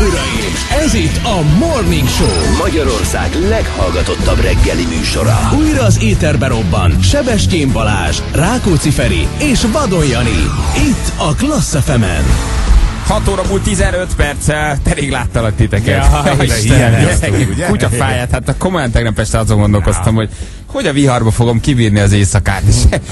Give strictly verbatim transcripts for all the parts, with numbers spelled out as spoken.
uraim, ez itt a Morning Show, Magyarország leghallgatottabb reggeli műsora. Újra az éterbe robban Sebestyén Balázs, Rákóczi Feri és Vadon Jani. Itt a Klassz ef emen. hat óra múlt tizenöt perccel, te rég láttalak titeket. Ja, Istenem, kutyafáját, hát komolyan tegnap este azon gondolkoztam, hogy hogy a viharba fogom kibírni az éjszakát.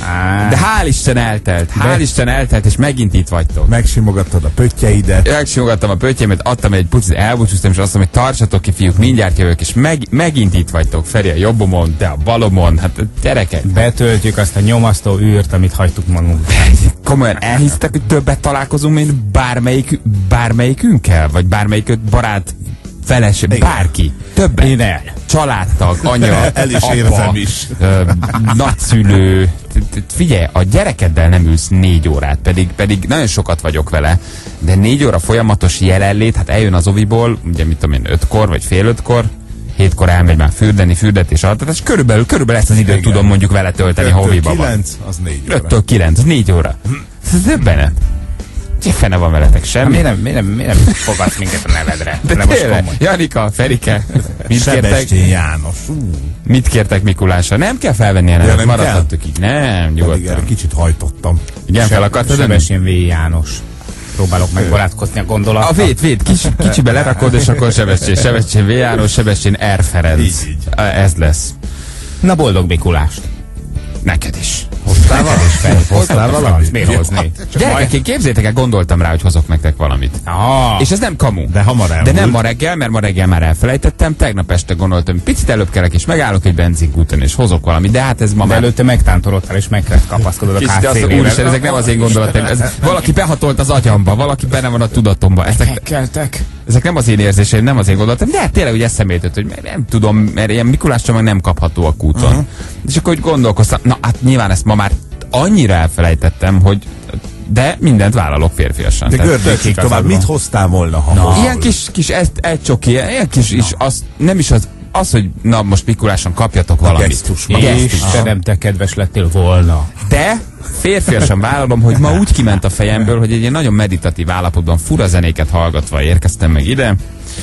De hál' Isten eltelt, hál' Isten eltelt, és megint itt vagytok. Megsimogattad a pöttyeidet. Megsimogattam a pöttyeimet, adtam egy pucit, elbúcsúztam, és azt mondtam, hogy tartsatok ki, fiúk, mindjárt jövök, és meg, megint itt vagytok. Feri a jobbomon, te a balomon, hát gyerekek. Betöltjük azt a nyomasztó űrt, amit hagytuk magunk. Komolyan elhisztek, hogy többet találkozunk, mint bármelyik, bármelyikünkkel? Vagy bármelyik barát, feleség, bárki. Többet. Én el. Családtag, anya, El is apa, érzem is. Ö, nagyszülő. Figyelj, a gyerekeddel nem ülsz négy órát, pedig, pedig nagyon sokat vagyok vele, de négy óra folyamatos jelenlét, hát eljön az oviból, ugye mit tudom én, ötkor vagy fél ötkor, hétkor elmegy már fürdeni, fürdetés alatt, és körülbelül, körülbelül ezt az időt tudom mondjuk vele tölteni, ha oviba van. kilenc, az négy óra. öttől kilenc, az négy óra. Ez döbbenet. Csak fene van veletek, semmi. Miért nem, miért nem, miért nem fogadsz minket a nevedre? De tényleg, Janika, Ferike, mit kértek? Sebestyén János. Ú. Mit kértek Mikulásra? Nem kell felvenni a nevet, nem maradhatok így. Nem, Pedig nyugodtan. erre kicsit hajtottam. Igen, fel akartad önni? Sebestyén V. János. Próbálok megbarátkozni a gondolattal. A vét, vét, kis, kicsibe lerakod, és akkor Sebestyén. Sebestyén V. János, Sebestyén R. Ferenc. Így, így. Ez lesz. Na boldog Mikulást. Neked is. Hoztál valamit? Hoztál valamit? Miért hozni? Gyerekek, én képzétek el, gondoltam rá, hogy hozok nektek valamit. Ah, És ez nem kamu. De hamar elmúlt. De nem ma reggel, mert ma reggel már elfelejtettem. Tegnap este gondoltam, hogy picit előbb kelek, és megállok egy benzinkúton, és hozok valamit. De hát ez ma de már... előtte megtántorodtál, és megkredt kapaszkodod a Kicsit azt, kárszélére. úristen, ezek nem az én gondolataim. Ez, valaki behatolt az agyamba, valaki benne van a tudatomba. Ezek, Megkeltek. ezek nem az én érzéseim, nem az én gondolataim, de hát tényleg úgy eszembe jutott, hogy nem tudom, mert ilyen Mikulás csomag nem kapható a kúton. Uh-huh. És akkor úgy gondolkoztam, na hát nyilván ezt ma már annyira elfelejtettem, hogy de mindent vállalok férfiasan. De Tehát gördökig tök tovább, igazad mit van. hoztál volna, ha Na, hozol? ilyen kis, kis egy, egy csoki, ilyen kis is, az, nem is az, az, hogy na most Mikuláson kapjatok valamit. gesztus. A gesztus. Istenem, te kedves lettél volna. De férfiasan vállalom, hogy ma úgy kiment a fejemből, hogy egy ilyen nagyon meditatív állapotban fura zenéket hallgatva érkeztem meg ide,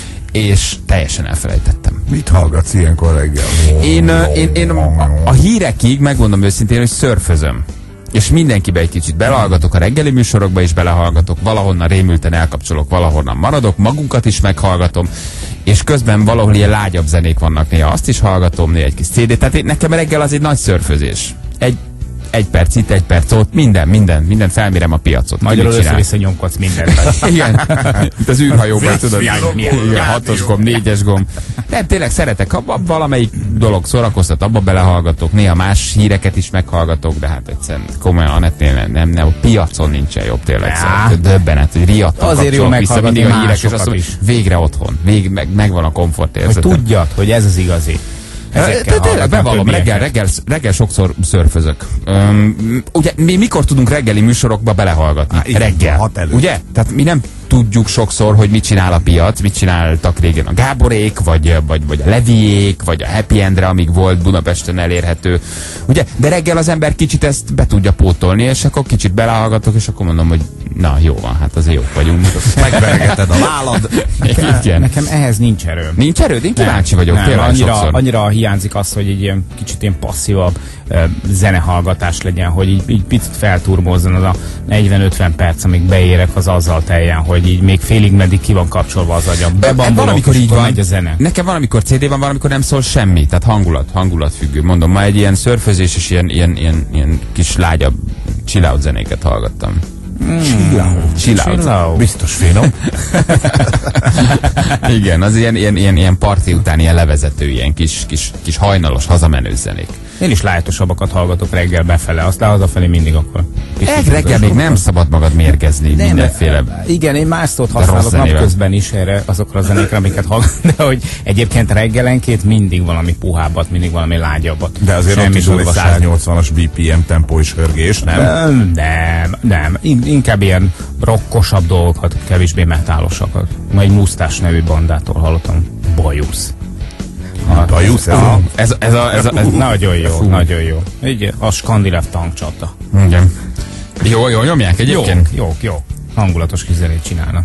és teljesen elfelejtettem. Mit hallgatsz ilyenkor reggel? Én, ö, én, én a, a hírekig megmondom őszintén, hogy szörfözöm. És mindenkibe egy kicsit belehallgatok, a reggeli műsorokba is belehallgatok, valahonnan rémülten elkapcsolok, valahonnan maradok, magunkat is meghallgatom, és közben valahol ilyen lágyabb zenék vannak, néha azt is hallgatom, néha egy kis cé dé, tehát én, nekem reggel az egy nagy szörfözés. Egy, egy perc itt, egy perc ott, minden, minden, minden felmérem a piacot. Magyarul össze-vissza nyomkodsz mindent. Igen, mint az űrhajóban, tudod? Jaj, milyen- Igen, hatos gomb, négyes gomb. Nem, tényleg szeretek, abba valamelyik dolog szórakoztat, abba belehallgatok, néha más híreket is meghallgatok, de hát egyszerűen komolyan Anettnél nem, nem, nem, a piacon nincsen jobb tényleg. Szóval döbbenet, hogy riadtan Azért jó kapcsolok vissza mindig a meghallgatni hírek, és azt másokat mondom, végre otthon, vég, meg, megvan a komfort Hogy érzetem. tudjad, hogy ez az igazi. De tényleg bevallom, reggel, reggel, reggel sokszor szörfözök. Öm, ugye mi mikor tudunk reggeli műsorokba belehallgatni? Há, igen, reggel. hat előtt. Ugye? Tehát mi nem tudjuk sokszor, hogy mit csinál a piac, mit csináltak régen a Gáborék, vagy, vagy, vagy a Leviék, vagy a Happy Endre, amíg volt Budapesten elérhető. Ugye? De reggel az ember kicsit ezt be tudja pótolni, és akkor kicsit belehallgatok, és akkor mondom, hogy na jó van, hát azért jók vagyunk. Megveregeted a vállad. Igen. Nekem ehhez nincs erőm. Nincs erőd? Én kíváncsi vagyok, nem, tényleg annyira, sokszor. annyira hiányzik az, hogy egy ilyen kicsit ilyen passzívabb uh, zenehallgatás legyen, hogy így, így picit felturmozzon az a negyven-ötven perc, amíg beérek, az azzal teljen, hogy így még félig meddig ki van kapcsolva az agyam. Bebambolok, Valamikor és így akkor van. megy a zene. Nekem valamikor cé dé van, valamikor nem szól semmi. Tehát hangulat, hangulat függő. Mondom, ma egy ilyen szörfözés és ilyen, ilyen, ilyen, ilyen kis lágyabb chill out zenéket hallgattam. Chill out. Chill out. Chill out. Biztos finom. Igen, az ilyen, ilyen, ilyen, ilyen parti után ilyen levezető, ilyen kis, kis, kis hajnalos, hazamenő zenék. Én is lájtosabbakat hallgatok reggel befele, aztán hazafelé mindig akkor. Egy reggel még nem szabad magad mérgezni Nem, mindenféle. Igen, én más szót rossz használok zenével. napközben is erre, azokra a zenékre, amiket hallgatok, de hogy egyébként reggelenként mindig valami puhábbat, mindig valami lágyabbat. De azért ott is van egy durvaság. száznyolcvanas bé pé em tempó és hörgés, nem? Nem, nem, nem. In- inkább ilyen rockosabb dolgokat, kevésbé metálosakat. Ma egy Musztás nevű bandától hallottam. Bajusz. Bajusz, ez a... Ez, ez a, ez a, ez, Nagyon jó, Fú. nagyon jó. Egy, a skandináv tankcsata. igen. Jó, jó, nyomják Jó, egyébként. jó, jó. Hangulatos kis zenét csinálnak.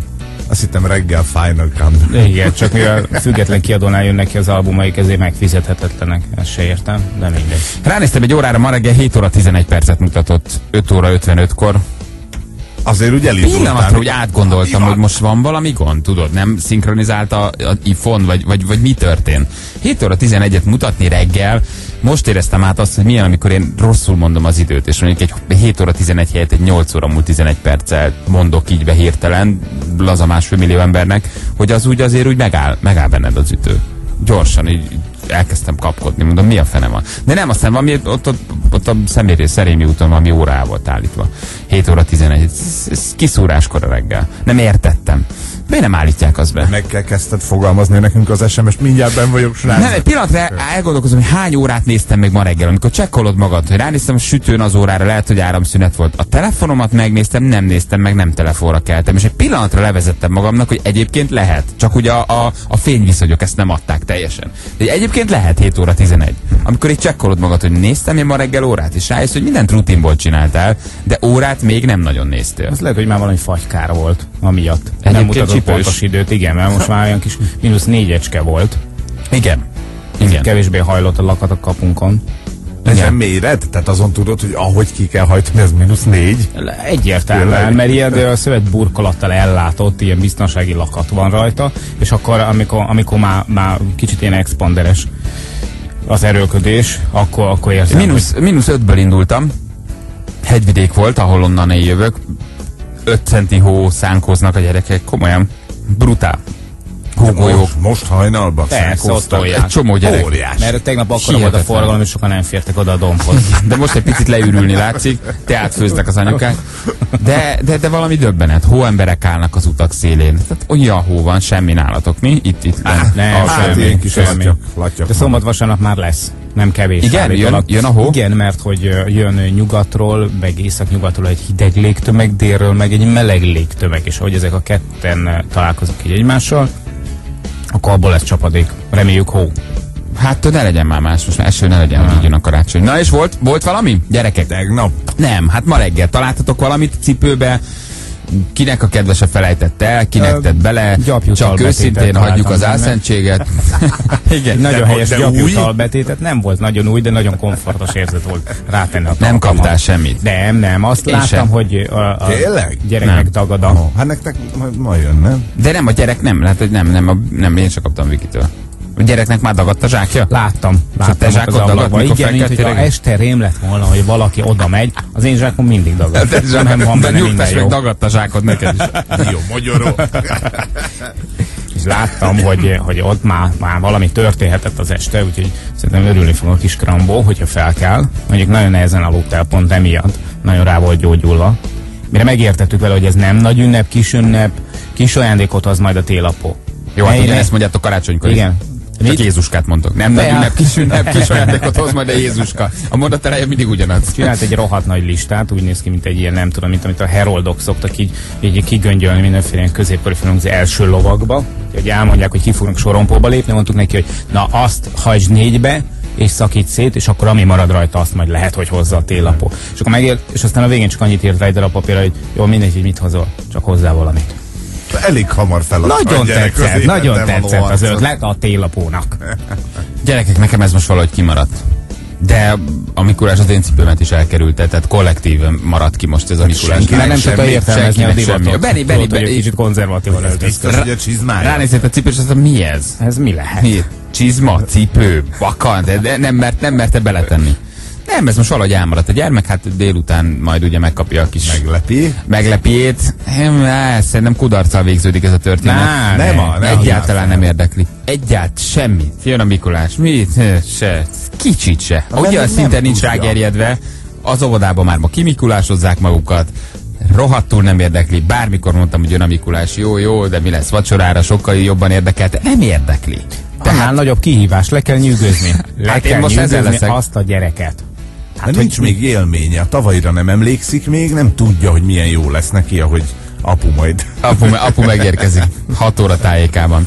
Azt hittem reggel Final Countdown. Igen, csak mivel független kiadónál jönnek ki az albumaik, ezért megfizethetetlenek. Ezt se értem, de mindegy. Ránéztem egy órára, ma reggel hét óra tizenegy percet mutatott, öt óra ötvenötkor. Azért úgy elindultál. Pillanatra úgy átgondoltam, hogy most van valami gond, tudod, nem szinkronizált a, a iPhone, vagy, vagy, vagy mi történt. hét óra tizenegyet mutatni reggel, most éreztem át azt, hogy milyen, amikor én rosszul mondom az időt, és mondjuk egy hét óra tizenegy helyett egy nyolc óra múlt tizenegy perccel mondok így be hirtelen, laza másfél millió embernek, hogy az úgy azért úgy megáll, megáll benned az ütő. Gyorsan így elkezdtem kapkodni, mondom, mi a fene van. De nem, aztán valami, ott, ott, ott a Szeméri Szerémi úton valami órá volt állítva. hét óra tizenegy, ez, ez kiszúráskor a reggel. Nem értettem. Miért nem állítják azt be? Meg kell kezdted fogalmazni nekünk az es em es-t, mindjárt benn vagyok, srác. Nem, egy pillanatra elgondolkozom, hogy hány órát néztem meg ma reggel, amikor csekkolod magad, hogy ránéztem a sütőn az órára, lehet, hogy áramszünet volt. A telefonomat megnéztem, nem néztem meg, nem telefonra keltem, és egy pillanatra levezettem magamnak, hogy egyébként lehet. Csak ugye a, a, a fényviszonyok ezt nem adták teljesen. De egyébként lehet hét óra tizenegy. Amikor így csekkolod magad, hogy néztem én ma reggel órát, és rájössz, hogy mindent rutinból csináltál, de órát még nem nagyon néztél. Az lehet, hogy már valami fagykára volt, amiatt. Egyébként Nem mutatott csipős. pontos időt, igen, mert most már olyan kis mínusz négyecske volt. Igen. Igen. Kevésbé hajlott a lakat a kapunkon. Ez nem méret? Tehát azon tudod, hogy ahogy ki kell hajtani, ez mínusz négy? Egyértelműen, Tényleg? mert ilyen ö, szövetburkolattal ellátott, ilyen biztonsági lakat van rajta, és akkor, amikor, amikor már, már kicsit ilyen expanderes az erőlködés, akkor, akkor érzem, Mínusz, hogy... mínusz ötből indultam. Hegyvidék volt, ahol onnan én jövök. öt centi hó szánkoznak a gyerekek, komolyan. Brutál. Hógolyók. Most, most hajnalban Persze, ott szánkoztak. tolják. Egy csomó gyerek. Óriás. Mert tegnap akkor volt a Hihetetlen. forgalom, és sokan nem fértek oda a dombhoz. De most egy picit leürülni látszik, teát főznek az anyukák. De, de, de valami döbbenet. Hóemberek állnak az utak szélén. Tehát olyan hó van, semmi nálatok. Mi? Itt, itt. Nem, a- Hát semmi, ilyen kis semmi. latyak, latyak. De szombat-vasárnap már lesz. Nem kevés. Igen? állítólag. Jön- jön a hó? Igen, mert hogy ö, jön nyugatról, meg északnyugatról egy hideg légtömeg, délről meg egy meleg légtömeg, és ahogy ezek a ketten ö, találkoznak így egymással, akkor abból lesz csapadék. Reméljük hó. Hát ne legyen már más, most már eső ne legyen, hogy így jön a karácsony. Na és volt, volt valami? Gyerekek? Tegnap. Nem, hát ma reggel találtatok valamit cipőbe, kinek a kedvese felejtette el, kinek tett bele, gyapjutal csak betétet őszintén hagyjuk az találtam benne. álszentséget. Igen, Nagyon de- helyes de gyapjutal betétet, nem volt nagyon új, de nagyon komfortos érzet volt rátenni a nem talpamat. kaptál semmit. Nem, nem, azt Én láttam, sem. hogy a, a Tényleg? gyereknek Nem. dagad a... Oh, hát nektek majd ma jön, nem? De nem, a gyerek nem, lehet, hogy nem, nem, a, nem, én csak kaptam Vikitől. A gyereknek már dagadt a zsákja? Láttam, láttam te ott zsákod az dagadt, ablakban. mikor Igen, mint felkeltél hogyha reggel? este rém lett volna, hogy valaki oda megy, az én zsákom mindig dagad. Nem van de benne minden nyugtass meg, jó. dagadt a zsákod neked is. Jó, magyarul. És láttam, hogy, hogy ott már, már valami történhetett az este, úgyhogy szerintem örülni fog a kis Krambó, hogyha fel kell. Mondjuk nagyon nehezen aludtál pont emiatt, nagyon rá volt gyógyulva. Mire megértettük vele, hogy ez nem nagy ünnep, kis ünnep, kis ajándékot az majd a télapó. Jó, hát Ne- ugye ne- ezt mondjátok karácsonykor is. Igen. Csak Mit? Jézuskát mondtok. Nem nagy De- ünnep, kis ünnep, kis ajándékot hoz majd a Jézuska. A mondat eleje mindig ugyanaz. Csinált egy rohadt nagy listát, úgy néz ki, mint egy ilyen, nem tudom, mint amit a heroldok szoktak így, így kigöngyölni mindenféle ilyen középkori filmünk az első lovakba, hogy elmondják, hogy ki fognak sorompóba lépni, mondtuk neki, hogy na azt hagyd négybe, és szakíts szét, és akkor ami marad rajta, azt majd lehet, hogy hozza a télapó. És akkor megért, és aztán a végén csak annyit írt rá egy darab papírra, hogy jó, mindegy, hogy mit hozol, csak hozzá valamit. Elég hamar feladta. Nagyon a gyerek tetszett, közében nagyon nem való tetszett az arcot. ötlet a télapónak. Gyerekek, nekem ez most valahogy kimaradt. De a Mikulás az én cipőmet is elkerülte, tehát kollektíven maradt ki most ez a Mikulás. senkinek Már nem semmi, tudta értelmezni a senkinek semmi. divatot. Benni, Benni, Tudod, hogy egy Benni, kicsit konzervatívan öltöztek. Biztos, hogy a csizmája. ránézett a cipő, és azt mondta, mi ez? Ez mi lehet? Mi? Csizma, cipő, vakan, de, de nem, mert, nem merte beletenni. Nem, ez most valahogy elmaradt. A gyermek hát délután majd ugye megkapja a kis Meglepi. meglepiét. Nem, á, szerintem kudarccal végződik ez a történet. Ná, nem ne. a- nem Egyáltalán nem érdekli. Egyált semmit. Jön a Mikulás. Mit? Se. Kicsit se. mert Olyan nem szinten nincs tudja. rágerjedve. Az óvodában már ma kimikulásozzák magukat. Rohadtul nem érdekli. Bármikor mondtam, hogy jön a Mikulás. Jó, jó, de mi lesz vacsorára? Sokkal jobban érdekelte. Nem érdekli. Annál nagyobb kihívás, le kell nyűgözni. Le Hát én kell most ezzel nyűgözni leszek. azt a gyereket. Hát de nincs még élménye. A tavalyra nem emlékszik még, nem tudja, hogy milyen jó lesz neki, ahogy apu majd. Apu, apu megérkezik. hat óra tájékában.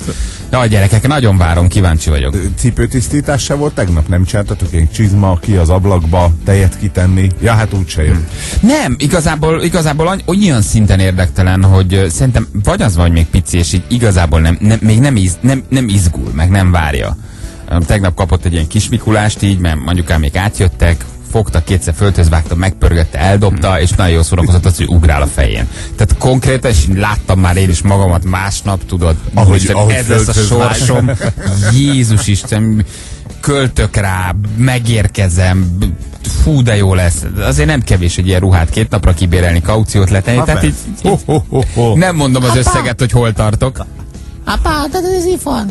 Na gyerekek, nagyon várom, kíváncsi vagyok. Cipőtisztítás se volt tegnap, nem csináltatok ilyen csizma, ki az ablakba, tejet kitenni? Ja, hát úgyse jön. Nem, igazából, igazából any- olyan szinten érdektelen, hogy uh, szerintem vagy az van, hogy még pici, és így igazából nem, nem, még nem, iz, nem, nem izgul, meg nem várja. Um, tegnap kapott egy ilyen kis Mikulást így, mert mondjuk még átjöttek, fogta, kétszer földhöz vágta, megpörgette, eldobta, és nagyon jól szórakozott az, hogy ugrál a fején. Tehát konkrétan, és láttam már én is magamat másnap, tudod, Ahogy- hogy ahogy ez lesz a földhöz vág. sorsom. Jézus Isten, költök rá, megérkezem, fú, de jó lesz. Azért nem kevés egy ilyen ruhát két napra kibérelni, kauciót letenni, tehát így, így Ho, ho, ho, ho. nem mondom az összeget, hogy hol tartok. Apa, tehát ez ifon.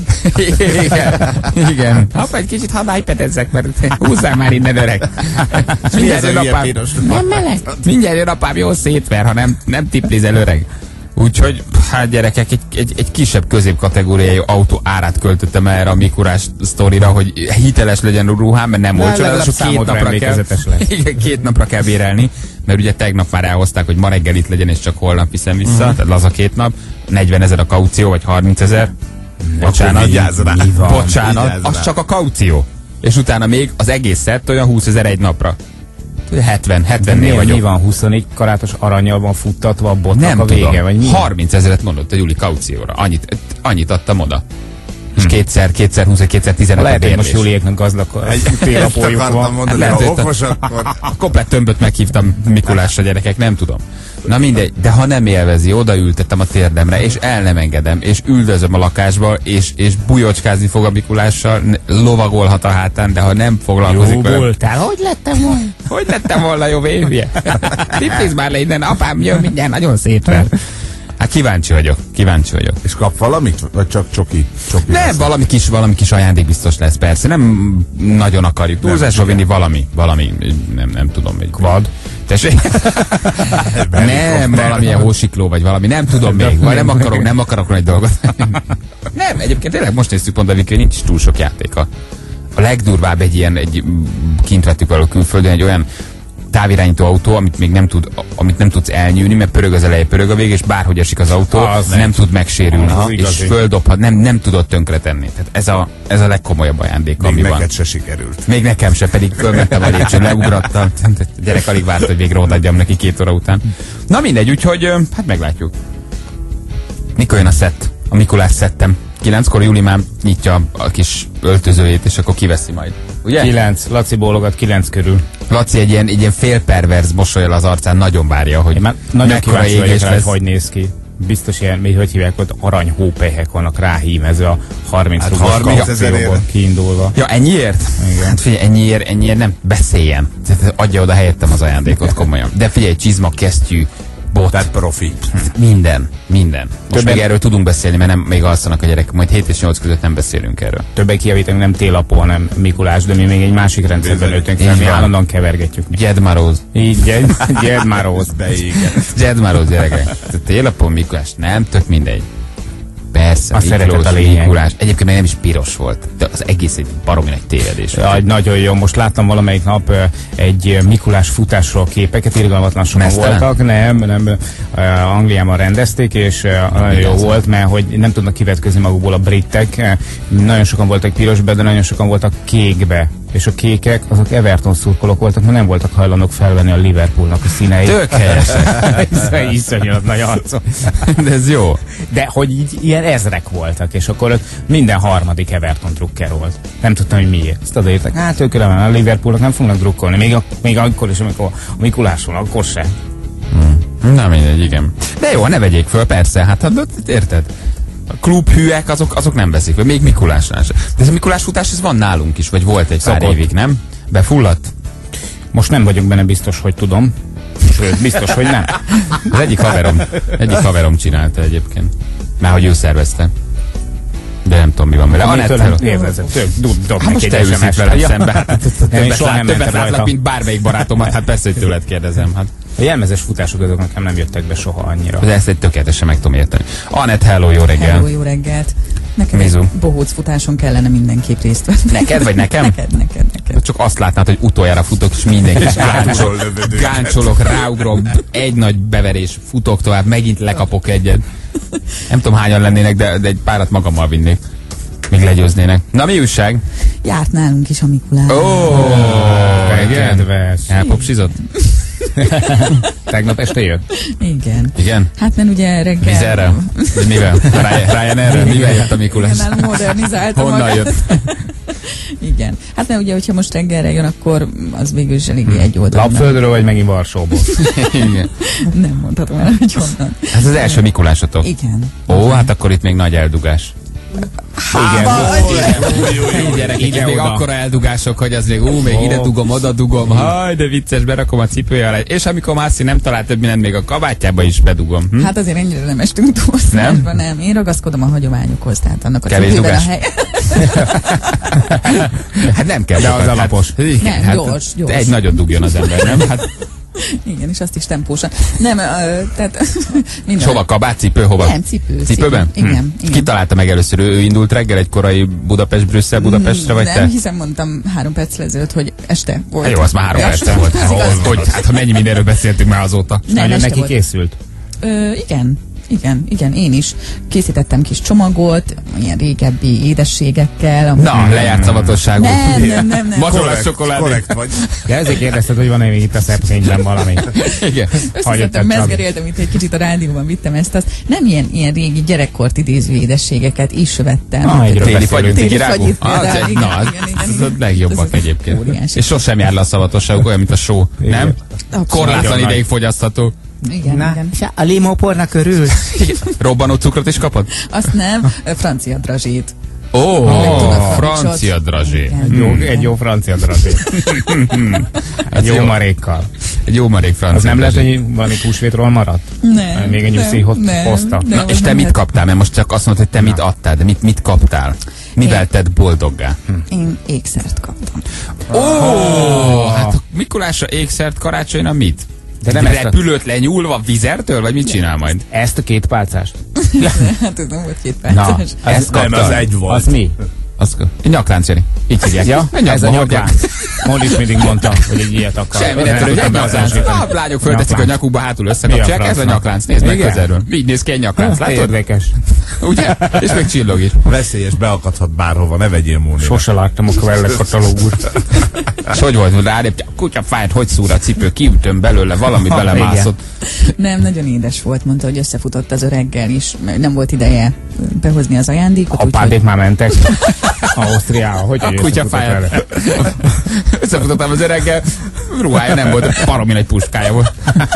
Igen, igen. Apa, egy kicsit hadd iPad-ezzek, mert húzzál már innen, öreg. Mindjárt jön apám, Nem meleg? mindjárt jön apám, jól szétver, ha nem, nem tiplizel, öreg. Úgyhogy, hát gyerekek, egy, egy, egy kisebb középkategóriai autó árát költöttem erre a Mikulás sztorira, hogy hiteles legyen a ruhám, mert nem olcsó, legalább ráadásul két számodra napra kell, emlékezetes lesz. igen, két napra kell bérelni, mert ugye tegnap már elhozták, hogy ma reggel itt legyen, és csak holnap viszem vissza, Mhm. tehát laza két nap, negyven ezer a kaució, vagy harminc ezer. Bocsánat, vigyázz rá. Mi van? Bocsánat, Vigyázz az rá. csak a kaució. És utána még az egész szett olyan húszezer egy napra. hetven, hetvennél Mi, vagyok. mi van, huszonnégy karátos aranyjal van futtatva a botnak Nem a vége, tudom. vagy mi? harminc ezeret mondott a Juli kaucióra. Annyit, annyit adtam oda. És kétszer, kétszer húsz, kétszer tizenöt Lehet, hogy most bérlés. Juliéknak gazdag télapójuk akartam van. mondani, Hát ha lehet, hogy- okos, akkor... A komplett tömböt meghívtam Mikulásra, gyerekek, nem tudom. Na mindegy, de ha nem élvezi, odaültettem a térdemre, és el nem engedem, és üldözöm a lakásba, és, és bujocskázni fog a Mikulással, ne- lovagolhat a hátán, de ha nem foglalkozik Jó velem, voltál, hogy? Hogy lettem volna? hogy lettem volna jó évje? Tippész már le innen, apám jön mindjárt, nagyon szépen. Hát kíváncsi vagyok, kíváncsi vagyok. És kap valamit? Vagy csak csoki? csoki Nem, lesz? valami kis, valami kis ajándék biztos lesz, persze. Nem nagyon akarjuk túlzásba vinni, valami, valami, nem, nem tudom. Egy quad. Tessék? Nem, valamilyen hósikló, vagy valami, nem tudom még. Vagy nem akarok, nem akarok egy dolgot. Nem, egyébként tényleg most néztük pont a Viki, hogy nincs is túl sok játéka. A legdurvább egy ilyen, egy, kint vettük való külföldön, egy olyan távirányító autó, amit még nem tud, amit nem tudsz elnyűni, mert pörög az eleje, pörög a vég, és bárhogy esik az autó, Az nem, nem. tud megsérülni, Az és igazi. földobhat, nem, nem tudod tönkretenni. Tehát ez a, ez a legkomolyabb ajándék, Még ami neked van. se sikerült. Még nekem se, pedig fölmentem a lépcsőn, leugrattam. A gyerek alig várt, hogy végre odaadjam neki két óra után. Na mindegy, úgyhogy ö, hát meglátjuk. Mikor jön a szett? A Mikulás szettem. Kilenckor Juli már nyitja a kis öltözőjét, és akkor kiveszi majd. Ugye? Kilenc, Laci bólogat kilenc körül. Laci egy ilyen, egy ilyen félperverz mosolyal az arcán, nagyon várja, hogy Én már nagyon mekkora kíváncsi vagyok égés rá, hogy lesz. hogy néz ki. Biztos ilyen, még hogy hívják, hogy arany hópelyhek vannak ráhímezve a harminc Hát rugos harminc ezerért. kaucióból kiindulva. Ja, ennyiért? Igen. Hát figyelj, ennyiért, ennyiért nem beszéljen. Tehát adja oda helyettem az ajándékot, komolyan. De figyelj, csizma, kesztyű, bot, Tehát profi. minden, minden. Most Többen- még erről tudunk beszélni, mert nem, még alszanak a gyerekek, majd hét és nyolc között nem beszélünk erről. Többek kijavítanak, nem télapó, hanem Mikulás, de mi még egy másik rendszerben nőttünk fel, Így mi van. állandóan kevergetjük. Gyedmaróz. Így, gyed, gyed már rossz. Beégett. Gyedmaróz, gyerekek. Tehát télapon Mikulás, nem, tök mindegy. Persze, A szeretet a lényeg. Mikulás. Egyébként még nem is piros volt, de az egész egy baromi nagy tévedés. Jaj, nagyon jó. Most láttam valamelyik nap ö, egy ö, Mikulás futásról képeket, irgalmatlan sokan Meztelen? voltak. Nem, nem, ö, Angliában rendezték, és ö, nagyon jó vigyázzál. volt, mert hogy nem tudnak kivetközni magukból a britek. Ö, Nagyon sokan voltak pirosbe, de nagyon sokan voltak kékbe. És a kékek, azok Everton szurkolók voltak, mert nem voltak hajlandók felvenni a Liverpoolnak a színeit. Tök helyesek. Iszony- Iszonyat nagy arcok. De ez jó. De hogy így ilyen ezrek voltak, és akkor ott minden harmadik Everton drukker volt. Nem tudtam, hogy miért. Ezt odaírtak, hát ők nem, a Liverpoolnak nem fognak drukkolni, még, a, még akkor is, amikor a Mikulás van, akkor se. Na mindegy, igen. De jó, ne vegyék föl, persze, hát, hát érted? A klubhűek, azok, azok nem veszik, vagy még Mikulásnál sem. De ez a Mikulás futás, ez van nálunk is, vagy volt egy pár Szokott. évig, nem? Befulladt? Most nem vagyok benne biztos, hogy tudom. Sőt, biztos, hogy nem. Az egyik haverom, egyik haverom csinálta egyébként. Már hogy ő szervezte. De nem tudom, mi van vele. Amitől Anett, nem élvezett. Tök, dob, dob hát most neki te egy ülsz es em itt est. velem Ja. szembe. Hát, Nem, én többet soha lát, nem többet mentem látlak, rajta. mint bármelyik barátomat. Hát persze, hogy tőled kérdezem. Hát. A jelmezes futások azok nekem nem jöttek be soha annyira. De ezt egy tökéletesen meg tudom érteni. Anett, hello, jó reggel. Hello, jó reggelt. Nekem Mizu. egy bohóc futáson kellene mindenképp részt venni. Neked vagy nekem? Neked, neked, neked. Csak azt látnád, hogy utoljára futok, és mindenki gáncsol, lövödőket. gáncsolok, ráugrok, egy nagy beverés, futok tovább, megint lekapok egyet. Nem tudom hányan lennének, de, de egy párat magammal vinnék. még legyőznének. Na, mi újság? Járt nálunk is a Mikulás. Ó, Oh, igen. kedves. Elpopsizott? Tegnap este jött? Igen. Igen? Hát nem ugye reggel... Vizerrel? Vagy mivel? Ryanairrel? Mivel jött a Mikulás? Igen, nálunk modernizálta Honnan magát. jött? Igen. Hát nem ugye, hogyha most reggelre jön, akkor az végül is eléggé egy oldalon. Lapföldről vagy megint Varsóból? Igen. Nem mondhatom el, hogy honnan. Ez az első Mikulásotok. Igen. Ó, hát akkor itt még nagy eldugás. Igen. Gyerekek, Ide itt még oda. akkora eldugások, hogy az még ú, még ide dugom, oda dugom, haj, de vicces, berakom a cipője alá. És amikor Mászi nem talált több mindent, még a kabátjába is bedugom. Hm? Hát azért ennyire nem estünk túlszásba, nem? nem. Én ragaszkodom a hagyományokhoz, tehát annak a Kevés cipőben a dugás. hely. Hát nem kell. De az sokat, alapos. Hát, igen, Nem, hát gyors, gyors. Egy nagyot dugjon az ember, nem? Hát Igen, és azt is tempósan. Nem, ö, tehát... minden. hova kabát, cipő, hova? Nem, cipő. Cipőben? Cipő. Igen, Hm. igen. Ki találta meg először? Ő indult reggel egy korai Budapest-Brüsszel Budapestre, vagy nem, te? hiszen mondtam három perccel ezelőtt, hogy este volt. Hát jó, az már három Ja, perc volt. az Hát, igaz. hogy, hogy, hát ha mennyi mindenről beszéltünk már azóta. Nem, Nagyon este neki volt. készült. Ö, igen, igen, igen, én is készítettem kis csomagot, ilyen régebbi édességekkel. amit- Na, lejárt szavatosságú. Nem, nem, nem, nem. Mazsolás csokoládé. Korrekt vagy. De ezért kérdezted, hogy van-e még itt a szeppényben valami. Igen. Összeszedtem, mezgeréltem itt egy kicsit a rádióban, vittem ezt, azt. Nem ilyen, ilyen régi gyerekkort idéző édességeket is vettem. Ah, egyről Téli beszélünk. fagyit, Téli egy rágó. fagyit Az például, egy, igen, na, az, igen, igen, az igen. a legjobbak Ez az egyébként. óriási. És sosem jár le a szavatosságuk, olyan, mint a só. Nem? Korlátlan Nagyon ideig nagy. fogyasztható. Igen, Na, igen. és a limópornak örül? Robbanó cukrot is kapod? Azt nem, ö, francia drazsét. Ó, tudod, francia drazsé. Igen. Egy jó, egy jó francia drazsé. Egy jó jó. marékkal. Egy jó marék francia Az nem lehet, drazsé. hogy valami húsvétról maradt? Nem. Még egy nyuszi nem, hoz- nem, hozta. nem, Na, az és te nem mit lehet. kaptál? Mert most csak azt mondod, hogy te mit adtál, de mit, mit kaptál? Mivel Én- tett boldoggá? Én ékszert kaptam. Ó, hát a Mikulásra ékszert, karácsonyra mit? De De nem nem ezt a- repülőt lenyúlva vizertől, vagy mit csinál majd? Ezt a két pálcást? Hát tudom, volt két Na, perces. ezt Nem, kaptad. az egy volt. Az mi? Az, egy nyaklánc, Jani. Így hívják. Ja, Egy ez a nyakba nyaklánc. Mond is mindig mondta, hogy egy ilyet akar. Semmi nem tudod, egy nyaklánc. A lányok fölteszik a nyakukba, hátul összekapcsolják. Ez a francnak? nyaklánc, nézd meg Igen? közelről. Így néz ki egy nyaklánc, látod? Érdekes. Ugye? És még csillog is. Veszélyes, beakadhat bárhova, ne vegyél múlni. Sose láttam a Kvelle katalógus. És hogy volt, hogy rálépte, a kutya fájt, hogy szúr a cipő, kiütöm belőle, valami Ha, belemászott. Nem, nagyon édes volt, mondta, hogy összefutott az öreggel is, mert nem volt ideje behozni az ajándékot. Apádék már mentek Ausztriába. Hogy A hogy kutya összefutott fájt. vele? Összefutottam az öreggel, ruhája nem volt, paromin egy puskája volt.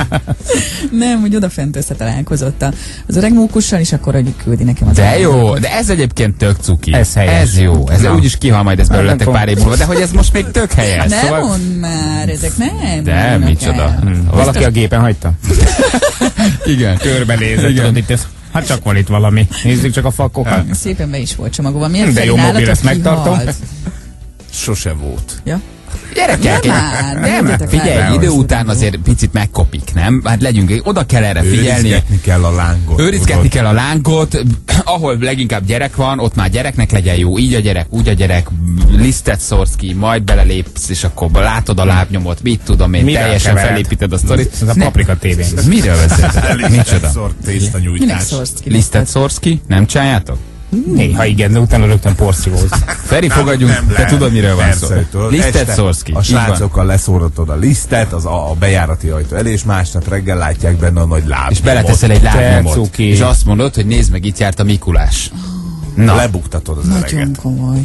Nem, hogy odafent összetalálkozott a- az öreg mókussal, és akkor hogy küldi nekem az De jó, ajándékot. de ez egyébként tök cuki. Ez helyes. Ez jó, ez Na. úgyis kihal majd ez belőletek Nem pár év múlva, de hogy ez most még tök helyes. Nem Szóval... mondd már, ezek nem. De, jönnek micsoda. el. Hm. Valaki a gépen hagyta? Igen. Körbenézett, tudod itt ez. Hát csak van itt valami. Nézzük csak a fakokat. Szépen be is volt csomagolva. Miért De jó Feri, mobil, nálatok ezt megtartom. kihalt? Sose volt. Ja? Gyerekek, Nem már, nem, nem nem legyetek figyelj, már. idő után azért picit megkopik, nem? Hát legyünk, oda kell erre figyelni. Őrizgetni kell a lángot. Őrizgetni tudod. kell a lángot, ahol leginkább gyerek van, ott már gyereknek legyen jó, így a gyerek, úgy a gyerek, lisztet szórsz ki, majd belelépsz, és akkor látod a lábnyomot, mit tudom én, Mivel teljesen kevered? felépíted a sztorit. Ez a Ne- Paprika tévén. Miről beszélsz? Micsoda? Szort tészta Minek nyújtás. szórsz ki? Lisztet szórsz ki? Nem csináljátok? Néha igen, de utána rögtön porszívóz. Feri, fogadjunk, te lehet. tudod, miről van szó. Persze, hogy tudod. Lisztet Este szórsz ki. A Így van. srácokkal leszóratod a lisztet, az a, a bejárati ajtó elé, és másnap reggel látják benne a nagy lábnyomot. És beleteszel egy lábnyomot. cuki. És azt mondod, hogy nézd meg, itt járt a Mikulás. Na, Lebuktatod az Nagyon öreget. komoly.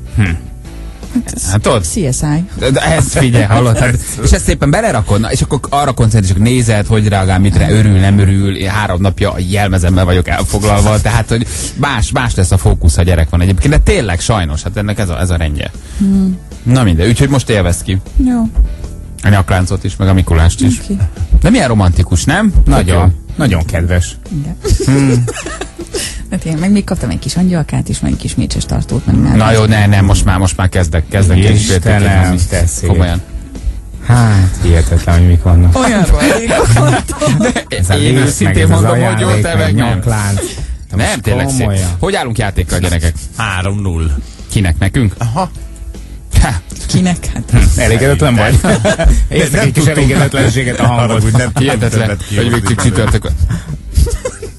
hát ott. C S I. De, de ezt figyelj, hallod? Hát, és ezt szépen belerakod, na, és akkor arra koncentrálsz, csak nézed, hogy reagál, mitre örül, nem örül. Én három napja a jelmezemmel vagyok elfoglalva, tehát, hogy más, más lesz a fókusz, ha gyerek van egyébként. De tényleg sajnos, hát ennek ez a, ez a rendje. Hmm. Na minden, úgyhogy most élvezd ki. Jó, A nyakláncot is, meg a Mikulást is. oké. De milyen romantikus, nem? Nagyon, nagyon kedves. Igen. Hát én meg még kaptam egy kis angyalkát is, meg egy kis mécses tartót. Meg már Na jó, ne, ne, most már, most már kezdek, kezdek egy Istenem, te szép. komolyan. Hát, hihetetlen, hogy mik vannak. olyan rohadékok voltam. Ez a Én lift, őszintén meg ez az mondom, hogy jó, ajándék, te meg meg nem. nyaklánc. De Nem, most tényleg szép. komolyan. Hogy állunk játékkal, gyerekek? három null. Kinek, nekünk? Aha. Ha, Kinek? Hát, Elégedetlen vagy? Érzek nem egy kis tudtunk- elégedetlenséget a hangod. Haragudj, nem tudtunk hihetetlen, többet hogy még kihozni csak belőle. csütörtök.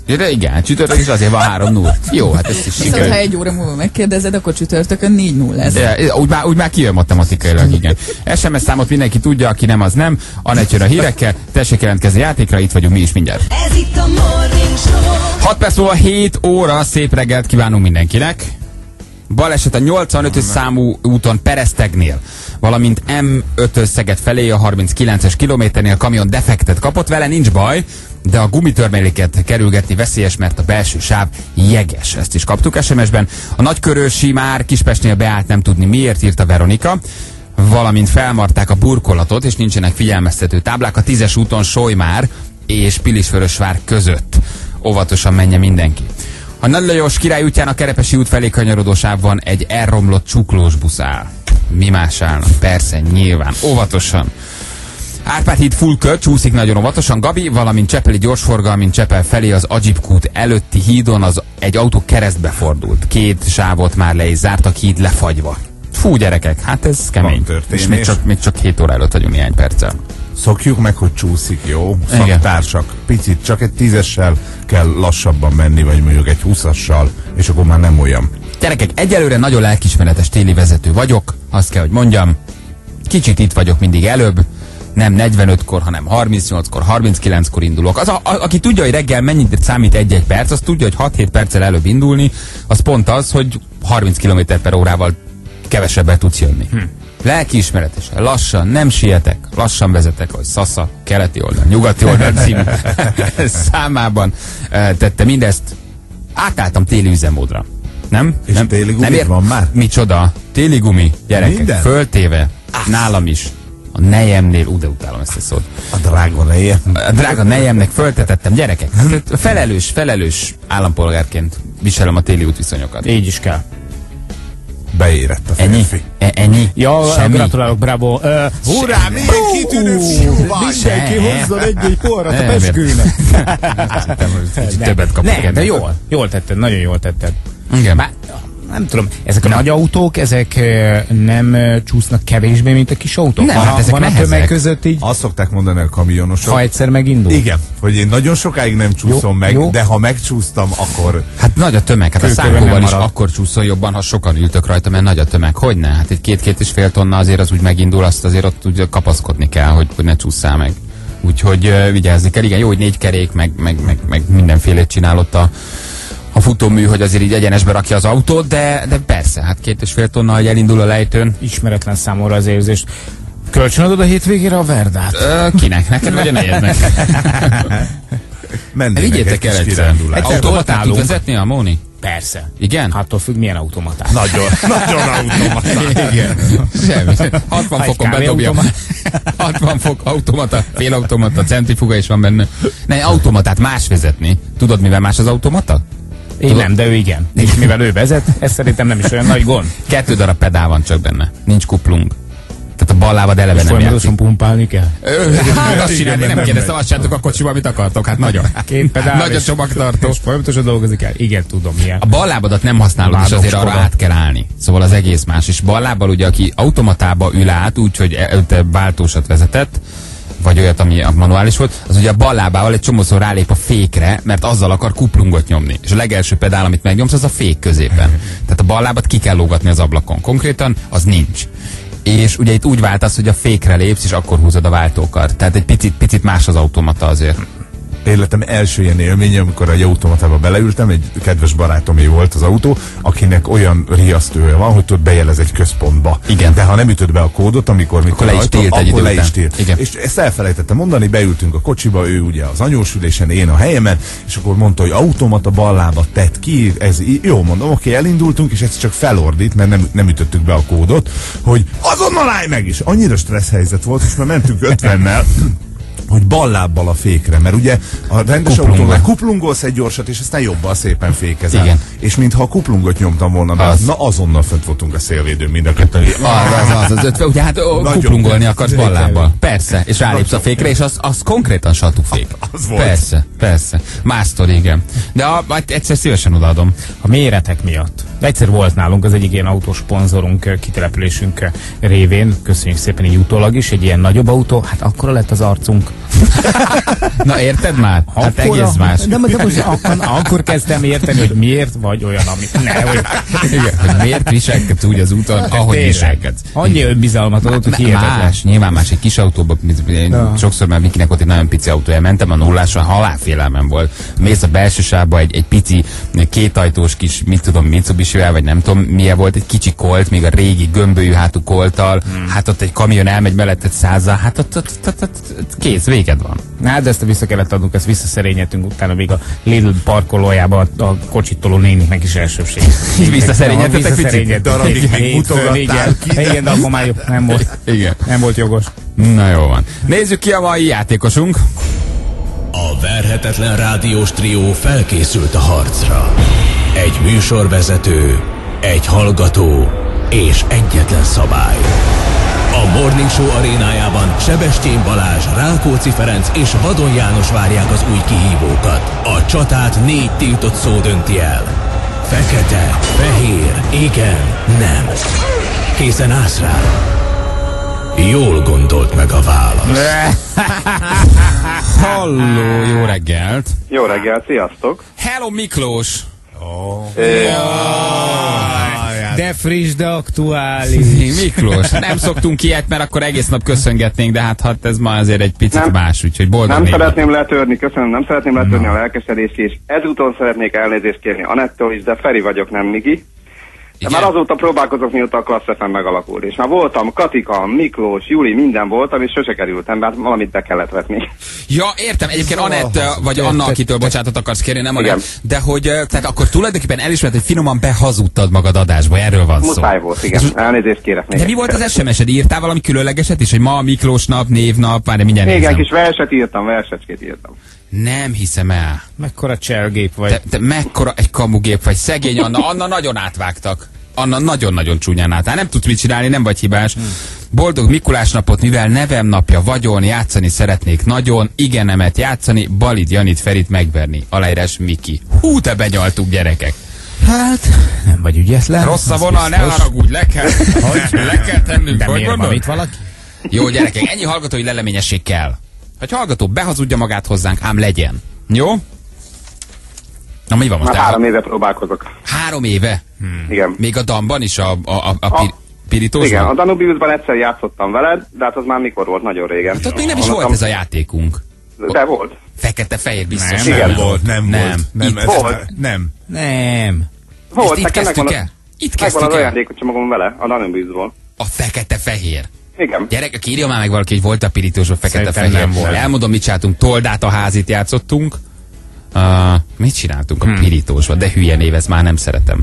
De igen, csütörtök is azért van három null. Jó, hát ezt is Viszont ha sikerült. egy óra múlva megkérdezed, akkor csütörtökön négy null lesz. De, úgy, már, úgy már kijön matematikailag, igen. es em es számot mindenki tudja, aki nem, az nem. Anett jön a hírekkel, tessék jelentkezni játékra, itt vagyunk mi is mindjárt. Ez itt a Morning Show. hat perc múlva hét óra, szép reggelt kívánunk mindenkinek. Baleset a nyolcvanötös számú úton Peresztegnél, valamint em ötös Szeged felé a harminckilences kilométernél kamion defektet kapott, vele nincs baj, de a gumitörmeléket kerülgetni veszélyes, mert a belső sáv jeges. Ezt is kaptuk es em es-ben. A Nagykörösi már Kispestnél beállt, nem tudni miért, írta Veronika. Valamint felmarták a burkolatot, és nincsenek figyelmeztető táblák a tízes úton Solymár és Pilisvörösvár között. Óvatosan menjen mindenki. A Nagy Lajos Király útján a Kerepesi út felé kanyarodó sávban egy elromlott csuklós busz áll. Mi más állnak? Persze, nyilván. Óvatosan. Árpád híd full kör, csúszik nagyon óvatosan. Gabi, valamint Csepeli gyorsforgalmi Csepel felé az Agyib kút előtti hídon az egy autó keresztbe fordult. Két sávot már le is zártak, híd lefagyva. Fú, gyerekek, hát ez kemény. És még csak, még csak hét óra előtt vagyunk néhány perccel. Szokjuk meg, hogy csúszik, jó? Igen. Szaktársak. Picit, csak egy tízessel kell lassabban menni, vagy mondjuk egy húszassal, és akkor már nem olyan. Gyerekek, egyelőre nagyon lelkismeretes téli vezető vagyok, azt kell, hogy mondjam. Kicsit itt vagyok mindig előbb, nem negyvenötkor, hanem harmincnyolckor, harminckilenckor indulok. Az, a, a, aki tudja, hogy reggel mennyit számít egy-egy perc, az tudja, hogy hat-hét perccel előbb indulni, az pont az, hogy harminc kilométer per órával kevesebbet tudsz jönni. Hm. Lelkiismeretesen, lassan, nem sietek, lassan vezetek, hogy Szasza, keleti oldal, nyugati oldal című számában e, tette mindezt. Átálltam téli üzemmódra. Nem? És nem, téli gumi ér... van már? Micsoda? Téli gumi, gyerekek, Minden? föltéve, ah. nálam is. A nejemnél, ú, de utálom ezt a szót. A drága neje. A drága nejemnek föltetettem, gyerekek. Hát, felelős, felelős állampolgárként viselem a téli útviszonyokat. Így is kell. Beérett a Ennyi? férfi. E- ennyi? Ja, Semmi? gratulálok, bravo. Uh, Hurrá, milyen kitűnő fiú vagy! Mindenki hozzon egy-egy porrat a Nem, peskőnek. Többet kapok. Nem, de jól, jól tetted, nagyon jól tetted. Igen. Bár, nem tudom, ezek a nagy autók, ezek eh, nem eh, csúsznak kevésbé, mint a kis autók? Nem, van, hát ezek van a tömeg nehezek. között így, Azt szokták mondani a kamionosok. ha egyszer megindul. Igen, hogy én nagyon sokáig nem csúszom Jó, meg, jó. de ha megcsúsztam, akkor Hát nagy a tömeg, hát a Kőkövön szánkóval nem is marad. akkor csúszol jobban, ha sokan ültök rajta, mert nagy a tömeg. Hogyne? Hát egy két-két és fél tonna azért az úgy megindul, azt azért ott úgy kapaszkodni kell, hogy, hogy ne csúszszál meg. Úgyhogy uh, vigyázni kell. Igen, jó, hogy négy kerék, meg, meg, meg, meg mindenfélét csinál ott a, a futómű, hogy azért így egyenesbe rakja az autót, de, de persze, hát két és fél tonna, hogy elindul a lejtőn. Ismeretlen számomra az érzést. Kölcsönadod a hétvégére a Verdát? Ö, kinek? Nekem vagy a negyednek? mennének egy Vigyétek el kis egyszer. kirándulásra. Egyszer Automatát tud voltálunk. vezetni a Móni? Persze. Igen? Hát attól függ, milyen automatát. Nagyon, nagyon automatán. Igen. Semmi. hatvan Ha egy fokon bedobja. kávéautomat. hatvan fok automata, félautomata, centrifuga is van benne. Ne, automatát más vezetni. Tudod, mivel más az automata? Én Tudod? nem, de ő igen. És mivel ő vezet, ez szerintem nem is olyan nagy gond. Kettő darab pedál van csak benne. Nincs kuplung. Tehát a bal lábad eleve nem Folyamatosan játszik. pumpálni kell. Ö, Hát azt csinálni, nem kérdeztem, azt csináltok a kocsiba, amit akartok. Hát nagyon. Két pedál. Nagy a és- csomagtartó. És folyamatosan dolgozik el. Igen, tudom milyen. A bal lábadat nem használod, és azért arra át kell állni. Szóval az egész más. És bal lábbal ugye, aki automatába ül át, úgyhogy e- te váltósat vezetett, vagy olyat, ami a manuális volt, az ugye a bal lábával egy csomószor rálép a fékre, mert azzal akar kuplungot nyomni. És a legelső pedál, amit megnyomsz, az a fék középen. Tehát a bal lábat ki kell lógatni az ablakon. Konkrétan az nincs. És ugye itt úgy váltasz, hogy a fékre lépsz, és akkor húzod a váltókart. Tehát egy picit, picit más az automata azért. Életem első ilyen élménye, amikor egy automatába beleültem, egy kedves barátomé volt az autó, akinek olyan riasztője van, hogy tudod, bejelez egy központba. Igen. De ha nem ütöd be a kódot, amikor mikor le is rajta, tilt egy akkor idő le után. is tilt. Igen. És ezt elfelejtettem mondani, beültünk a kocsiba, ő ugye az anyósülésen, én a helyemen, és akkor mondta, hogy automata ballábat tett ki, ez í- jó, mondom, oké, elindultunk, és ez csak felordít, mert nem, nem ütöttük be a kódot, hogy azonnal állj meg is. Annyira stressz helyzet volt, és már mentünk ötvennel, hogy ballábbal a fékre, mert ugye a rendes Kuplungol. autóval kuplungolsz egy gyorsat, és aztán jobbal szépen fékezel. Igen. És mintha a kuplungot nyomtam volna be, Az. na azonnal fönt voltunk a szélvédőn mind a ketten. Az, az, az, az ötven, ugye hát ó, Nagyon kuplungolni jó. akarsz ballábbal. Persze, és rálépsz a fékre, és az, az konkrétan satúfék. Az volt. Persze, persze. Más sztori, igen. De a, a, egyszer szívesen odaadom. A méretek miatt. Egyszer volt nálunk az egyik ilyen autósponzorunk kitelepülésünk révén, köszönjük szépen így utólag is, egy ilyen nagyobb autó, hát akkora lett az arcunk, Na érted már? Hát Akkora- egész más. De, de most akkor, akkor kezdtem érteni, hogy miért vagy olyan, amit ne, hogy Igen, hogy miért viselkedsz úgy az úton, ahogy tényleg. viselkedsz. Annyi önbizalmat adott, hogy hihetetlen. Más, nyilván más, egy kis autóban, Ja. sokszor már Mikinek ott egy nagyon pici autója, mentem a nulláson, halálfélelmem volt. Mész a belső sávba, egy, egy pici, kétajtós kis, mit tudom, Mitsubishi-vel, vagy nem tudom, milyen volt, egy kicsi Colt, még a régi gömbölyű hátú Colttal, hmm. hát ott egy kamion elmegy melletted százzal, hát ott, ott, ott, ott, ott kész, véged van. Hát, de ezt vissza kellett adnunk, ezt visszaszerényedtünk, utána még a Lidl parkolójába a, a kocsit toló néniknek is elsőbség. Visszaszerényedtetek picit? Visszaszerényedtünk. Darabig még Hétfőn, mutogattál igen, igen, de akkor már jó, nem volt, Igen. nem volt jogos. Na jó van. Nézzük ki a mai játékosunk. A verhetetlen rádiós trió felkészült a harcra. Egy műsorvezető, egy hallgató és egyetlen szabály. A Morning Show arénájában Sebestyén Balázs, Rákóczi Ferenc és Vadon János várják az új kihívókat. A csatát négy tiltott szó dönti el. Fekete, fehér, igen, nem. Készen állsz rá? Jól gondolt meg a választ. Halló, jó reggelt. Jó reggel, sziasztok! Hello Miklós. De friss, de aktuális. Miklós, nem szoktunk ilyet, mert akkor egész nap köszöngetnénk, de hát, hát ez ma azért egy picit Nem. más, úgyhogy boldog Nem névnapot. szeretném letörni, köszönöm, nem szeretném letörni a lelkesedést, és ezúton szeretnék elnézést kérni Anettól is, de Feri vagyok, nem Miki. De Igen? már azóta próbálkozok, mióta a Klassz ef em megalakult. És már voltam Katika, Miklós, Juli, minden voltam, és sose kerültem, mert valamit be kellett vetni. Ja, értem, egyébként Anett, vagy Anna, akitől bocsánatot akarsz kérni, nem Igen. Anett, de hogy, eh, tehát akkor tulajdonképpen elismert, hogy finoman behazudtad magad adásba, erről van szó. Muszáj volt, igen. És- Elnézést kérek még. De mi volt az es em es-ed? Írtál valami különlegeset is, hogy ma Miklós nap, névnap, már mindjárt Még nézem. egy kis verset írtam, versecskét írtam. Nem hiszem el. Mekkora cselgép vagy. Te, te mekkora egy kamugép vagy, szegény Anna, Anna nagyon átvágtak. Anna nagyon-nagyon csúnyán áll. Nem tudsz mit csinálni, nem vagy hibás. Boldog Mikulás napot, mivel nevem napja vagyon, játszani szeretnék nagyon, igenemet játszani, Balid Janit Ferit megverni. Aláírás Miki. Hú, te benyaltuk, gyerekek. Hát, nem vagy ügyetlen. Rossz a az vonal, ne biztos. haragudj, le kell, le kell tennünk. De Hogy miért van gondolod? itt valaki? Jó, gyerekek, ennyi hallgatói leleményesség kell. Hogy hallgató behazudja magát hozzánk, ám legyen. Jó? Na, mi van most? Már El- három éve próbálkozok. Három éve? Igen. Még a Damban is, a, a, a, a, A- pir, pirítósban? Igen, a Danubiusban egyszer játszottam veled, de hát az már mikor volt, nagyon régen. Hát ott még nem is volt ez a játékunk. De volt. Fekete-fehér biztos. Nem, igen, Nem volt, nem, Nem. volt. Nem, Itt ez- volt. Nem. Nem. Volt, Ezt itt nekem kezdtük megvan, el? Itt megvan kezdtük az el? ajándékcsomagom vele, a Danubiusból. A fekete-fehér. Igen. Gyerek, írja már meg valaki, hogy volt a pirítósban fekete-fehér. Szerintem nem volt. Elmondom, mit csináltunk. Toldát a házit játszottunk. Uh, mit csináltunk a Hmm. pirítósban? De hülye név, ezt már nem szeretem.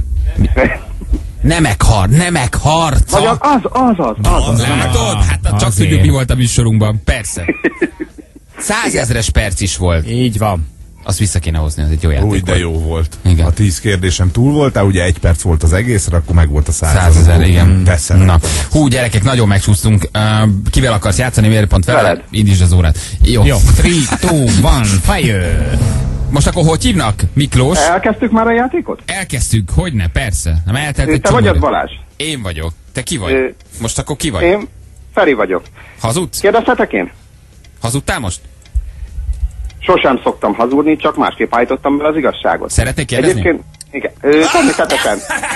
Nemek har, nemek harca. Vagy az, az, az, az, az, az. Látod? Hát csak azért. tudjuk, mi volt a műsorunkban. Persze. Százezres perc is volt. Így van. Azt vissza kéne hozni, az egy jó játék Úgy, de volt. jó volt. Igen. A tíz kérdésem túl voltál, ugye egy perc volt az egészre, akkor meg volt a száz. Százezer, igen. Persze. Na. Hú, gyerekek, nagyon megcsúsztunk. Uh, kivel akarsz játszani? Miért pont vele? Veled. Indítsd az órát. Jó. Jó, három, kettő, egy, fire! Most akkor hogy hívnak? Miklós? Elkezdtük már a játékot? Elkezdtük, hogyne, persze. Nem eltelt egy Te csomó vagy az idő. Balázs? Én vagyok. Te ki vagy? Ö, Most akkor ki vagy? Én Feri vagyok. Hazudsz? Kérdezhetek én? Hazudtál most? Sosem szoktam hazudni, csak másképp állítottam be az igazságot. Szeretnék kérdezni? Egyébként, igen. Ö, természetesen.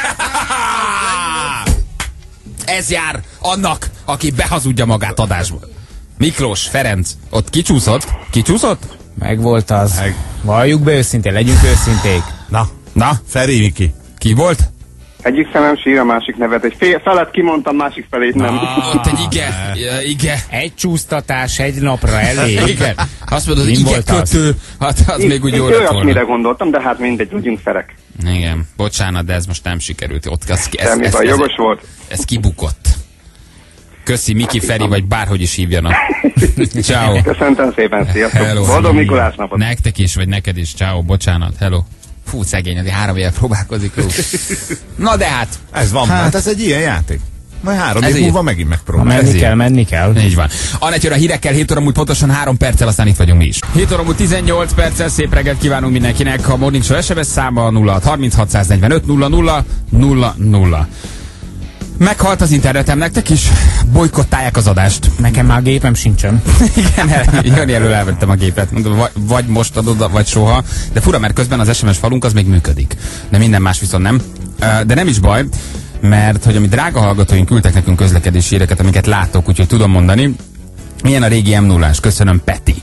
Ez jár annak, aki behazudja magát adásba. Miklós, Ferenc, ott kicsúszott? Kicsúszott? Megvolt az. Meg. Valljuk be őszintén, legyünk őszinték. Na, Na, Feri Miki. ki volt? Egyik szemem sír, a másik nevet. Egy fél, felet kimondtam, másik felét nem. Ott egy ige, ige. Egy csúsztatás egy napra elég. Igen. Azt mondod, hogy Mi ige volt az? kötő. Hát az még úgy jó lett Olyasmire volna. gondoltam, de hát mindegy, legyünk ferek. Igen, bocsánat, de ez most nem sikerült. Ott ez, ez, Semmi ez, baj, ez, jogos volt. ez kibukott. Köszi, Miki, Feri, vagy bárhogy is hívjanak. Ciao. Köszöntöm szépen, sziasztok. Hello. Boldog Mikulás napot. Nektek is, vagy neked is. Ciao, bocsánat. Hello. Fú, szegény, azért három éve próbálkozik. Rú. Na de hát, Ez van, hát ez egy ilyen játék. Majd három Ez év így. múlva megint Ha megpróbálj. menni Ez kell, ilyen. menni kell. így van. Anett jön a hírekkel, hét óra múlt pontosan három perccel, aztán itt vagyunk mi is. hét óra múlt tizennyolc perccel, szép reggelt kívánunk mindenkinek. A Morning Show es em es száma nulla hat harminc hatszáznegyvenöt nulla nulla nulla nulla. Meghalt az internetem nektek is? Bolykottálják az adást. Nekem már gépem sincsen. Igen, Jani elől elvettem a gépet. Vagy, vagy most adod, vagy soha. De fura, mert közben az es em es falunk az még működik. De minden más viszont nem. De nem is baj, mert hogy ami drága hallgatóink küldtek nekünk közlekedési híreket, amiket látok, úgyhogy tudom mondani. Milyen a régi em nullás? Köszönöm, Peti.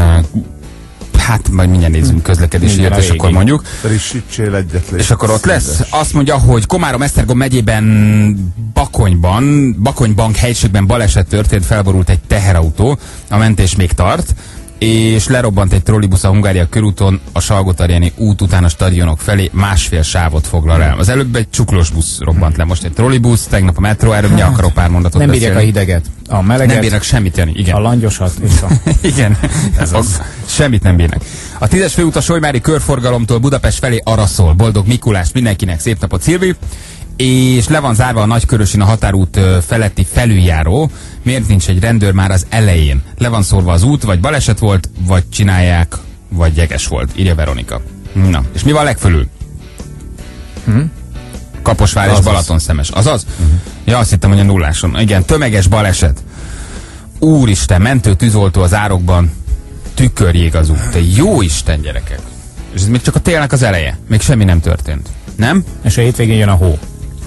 Hát majd mindjárt nézzünk közlekedési hírt, és akkor mondjuk. Frissítsél egyet. És akkor ott lesz. Azt mondja, hogy Komárom-Esztergom megyében Bakonyban, Bakonybank helységben baleset történt, felborult egy teherautó, a mentés még tart, és lerobbant egy trollibusz a Hungária körúton, a Salgótarjáni út után a stadionok felé, másfél sávot foglal el. Az előbb egy csuklós busz robbant le, most egy trollibusz, tegnap a metró, erről mi akarok pár mondatot Nem beszélni. bírják a hideget, a meleget. Nem bírnak semmit, Jani, igen. A langyosat és a... Igen, ez az. Semmit nem bírnak. A tízes főút a Solymári körforgalomtól Budapest felé arra szól. Boldog Mikulást mindenkinek, szép napot, Szilvi! És le van zárva a Nagykörösin a határút feletti felüljáró. Miért nincs egy rendőr már az elején? Le van szórva az út, vagy baleset volt, vagy csinálják, vagy jeges volt, írja Veronika. Na, és mi van legfölül? Hm? Kaposvár és Balatonszemes. Azaz? Uh-huh. Ja, azt hittem, hogy a nulláson. Igen, tömeges baleset. Úristen, mentő, tűzoltó az árokban. Tükörjég az út. Te jó Isten, gyerekek. És ez még csak a télnek az eleje. Még semmi nem történt. Nem? És a hétvégén jön a hó.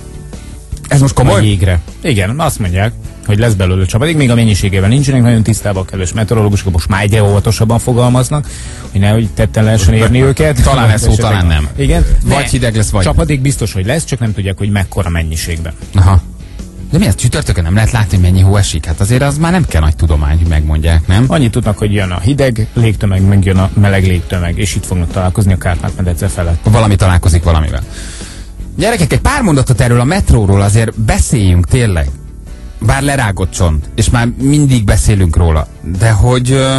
Ez most komoly? A jégre. Igen, azt mondják, hogy lesz belőle csapadék, még a mennyiségében nincsenek nagyon tisztában kellős meteorológusok, most már egyre óvatosabban fogalmaznak, hogy nehogy tetten lehessen érni őket. Talán ez szó, talán nem. Igen. Vagy hideg lesz, vagy. Csapadék biztos, hogy lesz, csak nem tudják, hogy mekkora mennyiségben. Aha. De mi ez, csütörtökön nem lehet látni, hogy mennyi hó esik? Hát azért az már nem kell nagy tudomány, hogy megmondják, nem? Annyit tudnak, hogy jön a hideg légtömeg, meg jön a meleg légtömeg, és itt fognak találkozni a Kárpát-medence felett. Valami találkozik valamivel. Gyerekek, egy pár mondatot erről a metróról azért beszéljünk tényleg. Bár lerágott csont, és már mindig beszélünk róla. De hogy... Uh,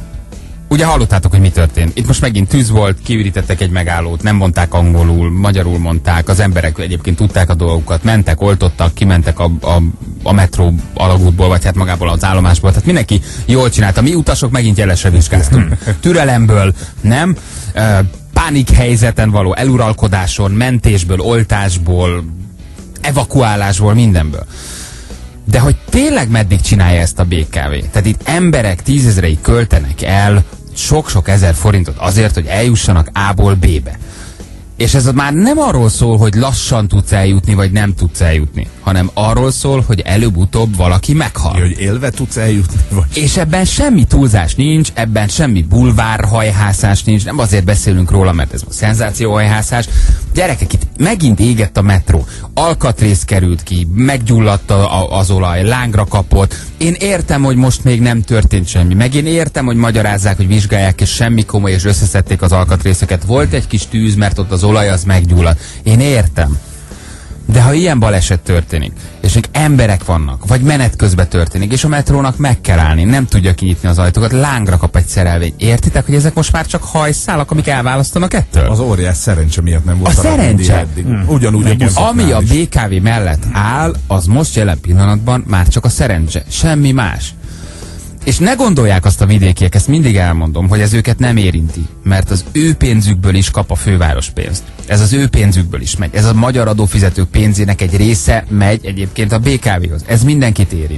ugye hallottátok, hogy mi történt. Itt most megint tűz volt, kiürítettek egy megállót, nem mondták angolul, magyarul mondták, az emberek egyébként tudták a dolgokat, mentek, oltottak, kimentek a, a, a metró alagútból, vagy hát magából az állomásból. Tehát mindenki jól csinálta. Mi utasok megint jelesre vizsgáztunk. Türelemből, nem? Uh, pánikhelyzeten való eluralkodáson, mentésből, oltásból, evakuálásból, mindenből. De hogy tényleg meddig csinálja ezt a bé ká vé? Tehát itt emberek tízezrei költenek el sok-sok ezer forintot azért, hogy eljussanak A-ból B-be. És ez már nem arról szól, hogy lassan tudsz eljutni, vagy nem tudsz eljutni, hanem arról szól, hogy előbb-utóbb valaki meghal. Hogy élve tudsz eljutni, vagy... És ebben semmi túlzás nincs, ebben semmi bulvárhajhászás nincs, nem azért beszélünk róla, mert ez a szenzációhajhászás. Gyerekek, itt megint égett a metró, alkatrész került ki, meggyulladt a, az olaj, lángra kapott. Én értem, hogy most még nem történt semmi, meg én értem, hogy magyarázzák, hogy vizsgálják, és semmi komoly, és összeszedték az alkatrészeket. Volt egy kis tűz, mert ott az olaj az meggyulladt. Én értem. De ha ilyen baleset történik, és még emberek vannak, vagy menet közben történik, és a metrónak meg kell állni, nem tudja kinyitni az ajtókat, lángra kap egy szerelvény. Értitek, hogy ezek most már csak hajszálak, amik elválasztanak ettől? Az óriás szerencse miatt nem volt a szerencse. Hmm. Ugyanúgy a buszoknál Ami a is. bé ká vé mellett áll, az most jelen pillanatban már csak a szerencse. Semmi más. És ne gondolják azt a vidékiek, ezt mindig elmondom, hogy ez őket nem érinti, mert az ő pénzükből is kap a főváros pénzt. Ez az ő pénzükből is megy. Ez a magyar adófizetők pénzének egy része megy egyébként a bé ká véhoz. Ez mindenkit érint.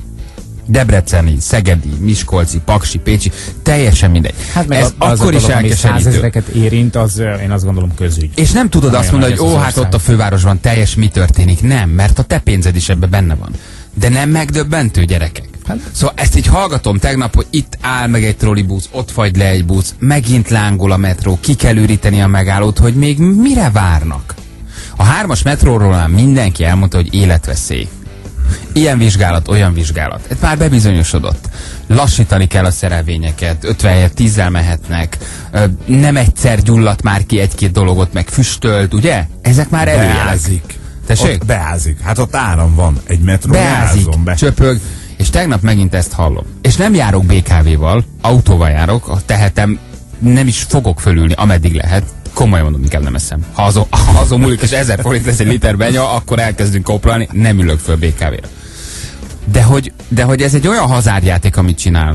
Debreceni, Szegedi, Miskolci, Paksi, Pécsi, teljesen mindegy. Hát meg ez az akkor a is dolog, ami elkeserítő. százezreket érint, az én azt gondolom közügy. És nem tudod Nagyon azt mondani, hogy nagy ó, ez az hát ország. ott a fővárosban teljes mi történik. Nem, mert a te pénzed is ebben benne van. De nem megdöbbentő, gyerekek. Hát. Szóval ezt így hallgatom tegnap, hogy itt áll meg egy trollibusz, ott fagy le egy busz, megint lángol a metró, ki kell üríteni a megállót, hogy még mire várnak. A hármas metróról már mindenki elmondta, hogy életveszély. Ilyen vizsgálat, olyan vizsgálat. Ez már bebizonyosodott. Lassítani kell a szerelvényeket, ötven helyett tízzel mehetnek, nem egyszer gyulladt már ki egy-két dologot, meg füstölt, ugye? Ezek már előjelek. Beázik. Tessék? Ott beázik. Hát ott áram van. Egy metró Beázik, be. csöpög, és tegnap megint ezt hallom. És nem járok bé ká véval, autóval járok, tehetem, nem is fogok fölülni, ameddig lehet. Komolyan mondom, inkább nem eszem. Ha azon, ha azon múlik, és ezer forint lesz egy liter benya, akkor elkezdünk koplalni, nem ülök föl bé ká vére. De hogy, de hogy ez egy olyan hazárjáték, amit csinálnak,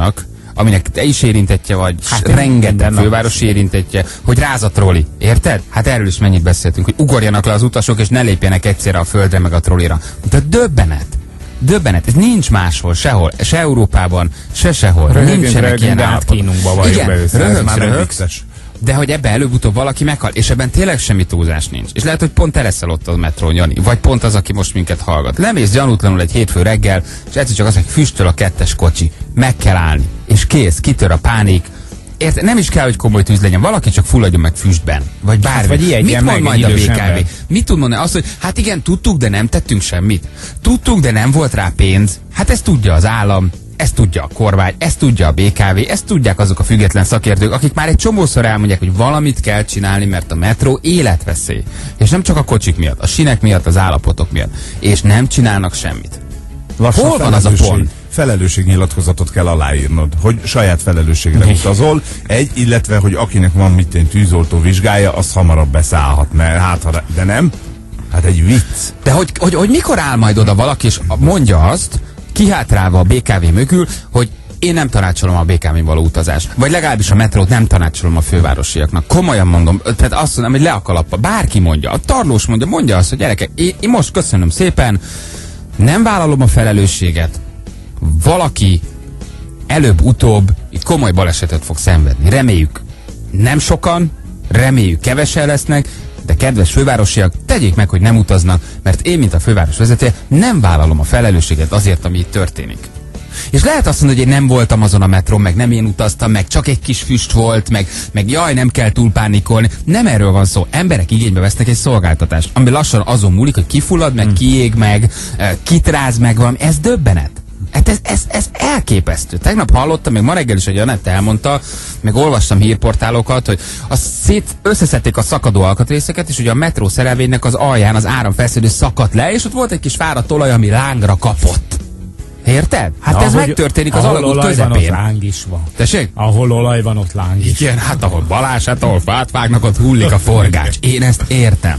aminek te is érintettje vagy, hát rengeteg főváros érintettje, hogy ráz a troli. Érted? Hát erről is mennyit beszéltünk, hogy ugorjanak le az utasok, és ne lépjenek egyszerre a földre meg a trolira. De döbbenet. Döbbenet. Ez nincs máshol, sehol. Se Európában, se sehol. Röhögünk, Nincsenek röhögünk, ilyen de hát állapotok. kínunkba vagyunk Igen, be össze. röhögsz, Már nem röhögsz, vicces. de hogy ebben előbb-utóbb valaki meghal, és ebben tényleg semmi túlzás nincs. És lehet, hogy pont te leszel ott a metrón, Jani, vagy pont az, aki most minket hallgat. Lemész gyanútlanul egy hétfő reggel, és egyszer csak az, hogy füstöl a kettes kocsi, meg kell állni. És kész, kitör a pánik. Érte, nem is kell, hogy komoly tűz legyen, valaki csak fulladjon meg füstben. Vagy bármi. Hát, vagy ilyen, Mit ilyen mond meg majd a egy idős bé ká vé? ember. Mit tud mondani? Azt, hogy hát igen, tudtuk, de nem tettünk semmit. Tudtuk, de nem volt rá pénz. Hát ezt tudja az állam, ezt tudja a kormány, ezt tudja a bé ká vé, ezt tudják azok a független szakértők, akik már egy csomószor elmondják, hogy valamit kell csinálni, mert a metró életveszély. És nem csak a kocsik miatt, a sinek miatt, az állapotok miatt. És nem csinálnak semmit. Lassan Hol van az a felelősség- pont? Felelősségnyilatkozatot kell aláírnod, hogy saját felelősségre utazol, egy, illetve, hogy akinek van mit én tűzoltó vizsgája, az hamarabb beszállhat, mert hát, ha de nem, hát egy vicc. De hogy, hogy, hogy mikor áll majd oda valaki, és mondja azt, kihátrálva a bé ká vé mögül, hogy én nem tanácsolom a bé ká vén való utazást. Vagy legalábbis a metrót nem tanácsolom a fővárosiaknak. Komolyan mondom, tehát azt mondom, hogy le a kalappa. Bárki mondja, a Tarlós mondja, mondja azt, hogy gyerekek, én, én most köszönöm szépen, nem vállalom a felelősséget. Valaki előbb-utóbb itt komoly balesetet fog szenvedni. Reméljük nem sokan, reméljük kevesen lesznek, de kedves fővárosiak, tegyék meg, hogy nem utaznak, mert én, mint a főváros vezetője, nem vállalom a felelősséget azért, ami itt történik. És lehet azt mondani, hogy én nem voltam azon a metrón, meg nem én utaztam, meg csak egy kis füst volt, meg, meg jaj, nem kell túl pánikolni. Nem erről van szó. Emberek igénybe vesznek egy szolgáltatást, ami lassan azon múlik, hogy kifullad, meg kiég, meg kitráz, meg valami. Ez döbbenet. Hát ez, ez, ez elképesztő. Tegnap hallottam, meg ma reggel is, hogy Janett elmondta, meg olvastam hírportálokat, hogy azt szét, összeszedték a szakadó alkatrészeket, és ugye a metró szerelvénynek az alján az áramfelszedő szakadt le, és ott volt egy kis fáradt olaj, ami lángra kapott. Érted? Hát De ez ahogy- megtörténik az ahol alagút olaj van, ott közepén. láng is van. Tessék? Ahol olaj van, ott láng is. Igen, hát ahol baleset, ahol fát vágnak, ott hullik a forgács. Én ezt értem.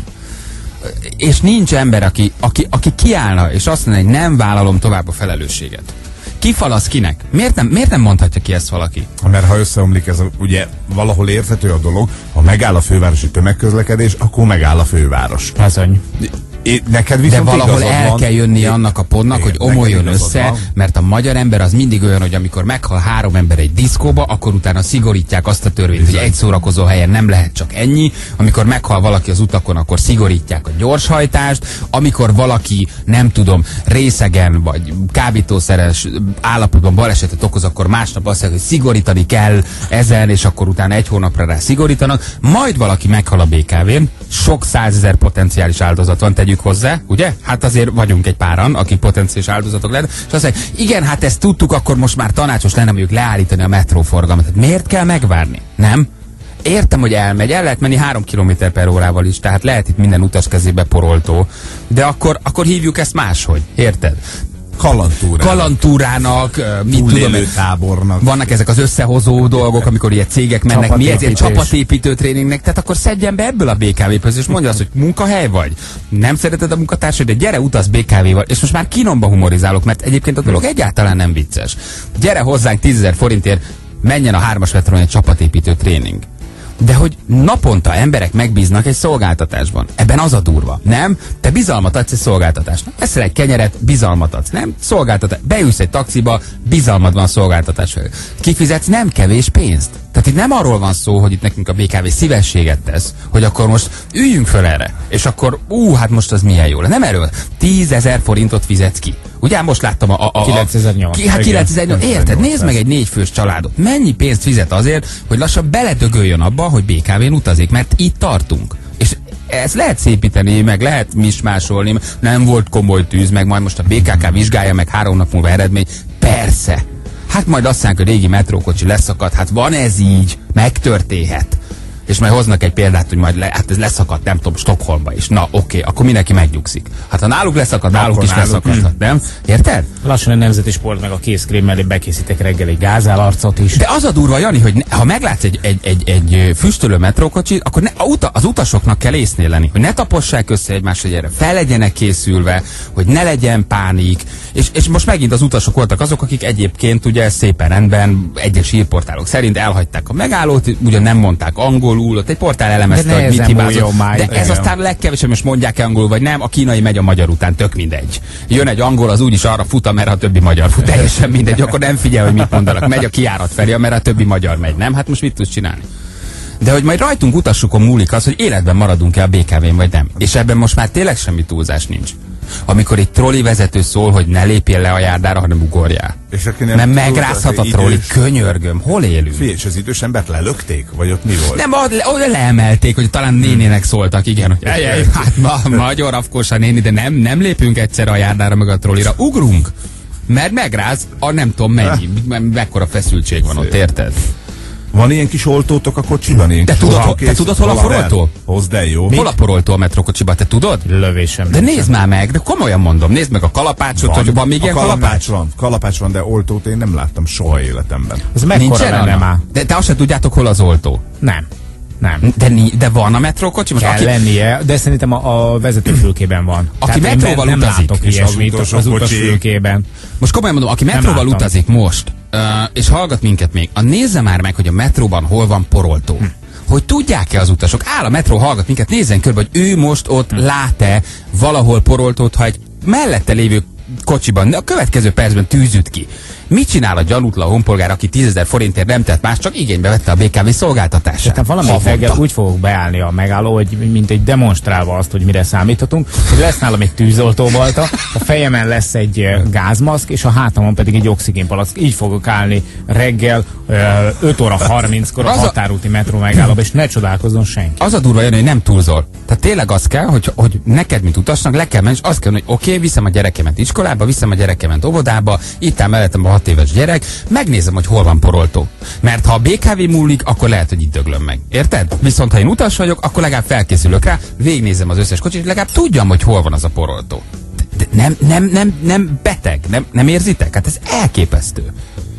És nincs ember, aki, aki, aki kiállna, és azt mondja, hogy nem vállalom tovább a felelősséget. Kifalasz kinek? Miért nem, miért nem mondhatja ki ezt valaki? Mert ha összeomlik ez, a, ugye valahol érthető a dolog, ha megáll a fővárosi tömegközlekedés, akkor megáll a főváros. Bizony. É, neked De viszont valahol igazad el van. kell jönnie annak a pontnak, Igen, hogy neked omoljon igazad össze, van. mert a magyar ember az mindig olyan, hogy amikor meghal három ember egy diszkóba, akkor utána szigorítják azt a törvényt, hogy egy szórakozó helyen nem lehet csak ennyi. Amikor meghal valaki az utakon, akkor szigorítják a gyorshajtást. Amikor valaki, nem tudom, részegen vagy kábítószeres állapotban balesetet okoz, akkor másnap azt mondják, hogy szigorítani kell ezen, és akkor utána egy hónapra rá szigorítanak. Majd valaki meghal a bé ká vén, sok százezer potenciális áldozat van, tegyük hozzá, ugye? Hát azért vagyunk egy páran, akik potenciális áldozatok lehet, és azt mondják, igen, hát ezt tudtuk, akkor most már tanácsos lenne mondjuk leállítani a metróforgalmat. Hát miért kell megvárni? Nem? Értem, hogy elmegy, el lehet menni három kilométer per órával is, tehát lehet itt minden utas kezébe poroltó, de akkor, akkor hívjuk ezt máshogy, érted? Kalantúra. Kalantúrának, uh, mit tudom, Túlélő tábornak. vannak ezek az összehozó dolgok, amikor ilyen cégek mennek, mi ezért Csapatépítés. csapatépítő tréningnek, tehát akkor szedjen be ebből a bé ká vé-ből, és mondja azt, hogy munkahely vagy, nem szereted a munkatársad, de gyere, utaz bé ká vé-val, és most már kínomba humorizálok, mert egyébként a dolog egyáltalán nem vicces. Gyere hozzánk tízezer forintért, menjen a hármas metron egy csapatépítő tréning. De hogy naponta emberek megbíznak egy szolgáltatásban. Ebben az a durva. Nem? Te bizalmat adsz egy szolgáltatásnak. Eszel egy kenyeret, bizalmat adsz. Nem? Szolgáltatás. Beülsz egy taxiba, bizalmad van a szolgáltatás felé. Kifizetsz nem kevés pénzt. Tehát itt nem arról van szó, hogy itt nekünk a bé ká vé szívességet tesz, hogy akkor most üljünk föl erre, és akkor ú, hát most az milyen jó. Nem erről. tízezer forintot fizetsz ki. Ugye most láttam a... a, a kilencezer-nyolc. Ki, hát kilencezer-nyolc. Érted? Nézd meg egy négyfős családot. Mennyi pénzt fizet azért, hogy lassan beledögöljön abba, hogy bé ká vén utazik, mert itt tartunk. És ezt lehet szépíteni, meg lehet mismásolni, nem volt komoly tűz, meg majd most a bé ká ká vizsgálja, meg három nap múlva eredmény. Persze. Hát majd azt mondják, hogy régi metrókocsi leszakadt, hát van ez így, megtörténhet. és majd hoznak egy példát, hogy majd le, hát ez leszakadt, nem tudom, Stockholmba is. Na, oké, okay, akkor mindenki megnyugszik. Hát ha náluk leszakad, náluk Akkor is náluk leszakadhat, nem? Érted? Lassan a Nemzeti Sport meg a kézkrém mellé bekészítek reggel egy gázálarcot is. De az a durva, Jani, hogy ne, ha meglátsz egy, egy, egy, egy füstölő metrókocsit, akkor ne, a uta, az utasoknak kell észnél lenni, hogy ne tapossák össze egymást, hogy erre fel legyenek készülve, hogy ne legyen pánik. És, és most megint az utasok voltak azok, akik egyébként ugye szépen rendben, egyes hírportálok szerint elhagyták a megállót, ugyan nem mondták angolul, ott egy portál elemezte, hogy mit hibázott. De ez aztán a legkevesebb, most mondják -e angolul, vagy nem, a kínai megy a magyar után, tök mindegy. Jön egy angol, az úgyis arra fut, amerre a többi magyar fut, teljesen mindegy, akkor nem figyel, hogy mit mondanak. Megy a kijárat felé, amerre a többi magyar megy, nem? Hát most mit tudsz csinálni? De hogy majd rajtunk utasukon múlik az, hogy életben maradunk-e a bé ká vén, vagy nem. És ebben most már tényleg semmi túlzás nincs. Amikor egy troli vezető szól, hogy ne lépjél le a járdára, hanem ugorjál. És aki nem mert megrázhat a troli, idős... könyörgöm, hol élünk? Figyelj, és az idős embert lelökték? Vagy ott mi volt? Nem, oda leemelték, hogy talán nénének szóltak, igen, hogy ejjjj, hát ma, magyar afkósa néni, de nem, nem lépünk egyszer a járdára meg a trolira, ugrunk, mert megráz a nem tudom mennyi, mekkora feszültség van ott, érted? Van ilyen kis oltótok a kocsiban? Ilyen te tudod, ho, te tudod hol a poroltó? Hozd el, jó? Hol a poroltó a metrókocsiban, te tudod? Lövésem. De nézd már meg, de komolyan mondom, nézd meg a kalapácsot, van, hogy van még ilyen kalapács? kalapács? Van, kalapács van, de oltót én nem láttam soha életemben. Az mekkora lenne már? De te azt sem tudjátok, hol az oltó? Nem. Nem. De, de van a metrókocsi? Most kell aki... lennie, de szerintem a, a vezetőfülkében van. Aki tehát metróval nem utazik. látok ilyesmit az, az utasfülkében. Most komolyan mondom, aki metróval utazik most, uh, és hallgat minket még, a nézze már meg, hogy a metróban hol van poroltó. Hm. Hogy tudják-e az utasok? Áll a metró, hallgat minket, nézzen körbe, hogy ő most ott hm. lát-e valahol poroltót, ha egy mellette lévő kocsiban, de a következő percben tűzüt ki. Mit csinál a gyanútlan honpolgár, aki tízezer forintért nem tett más, csak igénybe vette a bé ká vé szolgáltatását? Tehát valamelyik reggel úgy fogok beállni a megálló, hogy mint egy demonstrálva azt, hogy mire számíthatunk, hogy lesz nálam egy tűzoltóbalta, a fejemen lesz egy gázmaszk, és a hátamon pedig egy oxigénpalack. Így fogok állni reggel öt óra harminckor a határúti metró megállóba, és ne csodálkozzon senki. Az a durva jön, hogy nem túlzol. Tehát tényleg az kell, hogy, hogy neked, mint utasnak, le kell menni, és az kell, hogy oké, okay, viszem a gyerekemet iskolába, viszem a gyerekemet óvodába, itt áll mellettem a hat éves gyerek, megnézem, hogy hol van poroltó. Mert ha a bé ká vé múlik, akkor lehet, hogy itt döglöm meg. Érted? Viszont ha én utas vagyok, akkor legalább felkészülök rá, végignézem az összes kocsit, legalább tudjam, hogy hol van az a poroltó. De nem, nem, nem, nem beteg, nem, nem érzitek? Hát ez elképesztő.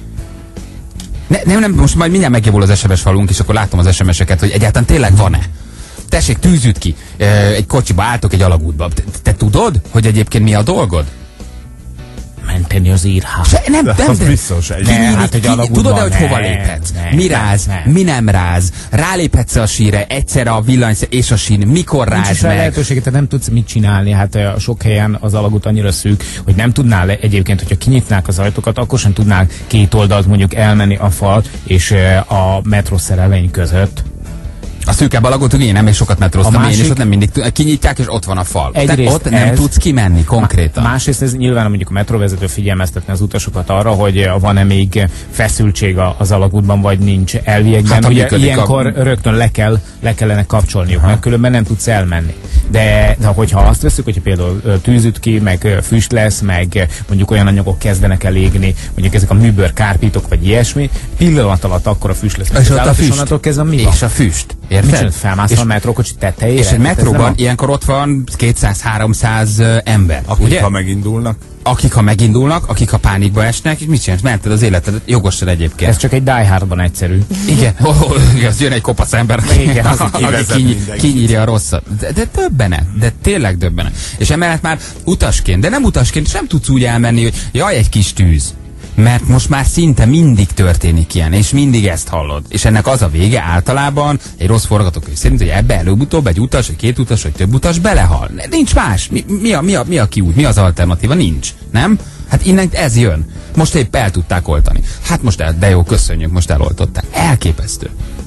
Ne, nem, nem, most majd mindjárt megjavul az es em es falunk, és akkor látom az es em eseket, hogy egyáltalán tényleg van-e. Tessék, tűzüt ki. Egy kocsiba álltok egy alagútba. Te, te tudod, hogy egyébként mi a dolgod? Menteni az írhát. Se, nem, nem, nem. Biztos. Egy ne, hát, hogy tudod-e, hogy hova léphetsz? Ne, mi ráz, ne, ne. mi nem ráz? Ráléphetsz a sínre, egyszerre a villany és a sín, mikor ráz nincs meg? lehetőséget, tehát nem tudsz mit csinálni. Hát a sok helyen az alagút annyira szűk, hogy nem tudnál egyébként, hogyha kinyitnák az ajtókat, akkor sem tudnál két oldalt mondjuk elmenni a fal és a metrószerelvény között. A szűkebb alagút, ugye én nem, és sokat metróztam másik, én, és ott nem mindig kinyitják, és ott van a fal. Tehát ott nem ez, tudsz kimenni konkrétan. Másrészt ez nyilván mondjuk a metróvezető figyelmeztetni az utasokat arra, hogy van-e még feszültség az alagútban, vagy nincs elviekben. Hát, ugye ilyenkor a... rögtön le, kell, le kellene kapcsolniuk, mert különben nem tudsz elmenni. De, de hogyha azt veszük, hogyha például tűzüt ki, meg füst lesz, meg mondjuk olyan anyagok kezdenek el égni, mondjuk ezek a műbőr kárpítok, vagy ilyesmi, pillanat alatt akkor a füst lesz. És, ott a füst. És, mi és a füst. Érted? Felmászol a metrókocsi tetejére? És egy metróban a... ilyenkor ott van kétszáz-háromszáz ember. Akik ugye? Ha megindulnak. Akik ha megindulnak, akik ha pánikba esnek, és mit csinálsz? Mented az életed, jogosan egyébként. Ez csak egy Die Hardban egyszerű. Igen, oh, oh, az jön egy kopasz ember, igen, az aki kinyí, kinyírja a rosszat. De, de döbbenet, de tényleg döbbenet. És emellett már utasként, de nem utasként, sem tudsz úgy elmenni, hogy jaj, egy kis tűz. Mert most már szinte mindig történik ilyen, és mindig ezt hallod. És ennek az a vége általában egy rossz forgatókönyv szerint, hogy ebbe előbb-utóbb egy utas, vagy két utas, vagy több utas belehal. Nincs más. Mi, mi, a, mi, a, mi a kiút? Mi az alternatíva? Nincs. Nem? Hát innen ez jön. Most épp el tudták oltani. Hát most el, de jó, köszönjük, most eloltották. Elképesztő.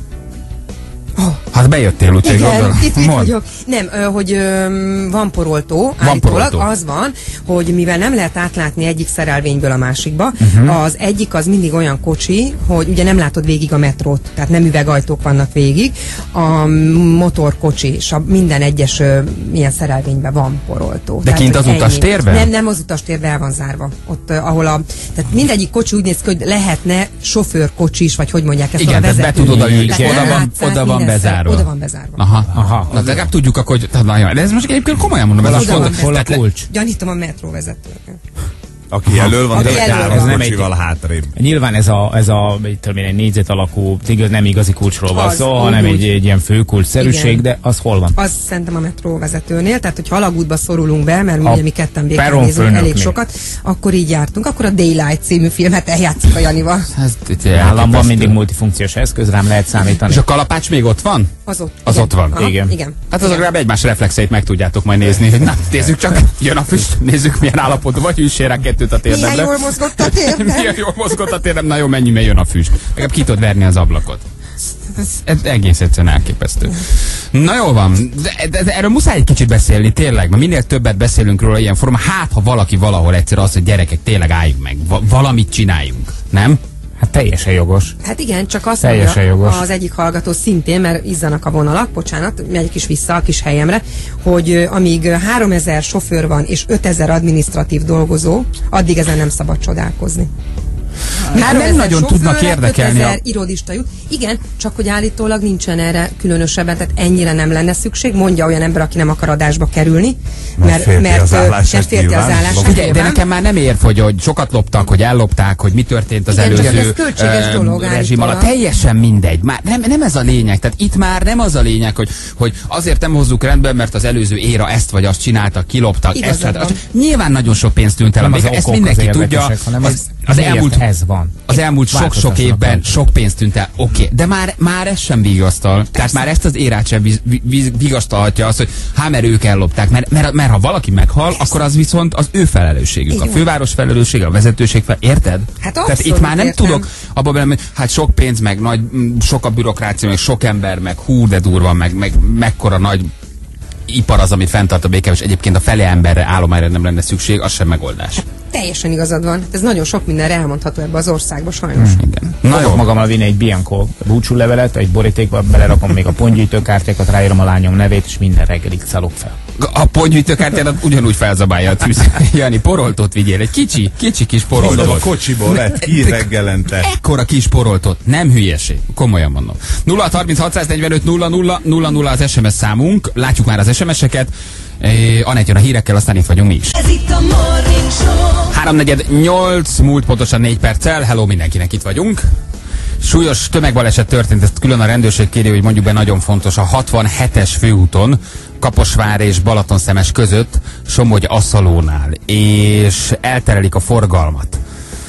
Oh. Hát bejöttél, úgyhogy igen, gondolom. itt, itt vagyok. Nem, ö, hogy ö, van poroltó, van állítólag poroltó. Az van, hogy mivel nem lehet átlátni egyik szerelvényből a másikba, uh-huh. az egyik az mindig olyan kocsi, hogy ugye nem látod végig a metrót, tehát nem üvegajtók vannak végig, a motorkocsi, és a minden egyes ö, ilyen szerelvényben van poroltó. De tehát, kint az utastérben? Nem, nem az utastérben el van zárva. Ott, ö, ahol a, tehát mindegyik kocsi úgy néz ki, hogy lehetne sofőrkocsi is, vagy hogy mondják ezt. Igen, tehát be tudod ülni, oda van, oda van bezárva. bezárva. Oda van bezárva. Aha, aha. Na, legalább tudjuk akkor, hogy... De ez most egyébként komolyan mondom, ez Oda most van fontos. bezárva. Hol a kulcs? Gyanítom a metróvezetőnek. Aki elől van, Aki de elől jár van. a kocsival hátrébb. Nyilván ez a, ez a mit tudom én, egy négyzet alakú, igaz, nem igazi kulcsról van Az, szó, úgy, hanem úgy. egy, egy ilyen főkulcsszerűség, Igen. de az hol van? Az szerintem a metróvezetőnél, tehát hogyha alagútba szorulunk be, mert A ugye mi ketten peron békánézünk elég főnöknél. sokat, akkor így jártunk. Akkor a Daylight című filmet eljátszik a Janival. Ez itt Államban elképesztő. mindig multifunkciós eszköz, rám lehet számítani. És a kalapács még ott van? Az ott. Az igen. ott van. Aha, Igen. igen. Hát azok legalább egymás reflexeit meg tudjátok majd nézni, hogy na, nézzük csak, jön a füst, nézzük milyen állapotban vagy, üssél rá kettőt a térdemre. Milyen jól mozgott a térdem. Milyen jól mozgott a térdem, na jó, mennyi, mert jön a füst. Legalább ki tudod verni az ablakot. Ez, ez egész egyszerűen elképesztő. Na jól van, de, de, de erről muszáj egy kicsit beszélni, tényleg, mert minél többet beszélünk róla ilyen formán, hát ha valaki valahol egyszer azt, hogy gyerekek, tényleg álljunk meg, va- valamit csináljunk, nem? Hát teljesen jogos. Hát igen, csak azt Teljesen mondja jogos. az egyik hallgató szintén, mert izzanak a vonalak, bocsánat, megyek is vissza a kis helyemre, hogy ö, amíg háromezer sofőr van és ötezer adminisztratív dolgozó, addig ezen nem szabad csodálkozni. Nem nagyon tudnak érdekelni a- ötezer irodista jut. Igen, csak hogy állítólag nincsen erre különösebben, tehát ennyire nem lenne szükség, mondja olyan ember, aki nem akar adásba kerülni, Mert félti az ö, állását mert félti az nyilván. állását. Figyelj, de nyilván. nekem már nem ér, hogy, hogy sokat loptak, hogy ellopták, hogy mi történt az Igen, csak előző ez költséges ö, dolog rezsim alatt. állítólag. Teljesen mindegy. Már nem, nem ez a lényeg. Tehát itt már nem az a lényeg, hogy, hogy azért nem hozzuk rendben, mert az előző éra ezt vagy azt csináltak, kiloptak. Igazad Ezt, van. azt. Nyilván nagyon sok pénzt tűnt el. Nem a az béke, ezt okok mindenki az tudja. érdekesek, hanem Az, az, az miért elmúlt ez van. az elmúlt sok-sok Változtassanak évben rajta. sok pénzt tűnt el. Oké, okay. De már, már ez sem vigasztal. Tehát már ezt az érát sem viz, viz, vigasztalhatja azt, hogy hát mert ők ellopták. Mert, mert, mert ha valaki meghal, akkor az viszont az ő felelősségük. Igen. A főváros felelőssége, a vezetőség fel. Érted? Hát Tehát itt abszolút már nem értem. tudok abban bele, hogy hát sok pénz, meg nagy, mm, sok a bürokrácia, meg sok ember, meg hú, de durva, meg, meg mekkora nagy ipar az, amit fenntart a béke, és egyébként a fele emberre, állományra nem lenne szükség, az sem megoldás. Teljesen igazad van. Hát ez nagyon sok mindenre elmondható ebbe az országba, sajnos. Hmm. Igen. Na Fogok jó, magammal vinni egy Bianco búcsúlevelet, egy borítékba belerakom még a pontgyűjtőkártyákat, ráírom a lányom nevét, és minden reggelig szalok fel. a pontgyűjtőkártyádat ugyanúgy felzabálja a tűz. Jani, poroltót vigyél, egy kicsi, kicsi kis Mondom, a poroltót. kocsiból lett ki reggelente. Ekkora kis poroltót, nem hülyeség, komolyan mondom. nulla harminc hatszáznegyvenöt nulla nulla nulla nulla az es em es számunk, látjuk már az es em eseket. Eh, Anett jön a hírekkel, aztán itt vagyunk mi is. Ez itt a Morning Show. háromnegyed nyolc, múlt pontosan négy perccel, hello mindenkinek, itt vagyunk. Súlyos tömegbaleset történt, ezt külön a rendőrség kéri, hogy mondjuk be, nagyon fontos, a hatvanhetes főúton, Kaposvár és Balatonszemes között, Somogy-Asszalónál, és elterelik a forgalmat.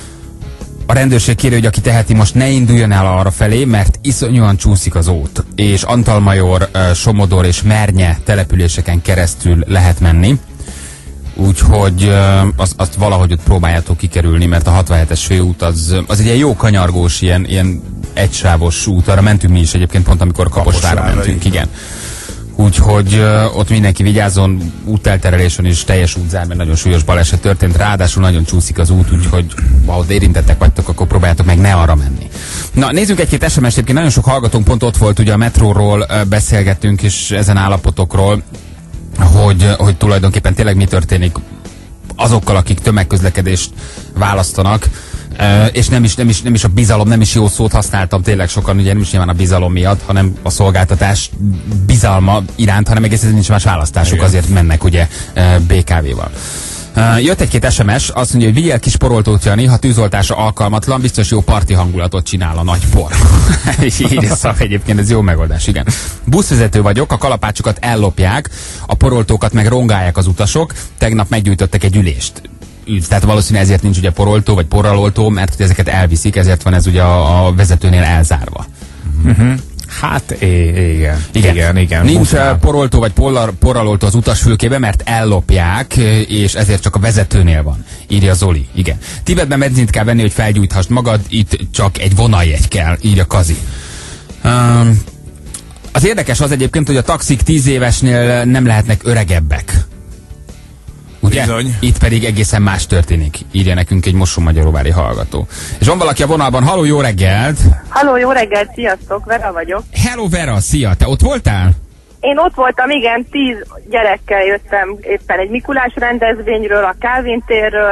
A rendőrség kéri, hogy aki teheti, most ne induljon el arra felé, mert iszonyúan csúszik az út, és Antalmajor, Somodor és Mernye településeken keresztül lehet menni. Úgyhogy azt, azt valahogy ott próbáljátok kikerülni, mert a hatvanhetes főút az, az egy ilyen jó kanyargós, ilyen, ilyen egysávos út. Arra mentünk mi is egyébként pont, amikor Kaposvárra mentünk, igen. Úgyhogy uh, ott mindenki vigyázzon, útelterelésen is teljes útzár, mert nagyon súlyos baleset történt, ráadásul nagyon csúszik az út, úgyhogy ha ott érintettek vagytok, akkor próbáljátok meg ne arra menni. Na, nézzünk egy-két es em es-t, egyébként nagyon sok hallgatónk pont ott volt, ugye a metróról uh, beszélgettünk, és ezen állapotokról, hogy, hogy tulajdonképpen tényleg mi történik azokkal, akik tömegközlekedést választanak, uh, és nem is, nem, is, nem is a bizalom, nem is jó szót használtam, tényleg sokan, ugye nem is nyilván a bizalom miatt, hanem a szolgáltatás bizalma iránt, hanem egész nincs más választásuk, igen. Azért mennek ugye uh, bé ká vé-val. Uh, jött egy-két es em es, azt mondja, hogy vigyél kis poroltót, Jani, ha tűzoltásra alkalmatlan, biztos jó parti hangulatot csinál a nagy por. Így szak, egyébként ez jó megoldás, igen. Buszvezető vagyok, a kalapácsokat ellopják, a poroltókat meg rongálják az utasok, tegnap meggyújtottak egy ülést. Tehát valószínűleg ezért nincs ugye poroltó, vagy porraloltó, mert hogy ezeket elviszik, ezért van ez ugye a, a vezetőnél elzárva. Uh-huh. Hát é, igen, igen, igen, igen. Nincs Busznál. poroltó vagy pollar, porraloltó az utasfülkébe, mert ellopják, és ezért csak a vezetőnél van. Írja Zoli, igen. Tibetben benzint kell venni, hogy felgyújthast magad, itt csak egy vonaljegy kell, írja Kazi. Um, az érdekes az egyébként, hogy a taxik tíz évesnél nem lehetnek öregebbek. Ugye? Bizony. Itt pedig egészen más történik, írja nekünk egy Mosonmagyaróvári hallgató. És van valaki a vonalban, haló, jó reggelt! Halló, jó reggelt, sziasztok, Vera vagyok. Hello Vera, szia, te ott voltál? Én ott voltam, igen, tíz gyerekkel jöttem éppen egy Mikulás rendezvényről, a Kálvin térről,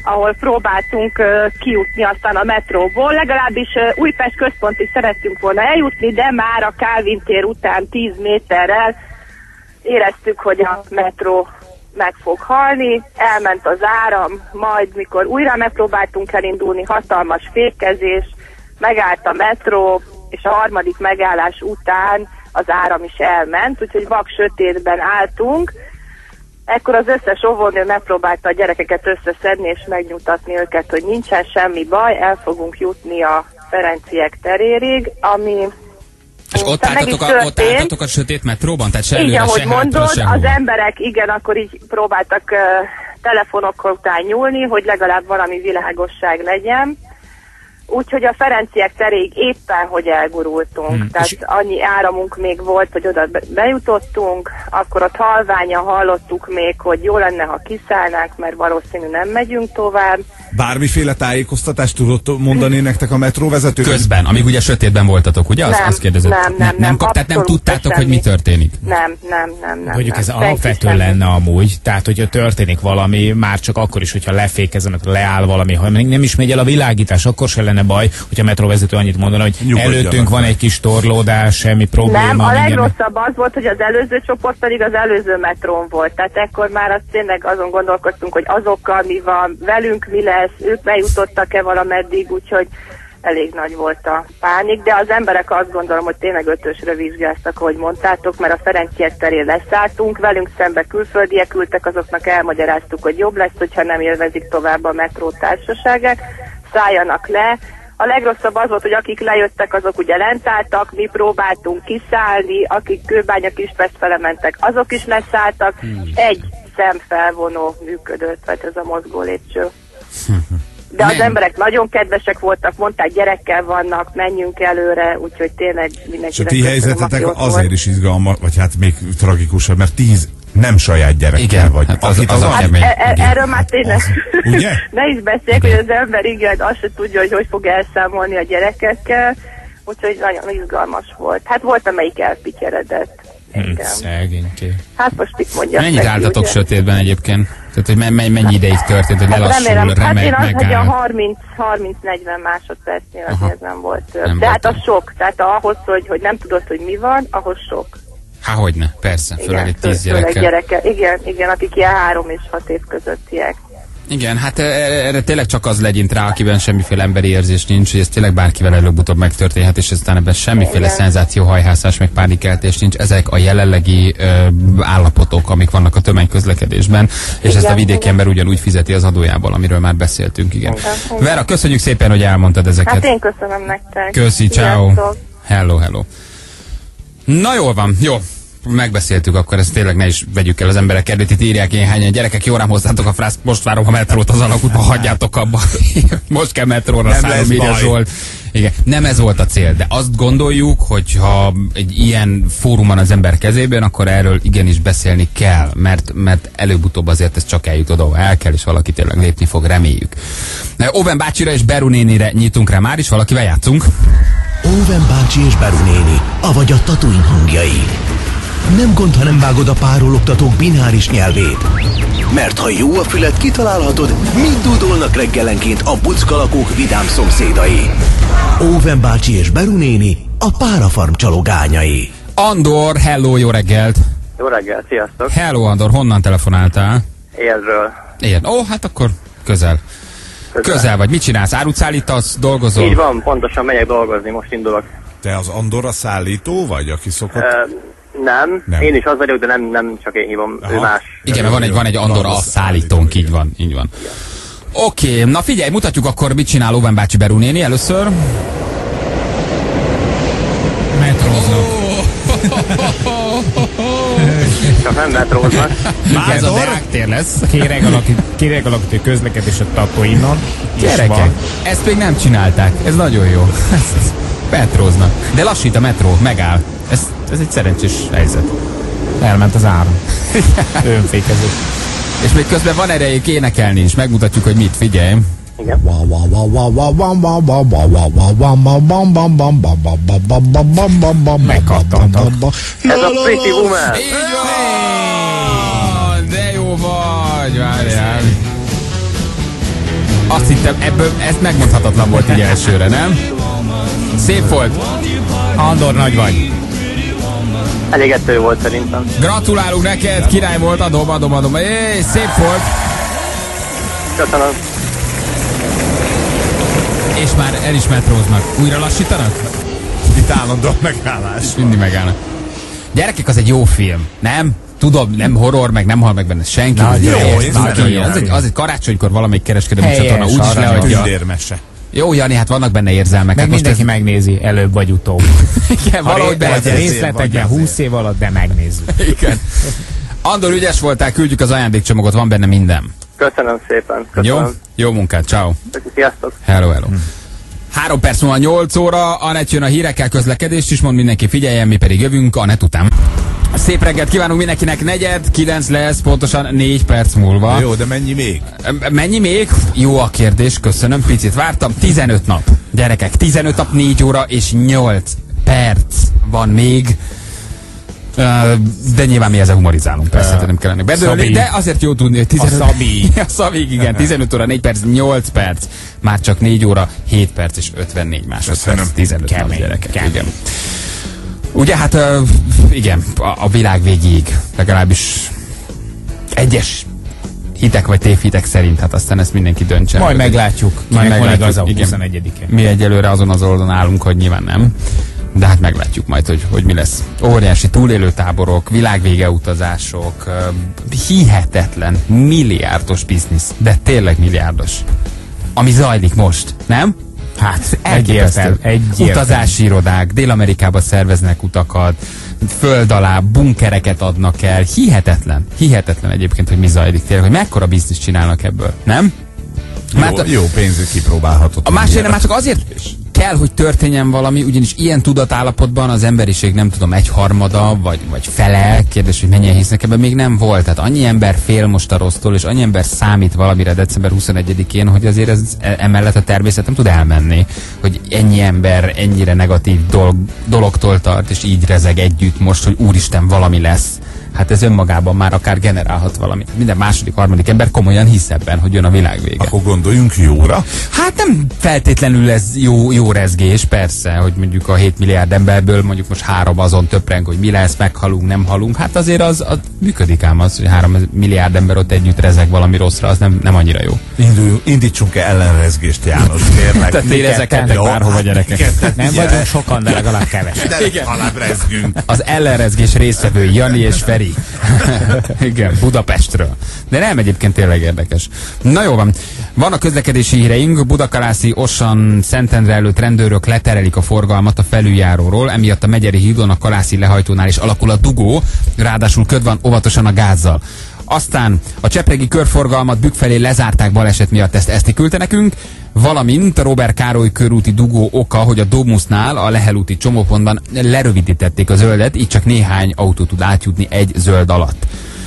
ahol próbáltunk uh, kijutni aztán a metróból. Legalábbis uh, Újpest központig szerettünk volna eljutni, de már a Kálvin tér után tíz méterrel éreztük, hogy a metró meg fog halni, elment az áram, majd mikor újra megpróbáltunk elindulni, hatalmas fékezés, megállt a metró, és a harmadik megállás után az áram is elment, úgyhogy vak sötétben álltunk. Ekkor az összes óvónő megpróbálta a gyerekeket összeszedni és megnyugtatni őket, hogy nincsen semmi baj, el fogunk jutni a Ferenciek terérig, ami és ott álltatok, a, ott álltatok a sötét metróban? Tehát se így, előre, ahogy se hátra, mondod, sehova. az emberek, igen, akkor így próbáltak uh, telefonokkal után nyúlni, hogy legalább valami világosság legyen. Úgyhogy a Ferenciek teréig éppen, hogy elgurultunk. Hmm. Tehát annyi áramunk még volt, hogy oda bejutottunk, akkor ott halványan hallottuk még, hogy jó lenne, ha kiszállnánk, mert valószínű nem megyünk tovább. Bármiféle tájékoztatást tudott mondani nektek a metróvezető? Közben, amíg ugye sötétben voltatok, ugye? Azt, nem, azt kérdezett. nem, nem, nem, nem, tehát nem tudtátok, hogy mi történik? Nem, nem, nem, nem. Mondjuk nem. ez alapvető lenne amúgy, tehát hogyha történik valami, már csak akkor is, hogyha lefékezem, leáll valami, ha nem is megy el a világítás, akkor se lenne baj, hogyha a metróvezető annyit mondana, hogy Nyugodjanak előttünk van egy kis torlódás, semmi probléma. Nem, a minden... legrosszabb az volt, hogy az előző csoport pedig az előző metrón volt. Tehát ekkor már azt tényleg azon gondolkoztunk, hogy azokkal mi van, velünk mi lesz, ők bejutottak-e valameddig, úgyhogy elég nagy volt a pánik, de az emberek azt gondolom, hogy tényleg ötösre vizsgáztak, ahogy mondtátok, mert a Ferenciek terén leszálltunk, velünk szembe külföldiek ültek, azoknak elmagyaráztuk, hogy jobb lesz, hogyha nem élvezik tovább a metró társaságát, szálljanak le. A legrosszabb az volt, hogy akik lejöttek, azok ugye lent álltak, mi próbáltunk kiszállni, akik Kőbánya Kispest fele mentek, azok is leszálltak, egy szemfelvonó működött, vagy ez a mozgó lépcső. De az emberek nagyon kedvesek voltak, mondták, gyerekkel vannak, menjünk előre, úgyhogy tényleg mindenkinek. És a ti helyzetetek azért is izgalmas, vagy hát még tragikusabb, mert tíz nem saját gyerekkel igen, vagy. Hát az, az, az, az hát kemény, e, e, erről már tényleg ugye? ne is beszéljek, hogy az ember igen, azt se tudja, hogy hogy fog elszámolni a gyerekekkel, úgyhogy nagyon izgalmas volt. Hát volt, amelyik elpityeredett. Hmm, szegényké. Hát most mit mondjak? Mennyit álltatok ugye? Sötétben egyébként? Tehát, hogy me- mennyi ideig történt, hogy hát lelassul, remélem, remeg, hát én azt, hogy a megáll? harminc-negyven másodpercnél Aha. azért nem volt több. Nem De volt hát az sok, tehát ahhoz, hogy, hogy nem tudod, hogy mi van, ahhoz sok. Há, hogyne, persze, főleg egy tíz főleg gyerekkel. gyereke. Igen, igen, akik ilyen három és hat év közöttiek. Igen, hát erre tényleg csak az legyint rá, akiben semmiféle emberi érzés nincs, hogy ez tényleg bárkivel előbb-utóbb megtörténhet, és aztán ebben semmiféle igen. szenzációhajhászás, meg pánikeltés nincs. Ezek a jelenlegi ö, állapotok, amik vannak a tömegközlekedésben, és igen, ezt a vidéki igen. ember ugyanúgy fizeti az adójából, amiről már beszéltünk, igen. igen. Vera, köszönjük szépen, hogy elmondtad ezeket. Hát én köszönöm nektek. Köszi, ciao. Hello, hello. Na jól van, jó. Megbeszéltük, akkor ezt tényleg ne is vegyük el az emberek kedvét. Itt írják néhányan, gyerekek, jó rám hozzátok a frászt, most várom a metrót az alagútba, hagyjátok abba. Most kell metróra szállnom, írja Zsolt. Igen, nem ez volt a cél, de azt gondoljuk, hogy ha egy ilyen fórumon az ember kezében, akkor erről igenis beszélni kell, mert, mert előbb-utóbb azért ez csak eljut oda, el kell, és valaki tényleg lépni fog, reméljük. Óven bácsira és Beru nénire nyitunk rá már is, valakivel játszunk. Óven bácsi és Beru néni, avagy a Tatooine hangjai. Nem gond, ha nem vágod a párologtatók bináris nyelvét. Mert ha jó a fület, kitalálhatod, mit dúdolnak reggelenként a buckalakók vidám szomszédai. Óven bácsi és Beru néni, a párafarm csalogányai. Andor, hello, jó reggelt! Jó reggelt, sziasztok! Hello, Andor, honnan telefonáltál? Érről. Ér. Ó, hát akkor közel. Közel. Közel vagy. Mit csinálsz? Árut szállítasz, dolgozol? Így van, pontosan megyek dolgozni, most indulok. Te az Andorra szállító vagy, aki szokott? Uh, nem. nem, én is az vagyok, de nem, nem csak én hívom, aha. Ő más. Igen, mert van egy, van egy Andorra a szállítónk, így van, így van. Oké, okay, na figyelj, mutatjuk akkor, mit csinál Óven bácsi, Beru néni először. Metróznak. Csak nem metróznak. Igen, ez a Deák lesz. Kéreg alakítő közlekedés a Tatooine-on. Gyerekek, ezt még nem csinálták, ez nagyon jó. Metróznak. De lassít a metró, megáll. Ez, ez egy szerencsés helyzet. Elment az áram. Önfékezés. És még közben van erejük énekelni is. Megmutatjuk, hogy mit, figyelj. Igen. Megkattantak. Ez a Pretty Woman. Így van! De jó vagy, várjál. Azt hittem, ebből ez megmondhatatlan volt így elsőre, nem? Szép volt. Andor, nagy vagy. Elégető volt szerintem. Gratulálunk neked, király volt, adom, adom, adom. Éj, szép volt. Köszönöm. És már el is metróznak. Újra lassítanak? Itt állandó megállás. Mindig megállnak. Gyerekek, az egy jó film, nem? Tudom, nem horror, meg nem hal meg benne senki. Na, jó, helyes, én nagyon jó. jó. Az egy, az egy karácsonykor valamelyik kereskedelmi Helyes, csatorna úgyis aranyos. leadja. Tündérmese. Jó, Jani, hát vannak benne érzelmek. Meg Hát most mindenki ez... megnézi, előbb vagy utóbb. Igen, valahogy Vagy bele. részletekben húsz év alatt, de megnézzük. Igen. Andor, ügyes voltál, küldjük az ajándékcsomagot, van benne minden. Köszönöm szépen. Köszönöm. Jó? Jó munkát, ciao. Sziasztok. Hello, hello. Hmm. Három perc múlva nyolc óra, Anett jön a hírekkel, közlekedést is mond mindenki, figyeljen, mi pedig jövünk Anett után. Szép reggelt kívánunk mindenkinek, negyed, kilenc lesz, pontosan négy perc múlva. Jó, de mennyi még? Mennyi még? Jó a kérdés, köszönöm, picit vártam. tizenöt nap, gyerekek, tizenöt nap, négy óra és nyolc perc van még. Uh, de nyilván mi ezzel humorizálunk, persze, uh, nem kellene bedőlni, Szabi. de azért jó tudni, hogy tizenöt... A Szabi. A Szabi, igen, tizenöt óra, négy perc, nyolc perc, már csak négy óra, hét perc és ötvennégy másodperc, tizenöt nap, gyerekek, kemény. Igen. Ugye, hát uh, igen, a, a világ végéig, legalábbis egyes hitek vagy tévhitek szerint, hát aztán ezt mindenki döntse. Majd meglátjuk, Majd meglátjuk, az a igen. huszonegyedike. Mi egyelőre azon az oldalon állunk, hogy nyilván nem. De hát meglátjuk majd, hogy, hogy mi lesz. Óriási túlélőtáborok, világvége utazások, uh, hihetetlen, milliárdos biznisz, de tényleg milliárdos. Ami zajlik most, nem? Hát elképesztő. Utazási irodák, Dél-Amerikába szerveznek utakat, föld alá bunkereket adnak el. Hihetetlen, hihetetlen egyébként, hogy mi zajlik tényleg, hogy mekkora bizniszt csinálnak ebből, nem? Jó, Már jó pénzük kipróbálhatott. A másodjára már csak azért kell, hogy történjen valami, ugyanis ilyen tudatállapotban az emberiség nem tudom, egyharmada, vagy, vagy fele, kérdés, hogy mennyien hisznek ebben, még nem volt. Tehát annyi ember fél most a rossztól, és annyi ember számít valamire december huszonegyedikén, hogy azért ez emellett a természet nem tud elmenni, hogy ennyi ember ennyire negatív dolog, dologtól tart, és így rezeg együtt most, hogy úristen, valami lesz. Hát ez önmagában már akár generálhat valamit. Minden második, harmadik ember komolyan hisz ebben, hogy jön a világ vége. Akkor gondoljunk jóra? Hát nem feltétlenül ez jó, jó rezgés, persze, hogy mondjuk a hét milliárd emberből mondjuk most három azon töpreng, hogy mi lesz, meghalunk, nem halunk. Hát azért az, az működik ám az, hogy három milliárd ember ott együtt rezeg valami rosszra, az nem, nem annyira jó. Indul, indítsunk-e ellenrezgést, János, kérlek. Tehát lélezekedtek bárhova, gyerekek. Nem vagyunk sokan, de legalább kevesen. De legalább rezgünk. Az ellenrezgés résztvevő Jani és Feri. Igen, Budapestről. De nem, egyébként tényleg érdekes. Na jó van, van a közlekedési híreink. Budakalászi Ossan Szentendre előtt rendőrök leterelik a forgalmat a felüljáróról, emiatt a Megyeri hídon a Kalászi lehajtónál is alakul a dugó, ráadásul köd van, óvatosan a gázzal. Aztán a csepregi körforgalmat Bükk felé lezárták baleset miatt, ezt Eszti küldte nekünk, valamint a Róbert Károly körúti dugó oka, hogy a Domusznál a Lehel úti csomópontban lerövidítették a zöldet, így csak néhány autó tud átjutni egy zöld alatt.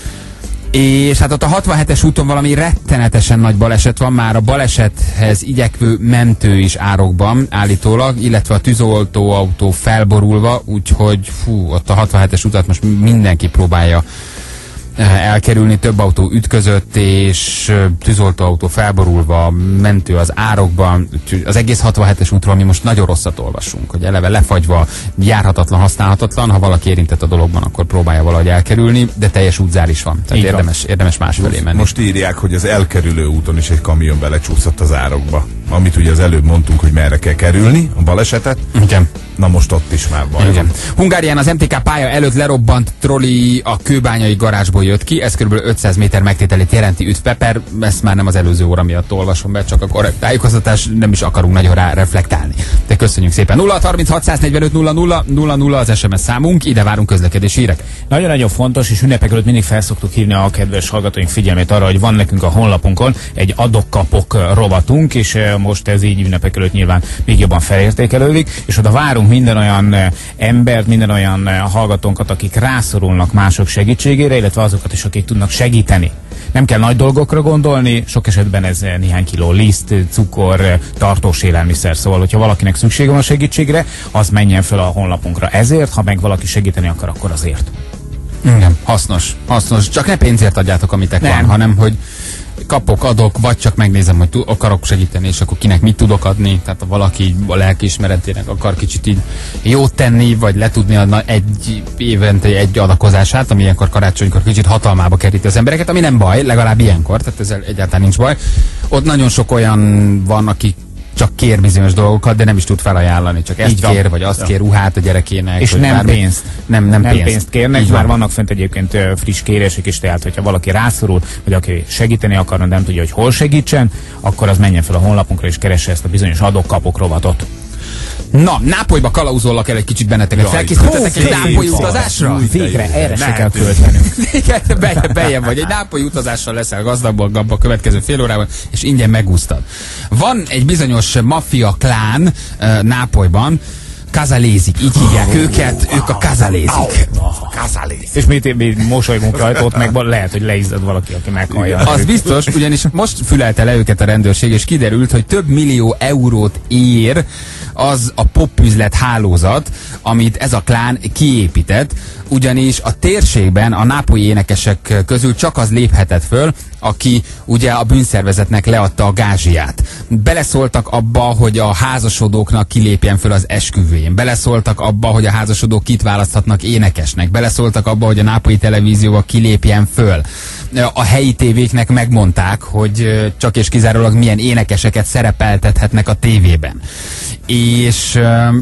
És hát ott a hatvanhetes úton valami rettenetesen nagy baleset van, már a balesethez igyekvő mentő is árokban állítólag, illetve a tűzoltóautó felborulva, úgyhogy fú, ott a hatvanhetes utat most mindenki próbálja elkerülni, több autó ütközött, és tűzoltóautó felborulva, mentő az árokban, az egész hatvanhetes útról mi most nagyon rosszat olvasunk, hogy eleve lefagyva, járhatatlan, használhatatlan, ha valaki érintett a dologban, akkor próbálja valahogy elkerülni, de teljes útzár is van, tehát érdemes, érdemes másfelé menni. Most írják, hogy az elkerülő úton is egy kamion belecsúszott az árokba, amit ugye az előbb mondtunk, hogy merre kell kerülni, a balesetet. Igen. Na most ott is már baj. Igen. Hungárián az em té ká pálya előtt lerobbant troli a kőbányai garázsból jött ki, ez kb. ötszáz méter megtételét jelenti ütpeper, ezt már nem az előző óra miatt olvasom be, csak a korrekt tájékoztatás, nem is akarunk nagyon rá reflektálni. De köszönjük szépen. nulla harminc hatszáznegyvenöt nulla nulla nulla nulla az es em es számunk, ide várunk közlekedési hírek. Nagyon-nagyon fontos, és ünnepek előtt mindig felszoktuk hívni a kedves hallgatóink figyelmét arra, hogy van nekünk a honlapunkon egy adok-kapok rovatunk, és most ez így ünnepek előtt nyilván még jobban felértékelődik, és oda várunk minden olyan embert, minden olyan hallgatónkat, akik rászorulnak mások segítségére, illetve azokat is, akik tudnak segíteni. Nem kell nagy dolgokra gondolni, sok esetben ez néhány kiló liszt, cukor, tartós élelmiszer, szóval, hogyha valakinek szüksége van a segítségre, az menjen fel a honlapunkra ezért, ha meg valaki segíteni akar, akkor azért. Igen, hasznos, hasznos. Csak ne pénzért adjátok, amitek Nem. van, hanem hogy kapok, adok, vagy csak megnézem, hogy t- akarok segíteni, és akkor kinek mit tudok adni. Tehát ha valaki a lelkiismeretének akar kicsit így jót tenni, vagy le tudni adni egy évente egy adakozását, ami ilyenkor karácsonykor kicsit hatalmába keríti az embereket, ami nem baj, legalább ilyenkor, tehát ezzel egyáltalán nincs baj. Ott nagyon sok olyan van, aki csak kér bizonyos dolgokat, de nem is tud felajánlani, csak ezt kér, vagy azt kér, ruhát a gyerekének. És nem bármi. pénzt. Nem, nem, nem pénzt. pénzt kérnek, már vannak fent egyébként friss kérések is, tehát hogyha valaki rászorul, vagy aki segíteni akar, de nem tudja, hogy hol segítsen, akkor az menjen fel a honlapunkra és keresse ezt a bizonyos adok-kapok rovatot. Na, Nápolyba kalauzollak el egy kicsit benneteket. Felkészítettek egy nápolyi utazásra? Végre, erre se kell költenünk. Bejebb, bejebb vagy. Egy nápolyi utazással leszel gazdagból a következő fél órában, és ingyen megúsztad. Van egy bizonyos maffia klán uh, Nápolyban, Casalézik, így hívják oh, őket, oh, ők a Casalézik. Casalézik. És mi, mi mosolygunk rajta, ott meg lehet, hogy leizzad valaki, aki meghallja. Az biztos, ugyanis most fülelte le őket a rendőrség, és kiderült, hogy több millió eurót ér az a popüzlet hálózat, amit ez a klán kiépített, ugyanis a térségben a nápolyi énekesek közül csak az léphetett föl, aki ugye a bűnszervezetnek leadta a gázsiát. Beleszóltak abba, hogy a házasodóknak kilépjen föl az esküvőjén. Beleszóltak abba, hogy a házasodók kit választhatnak énekesnek. Beleszóltak abba, hogy a nápolyi televízióba kilépjen föl. A helyi tévéknek megmondták, hogy csak és kizárólag milyen énekeseket szerepeltethetnek a tévében. És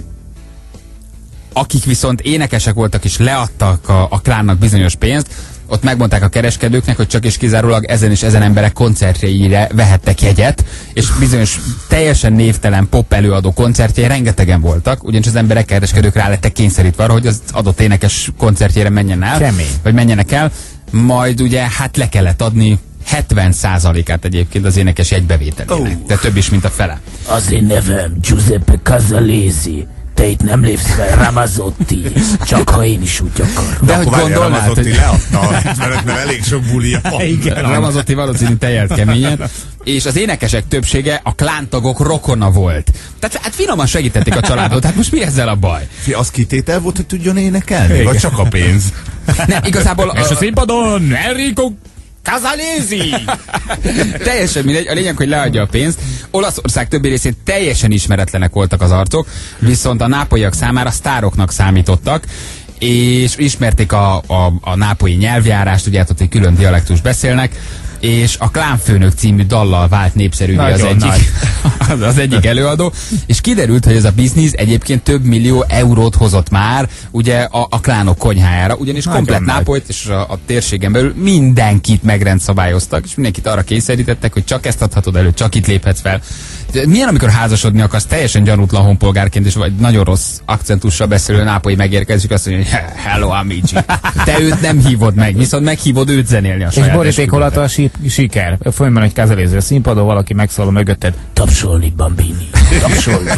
akik viszont énekesek voltak és leadtak a, a klánnak bizonyos pénzt, ott megmondták a kereskedőknek, hogy csak és kizárólag ezen és ezen emberek koncertjeire vehettek jegyet, és bizonyos teljesen névtelen pop előadó koncertjei rengetegen voltak, ugyanis az emberek, kereskedők rá lettek kényszerítve arra, hogy az adott énekes koncertjére menjen el, Kemény. vagy menjenek el, majd ugye hát le kellett adni hetven százalékát egyébként az énekes jegybevételének, oh. de több is, mint a fele. Az én nevem Giuseppe Casalézi. Te itt nem lépsz fel, Ramazotti, csak ha én is úgy akar. De hogy gondolnád, hogy leadta, mert, mert elég sok bulia van. Igen, Ramazotti valószínű tejelt keményen. És az énekesek többsége a klántagok rokona volt. Tehát hát finoman segítették a családot, hát most mi ezzel a baj? Fi, az kitétel volt, hogy tudjon énekelni? Igen. Vagy csak a pénz? Nem, igazából... És a színpadon Enrico Casalézi! Teljesen mindegy, a lényeg, hogy leadja a pénzt. Olaszország többi részén teljesen ismeretlenek voltak az arcok, viszont a nápolyiak számára sztároknak számítottak, és ismerték a, a, a nápolyi nyelvjárást, ugye hát ott egy külön dialektus beszélnek, és a Klánfőnök című dallal vált népszerűvé az egyik, az egyik előadó, és kiderült, hogy ez a biznisz egyébként több millió eurót hozott már ugye a, a klánok konyhájára, ugyanis nagyon komplet Nápolyt és a, a térségen belül mindenkit megrendszabályoztak, és mindenkit arra kényszerítettek, hogy csak ezt adhatod elő, csak itt léphetsz fel. Milyen, amikor házasodni akarsz, teljesen gyanútlan honpolgárként, és vagy nagyon rossz akcentussal beszélő nápolyi megérkezik, azt mondja, hogy hello amici. Te őt nem hívod meg, viszont meghívod őt zenélni a saját. És borítékolata a sí siker. Folyamban egy Casalézi a színpadon, valaki megszólal mögötted, tapsolni, Bambini, tapsolni.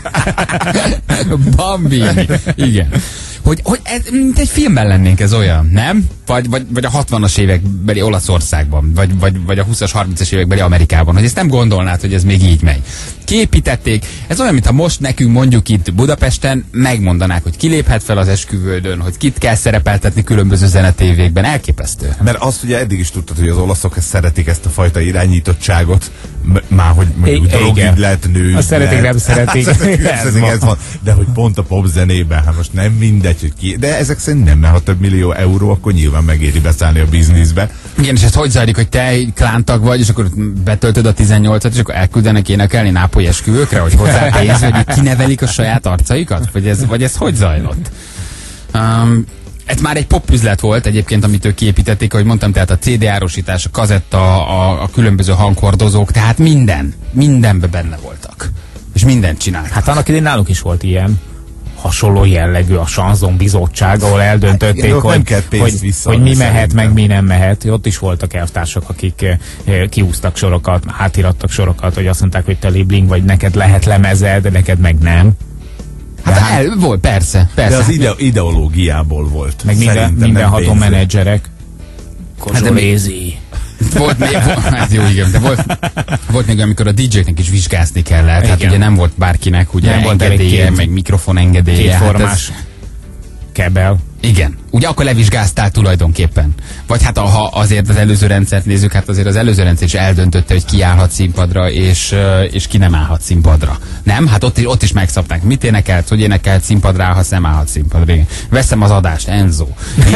Bambini, igen. Hogy, hogy ez, mint egy filmben lennénk, ez olyan, nem? Vagy, vagy, vagy a hatvanas évekbeli Olaszországban, vagy, vagy, vagy a huszas, harmincas évekbeli Amerikában, hogy ezt nem gondolnád, hogy ez még így megy. Kiépítették, ez olyan, mintha most nekünk mondjuk itt Budapesten megmondanák, hogy ki léphet fel az esküvődön, hogy kit kell szerepeltetni különböző zenetévékben. Elképesztő. Mert azt ugye eddig is tudtad, hogy az olaszok ezt szeretik, ezt a fajta irányítottságot, már hogy mondjuk drogid lett, nő. Azt szeretik, nem szeretik. ez ez van. De hogy pont a popzenében, hát most nem mindegy, hogy ki. De ezek szerint nem, mert ha több millió euró, akkor nyilván megéri beszállni a bizniszbe. Igen, és ez hogy zajlik, hogy te klántag vagy, és akkor betöltöd a tizennyolcat, és akkor elküldenek énekelni nápolyi esküvőkre, hogy hozzá pénz, hogy kinevelik a saját arcaikat? Vagy ez, vagy ez hogy zajlott? Um, ez már egy popüzlet volt egyébként, amit ők kiépítették, ahogy mondtam, tehát a cé dé árusítás, a kazetta, a, a különböző hanghordozók, tehát minden, mindenben benne voltak. És mindent csináltak. Hát annak idén náluk is volt ilyen hasonló jellegű a Chanson bizottság, ahol eldöntötték, hát, hogy, hogy, hogy mi mehet, meg mi nem mehet. Ott is voltak elvtársak, akik eh, kiúztak sorokat, átirattak sorokat, hogy azt mondták, hogy te libling vagy, neked lehet lemezed, de neked meg nem. Hát, hát el, volt, persze, persze. De az ide, ideológiából volt. Meg minden, mindenható menedzserek. Kozsolézi. Volt még, hát jó, igen, de volt, volt még, amikor a dé jéknek is vizsgázni kellett, hát ugye nem volt bárkinek ugye nem engedélye, meg mikrofon engedélye. Kétformás hát kebel. Igen. Ugye akkor levizsgáztál tulajdonképpen. Vagy hát ha azért az előző rendszert nézzük, hát azért az előző rendszer is eldöntötte, hogy ki állhat színpadra, és, és ki nem állhat színpadra. Nem? Hát ott is, ott is megszabták. Mit énekelt, hogy énekelt színpadra állhatsz, nem állhat színpadra. Igen. Veszem az adást, Enzo.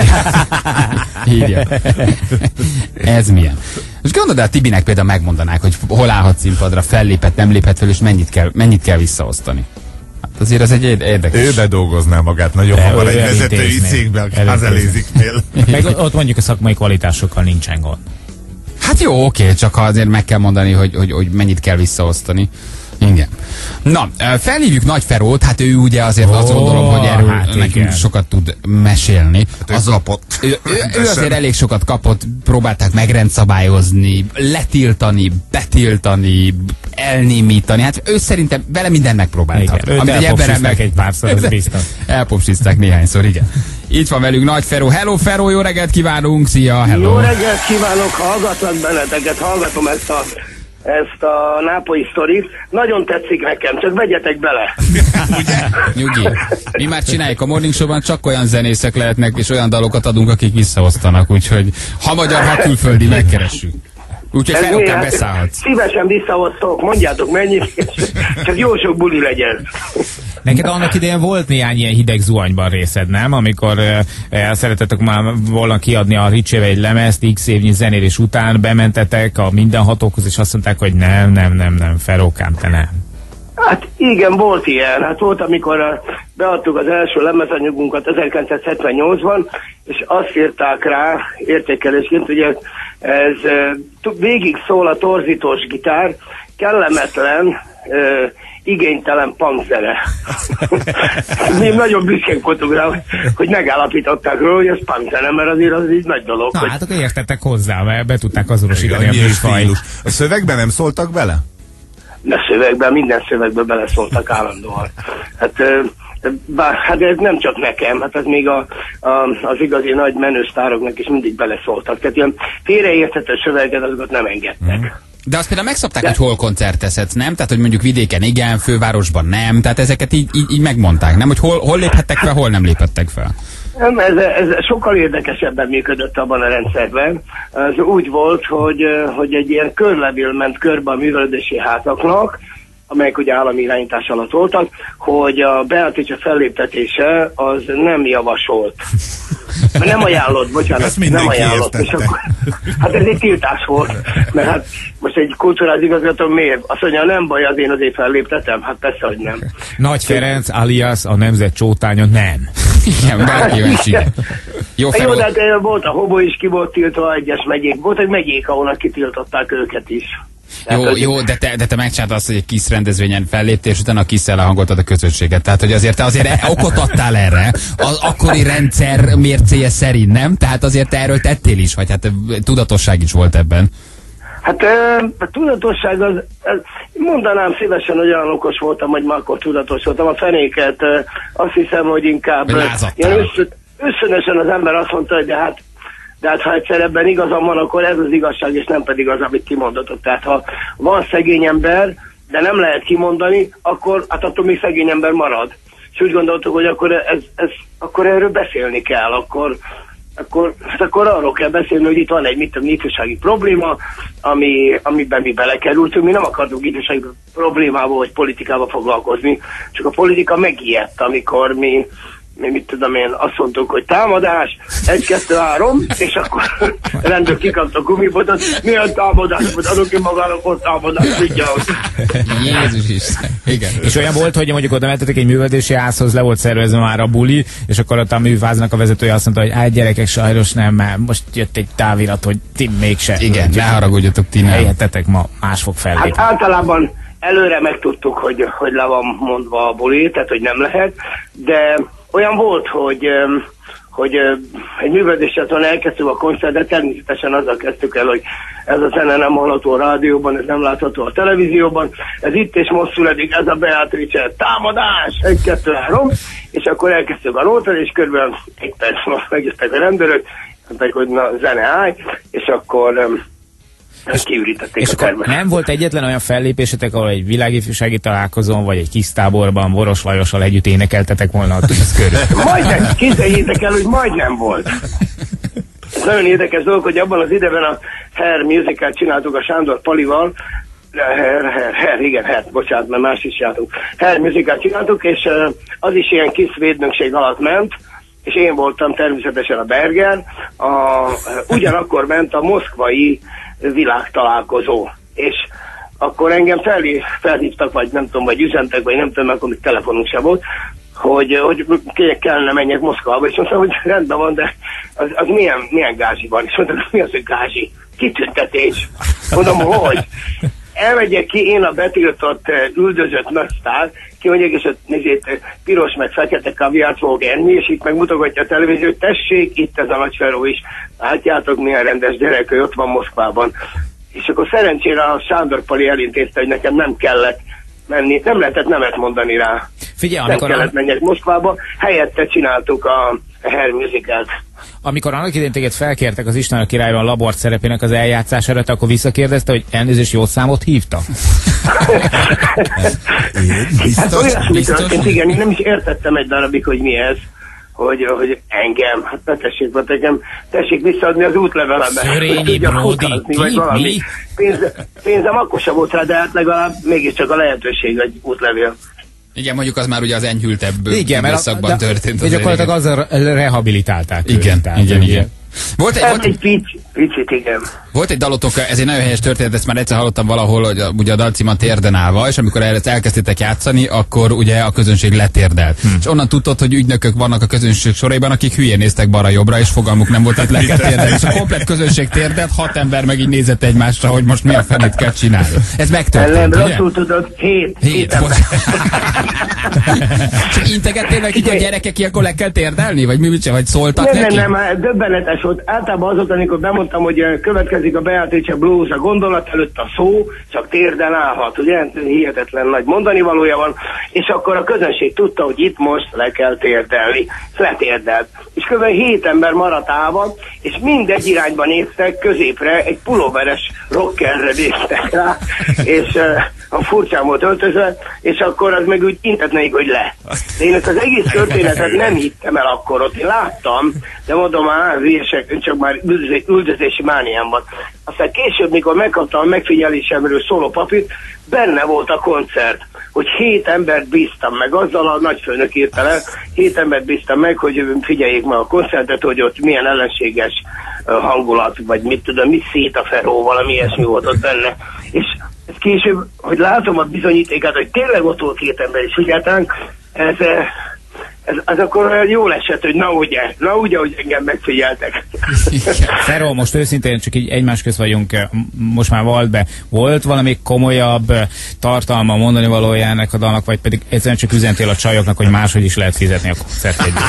Igen. Ez milyen? Most gondolod el, Tibinek például megmondanák, hogy hol állhat színpadra, fellépett, nem léphet fel, és mennyit kell, mennyit kell visszaosztani. Hát azért az egy érdekes. Ő bedolgozná magát nagyon De hamar ő egy vezetői cégben, a Kazeléziknél. Meg ott mondjuk a szakmai kvalitásokkal nincsen gond. Hát jó, oké, csak azért meg kell mondani, hogy, hogy, hogy mennyit kell visszaosztani. Igen. Na, felhívjuk Nagy Ferót, hát ő ugye azért oh, azt gondolom, hogy erről hát nekünk igen. sokat tud mesélni. Hát az kapott. Ő, ő, ő azért elég sokat kapott, próbálták megrendszabályozni, letiltani, betiltani, elnémítani. Hát ő szerintem vele mindent megpróbáltak. Őt elpopsizták egy párszor, ez biztos. Elpopsizták néhányszor, igen. Itt van velünk Nagy Feró. Hello Feró, jó reggelt kívánunk, szia, hello. Jó reggelt kívánok, hallgatlak benneteket, hallgatom ezt a ezt a nápolyi sztorit. Nagyon tetszik nekem, csak vegyetek bele. Nyugi. Mi már csináljuk a Morning Show-ban, csak olyan zenészek lehetnek, és olyan dalokat adunk, akik visszaosztanak, úgyhogy ha magyar, ha külföldi, megkeressük. Úgyhogy felokán beszállhatsz. Szívesen visszaosztok, mondjátok mennyit, csak jó sok buli legyen. Neked annak idején volt néhány ilyen hideg zuhanyban részed, nem? Amikor el szeretetek már volna kiadni a Ricsével egy lemezt, x évnyi zenélés után bementetek a mindenhatókhoz, és azt mondták, hogy nem, nem, nem, nem, Ferókám, te nem. Hát igen, volt ilyen. Hát volt, amikor beadtuk az első lemezanyagunkat ezerkilencszázhetvennyolcban, és azt írták rá értékelésként, hogy ez, ez végig szól a torzítós gitár, kellemetlen, igénytelen punkzene. Mi nagyon büszkék voltunk rá, hogy, hogy megállapították róla, hogy ez punkzene, mert azért az így nagy dolog. Na hogy... hát akkor értettek hozzá, mert be tudták azonosítani a műfaj. A szövegben nem szóltak bele? De szövegben, minden szövegben beleszóltak állandóan. Hát, bár, hát ez nem csak nekem, hát ez még a, a, az igazi nagy menő sztároknak is mindig beleszóltak. Tehát ilyen félreérthető szöveget azokat nem engedtek. Mm. De azt például megszabták, de... hogy hol koncertezhetsz, nem? Tehát, hogy mondjuk vidéken igen, fővárosban nem. Tehát ezeket így, így, így megmondták, nem? Hogy hol, hol léphettek fel, hol nem léphettek fel. Nem, ez, ez sokkal érdekesebben működött abban a rendszerben. Ez úgy volt, hogy, hogy egy ilyen körlevél ment körbe a művelődési házaknak, amelyek ugye állami irányítás alatt voltak, hogy a Beatrice felléptetése az nem javasolt. Mert nem ajánlott, bocsánat, nem ajánlott. És akkor, hát ez egy tiltás volt, mert hát most egy kulturális igazgató miért? Azt mondja, nem baj, az én azért felléptetem? Hát persze, hogy nem. Nagy Ferenc alias a nemzet csótánya nem. Igen, bárki Jó, Jó, de hát volt a Hobó is, ki volt tiltva egyes megyék. Volt egy megyék, ahol kitiltották őket is. Jó, hát, jó, de te, de te megcsináltad azt, hogy egy KISZ rendezvényen felléptél, és utána a KISZ-szel lehangoltad a közösséget. Tehát, hogy azért te azért okot adtál erre, az akkori rendszer mércéje szerint, nem? Tehát azért te erről tettél is, vagy hát tudatosság is volt ebben. Hát a tudatosság az, az, mondanám szívesen, hogy olyan okos voltam, hogy már akkor tudatos voltam. A fenéket azt hiszem, hogy inkább ilyen összönösen az ember azt mondta, hogy de hát de hát ha egyszer ebben igazam van, akkor ez az igazság, és nem pedig az, amit kimondatok. Tehát ha van szegény ember, de nem lehet kimondani, akkor hát attól még szegény ember marad. És úgy gondoltuk, hogy akkor, ez, ez, akkor erről beszélni kell, akkor, akkor, hát akkor arról kell beszélni, hogy itt van egy mit tudom, ifjúsági probléma, ami, amiben mi belekerültünk. Mi nem akartunk ifjúsági problémával vagy politikával foglalkozni, csak a politika megijedt, amikor mi mi mit tudom én, azt mondtuk, hogy támadás, egy, kettő, három, és akkor rendőr kikapta a gumibotot, milyen támadás, hogy adok ki magának ott támadás, tudja, hogy... Jézus Isten, igen. És olyan volt, hogy mondjuk oda mentetek egy művelődési házhoz, le volt szervezve már a buli, és akkor ott a műfáznak a vezetője azt mondta, hogy hát gyerekek, sajnos nem, mert most jött egy távirat, hogy ti mégse. Igen, ne haragudjatok, ti nem. Helyetetek ma, más fog fellépni. Hát általában előre megtudtuk, hogy, hogy le van mondva a buli, tehát hogy nem lehet, de olyan volt, hogy, hogy egy művelődésen elkezdtük a koncertet, természetesen azzal kezdtük el, hogy ez a zene nem hallható a rádióban, ez nem látható a televízióban, ez itt és most születik, ez a Beatrice, támadás, egy, kettő, három, és akkor elkezdtük a nótát, és körülbelül egy perc most megjöttek a rendőrök, mondták, hogy na, zene állj, és akkor kiürítették és a termet. Nem volt egyetlen olyan fellépésetek, ahol egy világifjúsági találkozón, vagy egy kis táborban Boros Lajossal együtt énekeltetek volna a tűz körül? Majdnem, képzeljétek el, hogy majdnem volt. Ez nagyon érdekes dolog, hogy abban az időben a Hair Musical csináltuk a Sándor Palival, Hair, Hair, Hair, igen, Hair, bocsánat, mert más is csináltuk. Hair Musical csináltuk, és az is ilyen kis védnökség alatt ment, és én voltam természetesen a Berger, a, ugyanakkor ment a moszkvai világtalálkozó, és akkor engem fel, felhívtak, vagy nem tudom, vagy üzentek, vagy nem tudom, akkor még telefonunk sem volt, hogy, hogy kellene menjek Moszkvába, és mondtam, hogy rendben van, de az, az milyen, milyen gázsi van, és mondtam, mi az, hogy gázsi? Kitüntetés. Mondom, hogy? Elmegyek ki, én a betiltott, üldözött nagysztár, kimegyek, és ott nézzét, piros meg fekete kaviárt fogok enni, és itt megmutogatja a televíziót, tessék, itt ez a nagyferó is, látjátok, milyen rendes gyerek, hogy ott van Moszkvában. És akkor szerencsére a Sándor Pali elintézte, hogy nekem nem kellett menni, nem lehetett nemet mondani rá. Figyelj, nem kellett a... menjek Moszkvába, helyette csináltuk a Hair Musicalt. Amikor annak idején téged felkértek az Isten a királyban Labort szerepének az eljátszására, akkor visszakérdezte, hogy elnézést, jó számot hívta? Biztos, hát olyasmi történt, igen, én nem is értettem egy darabig, hogy mi ez. Hogy, hogy engem, hát ne tessék, mert engem, tessék visszaadni az útlevelemet. Szörényi Bródi, ki, mi? Pénz, pénzem akkor sem volt rá, de hát legalább mégiscsak a lehetőség egy útlevél. Igen, mondjuk az már ugye az enyhültebb időszakban történt. És gyakorlatilag azzal rehabilitálták. Igen, igen, igen, igen. Volt egy, volt egy pici, picit, igen. Volt egy dalotok, ez egy nagyon helyes történet, ezt már egyszer hallottam valahol, hogy a, ugye a dalcíma Térden állva, és amikor ezt elkezdtétek játszani, akkor ugye a közönség letérdelt. Hm. És onnan tudtad, hogy ügynökök vannak a közönség soraiban, akik hülyén néztek balra-jobbra, és fogalmuk nem volt, hogy le kell térdelni. És a komplet közönség térdelt, hat ember meg így nézett egymásra, hogy most mi a fenét kell csinálni. Ez megtörtént, Ellen, ugye? Rosszul tudod, hét. Hét, hét Csak integettél nekik, hogy gyerekek, ilyenkor le kell térdelni? Vagy mi mit sem, vagy szóltak nem, neki? Nem, nem, döbbenetes volt. Általában azok, amikor bemondtam, hogy következik a Beatrice Blues, a gondolat előtt a szó, csak térden állhat, ugye? Hihetetlen nagy mondani valója van, és akkor a közönség tudta, hogy itt most le kell térdelni. Letérdelt. És kb. hét ember maradt állva, és mindegy irányban néztek, középre egy pulóveres rockerre néztek rá, és uh, a furcsán volt öltözve, és akkor az meg úgy intett nekik, hogy le. De én ezt az egész történetet nem hittem el akkor, ott én láttam, de mondom, már hülyesek, csak már üldözési, üldözési mániámban. Aztán később, mikor megkaptam a megfigyelésemről szóló papírt, benne volt a koncert, hogy hét embert bíztam meg, azzal a nagyfőnök írta le, hét embert bíztam meg, hogy figyeljék meg a koncertet, hogy ott milyen ellenséges hangulat, vagy mit tudom, mit szét a feró, valami ilyesmi volt ott benne. És ez később, hogy látom a bizonyítékát, hogy tényleg ott volt két ember, és figyeltem, ez... Ez, az akkor jól esett, hogy na ugye, na ugye, hogy engem megfigyeltek. Feró, most őszintén csak így egymás közt vagyunk, most már volt be. Volt valami komolyabb tartalma mondani valójának a dalnak, vagy pedig egyszerűen csak üzentél a csajoknak, hogy máshogy is lehet fizetni a koncertjegyet?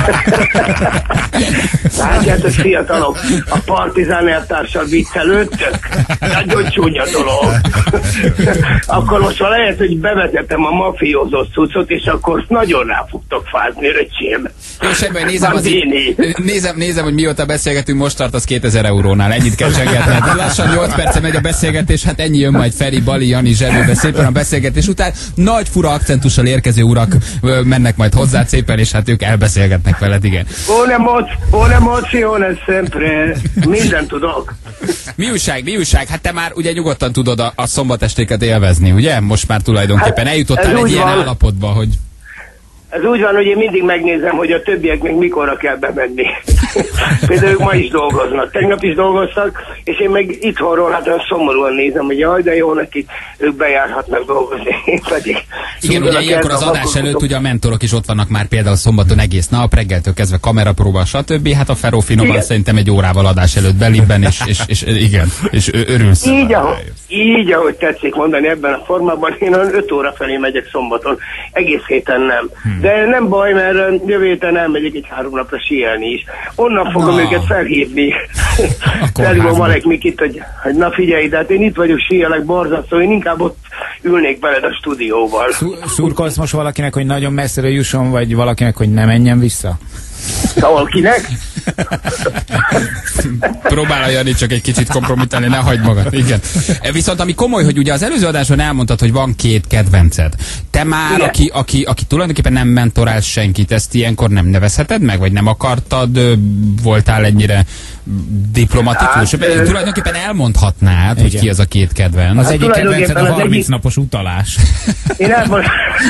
Látjátok, fiatalok, a Partizán eltársal viccelődtök? Nagyon csúnya dolog. Akkor most már lehet, hogy bevezetem a mafiózó cuccot, és akkor nagyon rá fogtok fázni, röcsém. Jó, semmi, nézem, az így, nézem, nézem, hogy mióta beszélgetünk, most tartasz kétezer eurónál, ennyit kell seggetned. De lassan nyolc perce megy a beszélgetés, hát ennyi jön majd Feri, Bali, Jani zsebébe szépen a beszélgetés után. Nagy fura akcentussal érkező urak mennek majd hozzá szépen, és hát ők elbeszélgetnek veled, igen. Buon emozione sempre, minden tudok. Mi újság, mi újság? Hát te már ugye nyugodtan tudod a, a szombatestéket élvezni, ugye? Most már tulajdonképpen hát, eljutottál egy ilyen van. állapotba, hogy... Ez úgy van, hogy én mindig megnézem, hogy a többiek még mikorra kell bemenni. Például ők ma is dolgoznak, tegnap is dolgoztak, és én meg itthonról hát olyan szomorúan nézem, hogy jaj, de jó nekik, ők bejárhatnak dolgozni. Én pedig igen, ugye ilyenkor az adás előtt ugye a mentorok is ott vannak már például szombaton egész nap, reggeltől kezdve kamerapróba, stb. Hát a Feró finoman szerintem egy órával adás előtt belibben, és, és, és, és igen, és örülsz. Így, ahogy, így, ahogy tetszik mondani ebben a formában, én olyan öt óra felé megyek szombaton, egész héten nem. Hmm. De nem baj, mert jövő héten elmegyek egy három napra síelni is. Onnan fogom na. őket felhívni. Felhívom Alek Mikit, hogy, hogy na figyelj, de hát én itt vagyok, síelek, borzasztó, én inkább ott ülnék veled a stúdióval. Szurkolsz most valakinek, hogy nagyon messzire jusson, vagy valakinek, hogy ne menjen vissza? Szóval kinek? Próbálja Jani csak egy kicsit kompromittálni, ne hagyd magad. Igen. Viszont ami komoly, hogy ugye az előző adásban elmondtad, hogy van két kedvenced. Te már, aki, aki, aki tulajdonképpen nem mentorál senkit, ezt ilyenkor nem nevezheted meg? Vagy nem akartad, voltál ennyire diplomatikus? Hát, ö... Tulajdonképpen elmondhatnád, igen, hogy ki az a két kedvenc. Az hát egyik kedvenced a harminc egyik... napos utalás. Én elmondom.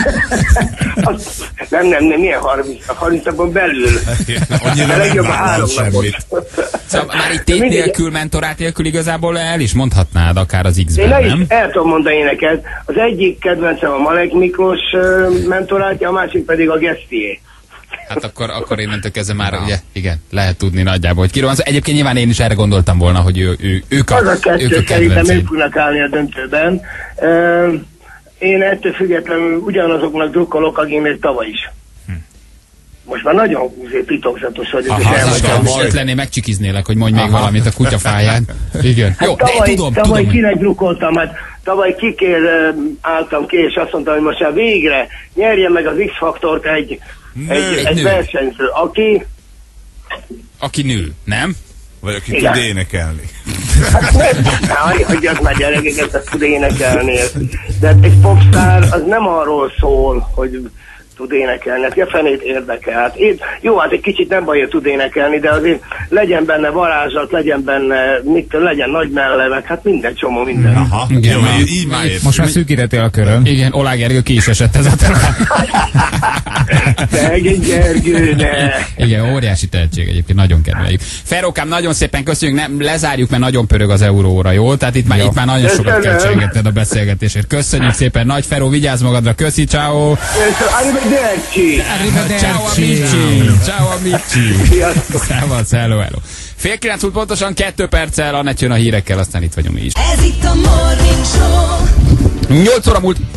nem, nem, nem, milyen harminc? A harminc napon belül. Annyira legjobb a három napot. Szóval már itt tét nélkül, mentorát nélkül igazából el is mondhatnád, akár az X-ben, én nem? Én el tudom mondani neked. Az egyik kedvencem a Malek Miklós mentorátja, a másik pedig a Gesztié. Hát akkor, akkor innentől kezdve már, no. ugye, igen, lehet tudni nagyjából, hogy kiről van. Egyébként nyilván én is erre gondoltam volna, hogy ő, ő, ők a, az a kettő, ők a szerintem ők fognak állni a döntőben. Uh, én ettől függetlenül ugyanazoknak drukkolok, akik még tavaly is. Hm. Most már nagyon titokzatos vagyok. Aha, most ötlenné megcsikiznélek, hogy mondj még Aha. valamit a kutyafáján. Igen. Hát jó, tavaly, tudom, tavaly tudom. kinek drukkoltam, hát tavaly kikér uh, álltam ki, és azt mondtam, hogy most már végre nyerje meg az X-faktort egy Nő, egy, egy, egy versenyző, aki... Aki nő, nem? Vagy aki igen. tud énekelni. Hát nem, hagyjak már gyerekeket, ezt tud énekelni. De egy popstar az nem arról szól, hogy tud énekelni, hát a fenét érdekel. Hát én, jó, hát egy kicsit nem baj, hogy tud énekelni, de azért legyen benne varázslat, legyen benne, mit, legyen nagy melle, meg hát minden csomó, minden. Aha, igen, jó, így, így már most már szűkítettél a körön. Igen, Oláh Gergő ki is esett ez a talán. Szegény Gergő, ne! Igen, óriási tehetség egyébként, nagyon kedveljük. Ferókám, nagyon szépen köszönjük, nem, lezárjuk, mert nagyon pörög az euróra, jó? Tehát itt már, itt már nagyon sokat kell csengetned a beszélgetésért. Köszönjük szépen, Nagy Feró, vigyázz magadra, köszi, ciao. Arrivederci! Arrivederci! Ciao amici! Ciao amici! Sziasztok! Hello, hello. Fél kilenc múlt pontosan kettő perccel, Anett jön a hírekkel, aztán itt vagyunk mi is. Ez itt a Morning Show. nyolc óra múlt...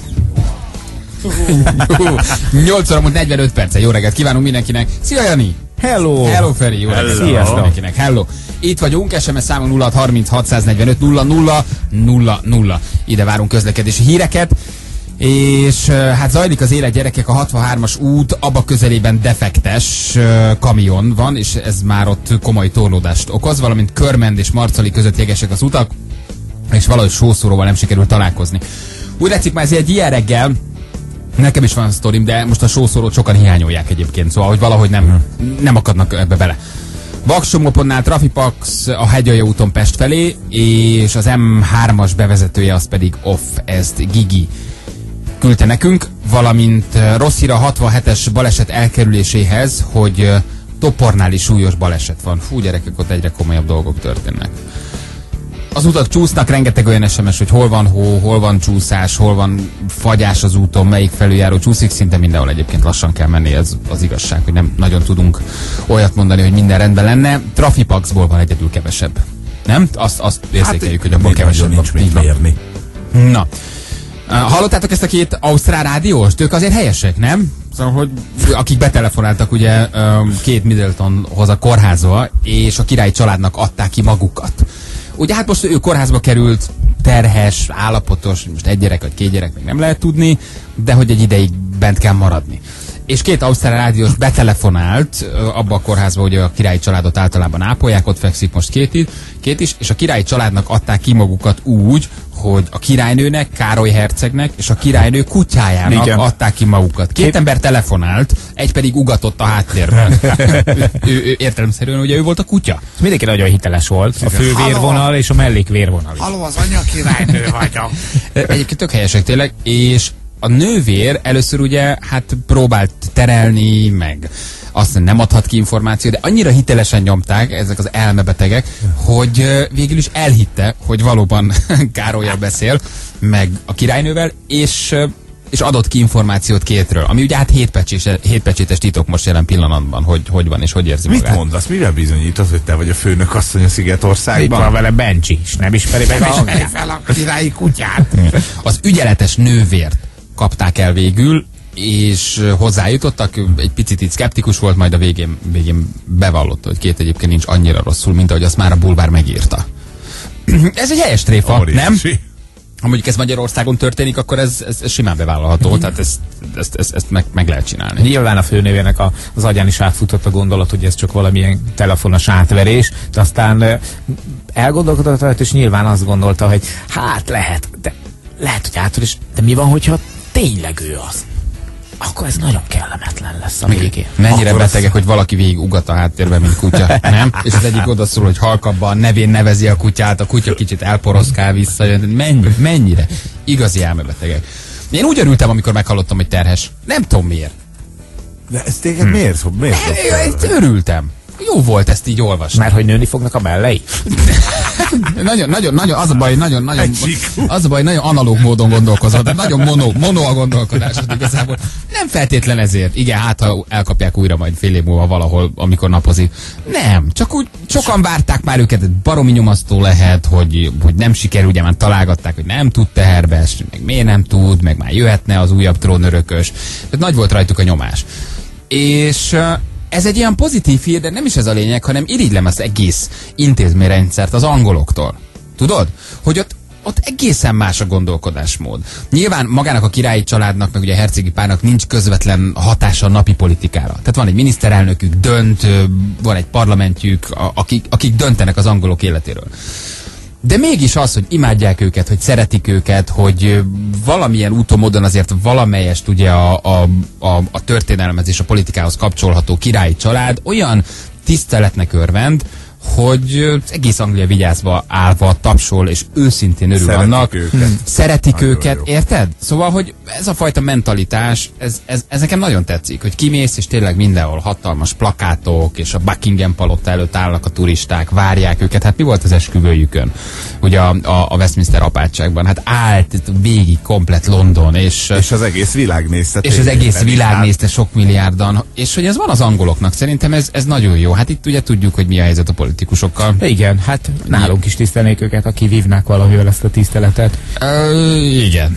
nyolc óra múlt negyvenöt perccel. Jó reggelt kívánunk mindenkinek. Szia Jani! Hello! Hello Feri, jó reggelt kívánunk mindenkinek. Hello! Itt vagyunk, es em es számon nulla hat harminc hatszáznegyvenöt nulla nulla nulla nulla. Ide várunk közlekedési híreket. És hát zajlik az élet, gyerekek, a hatvanhármas út, abba közelében defektes kamion van, és ez már ott komoly torlódást okoz, valamint Körmend és Marcali között jegesek az utak, és valahogy sószóróval nem sikerült találkozni. Úgy látszik, már ez egy ilyen reggel, nekem is van sztorim, de most a sószórót sokan hiányolják egyébként, szóval hogy valahogy nem, nem akadnak ebbe bele. Vaksomloponnál Trafipax a Hegyalja úton Pest felé, és az em hármas bevezetője az pedig off, ezt Gigi küldte nekünk, valamint rossz hír a hatvanhetes baleset elkerüléséhez, hogy Topornál is súlyos baleset van. Fú, gyerekek, ott egyre komolyabb dolgok történnek. Az utak csúsznak, rengeteg olyan es em es, hogy hol van hó, hol van csúszás, hol van fagyás az úton, melyik felüljáró csúszik, szinte mindenhol egyébként lassan kell menni, ez az igazság, hogy nem nagyon tudunk olyat mondani, hogy minden rendben lenne. Trafipaxból van egyedül kevesebb. Nem? Azt, azt érzékeljük, hát, hogy abból kevesebb nincs mit mérni. Na. Uh, hallottátok ezt a két ausztrál rádióst? Ők azért helyesek, nem? Szóval, hogy akik betelefonáltak ugye um, két Middletonhoz a kórházba, és a királyi családnak adták ki magukat. Ugye hát most ő kórházba került, terhes, állapotos, most egy gyerek vagy két gyerek még nem lehet tudni, de hogy egy ideig bent kell maradni. És két ausztrál rádiós betelefonált abba a kórházba, hogy a királyi családot általában ápolják, ott fekszik most két, két is, és a királyi családnak adták ki magukat úgy, hogy a királynőnek, Károly hercegnek és a királynő kutyájának igen. adták ki magukat. Két, két ember telefonált, egy pedig ugatott a háttérben. ő, ő, ő, értelemszerűen ugye ő volt a kutya. Mindenki nagyon hiteles volt. A fő vérvonal és a mellékvérvonal is. Halló, az anya királynő vagyok. Egyébként tök helyesek tényleg, és a nővér először ugye hát próbált terelni, meg azt nem adhat ki információt, de annyira hitelesen nyomták ezek az elmebetegek, hogy végül is elhitte, hogy valóban Károlyal beszél, meg a királynővel, és, és adott ki információt kétről, ami ugye hát hétpecsétes titok most jelen pillanatban, hogy hogy van és hogy érzi mit magát. Mit mondasz? Mivel bizonyítod, hogy te vagy a főnök asszony a Szigetországban? Itt van vele Bencsi is, nem ismeri meg nem ismeri fel a királyi kutyát. Az ügyeletes nővért kapták el végül, és hozzájutottak, egy picit itt szkeptikus volt, majd a végén, végén bevallotta, hogy két egyébként nincs annyira rosszul, mint ahogy azt már a bulvár megírta. Ez egy helyes tréfa, óriási. Nem? Ha mondjuk ez Magyarországon történik, akkor ez, ez, ez simán bevállalható, mm. tehát ezt, ezt, ezt, ezt meg, meg lehet csinálni. Nyilván a főnévének a, az agyán is átfutott a gondolat, hogy ez csak valamilyen telefonos átverés, de aztán elgondolkodott, és nyilván azt gondolta, hogy hát lehet, de lehet, hogy átverés, de mi van, hogyha tényleg ő az? Akkor ez nagyon kellemetlen lesz a végén. Mennyire akkor betegek, az... hogy valaki végig ugat a háttérben, mint kutya, nem? És az egyik oda szól, hogy halkabban, nevén nevezi a kutyát, a kutya kicsit elporoszkál vissza, mennyi, mennyire? Igazi elmebetegek. Én úgy örültem, amikor meghallottam, hogy terhes. Nem tudom miért. De ez téged hmm. miért? miért ne, örültem. Jó volt ezt így olvasni. Mert hogy nőni fognak a mellei? nagyon, nagyon, nagyon, az a baj, nagyon, nagyon, az a baj, nagyon analóg módon gondolkozott, de nagyon mono, mono a gondolkodás, igazából. Nem feltétlen ezért. Igen, hát ha elkapják újra majd fél év múlva valahol, amikor napozik. Nem, csak úgy sokan várták már őket, baromi nyomasztó lehet, hogy, hogy nem sikerül, ugye már találgatták, hogy nem tud teherbe esni, meg miért nem tud, meg már jöhetne az újabb trónörökös. Tehát nagy volt rajtuk a nyomás. És ez egy ilyen pozitív hír, de nem is ez a lényeg, hanem irigylem az egész intézményrendszert az angoloktól. Tudod? Hogy ott, ott egészen más a gondolkodásmód. Nyilván magának a királyi családnak, meg ugye a hercegi párnak nincs közvetlen hatása a napi politikára. Tehát van egy miniszterelnökük, dönt, van egy parlamentjük, akik, akik döntenek az angolok életéről. De mégis az, hogy imádják őket, hogy szeretik őket, hogy valamilyen úton, módon azért valamelyest ugye a, a, a, a történelemhez és a politikához kapcsolható királyi család olyan tiszteletnek örvend, hogy az egész Anglia vigyázva állva tapsol, és őszintén örül Szeretik annak. Őket. Szeretik nagyon őket, jó. Érted? Szóval, hogy ez a fajta mentalitás, ez, ez, ez nekem nagyon tetszik, hogy kimész, és tényleg mindenhol hatalmas plakátok, és a Buckingham palota előtt állnak a turisták, várják őket. Hát mi volt az esküvőjükön? Ugye a, a, a Westminster apátságban. Hát állt végig komplet London, és... És az egész világ nézte. És az egész világ nézte sok milliárdan. És hogy ez van az angoloknak, szerintem ez, ez nagyon jó. Hát itt ugye tudjuk, hogy mi a helyzet a politikusokkal. Igen, hát nálunk is tisztelnék őket, aki vívnák valahol ezt a tiszteletet. Ö, igen.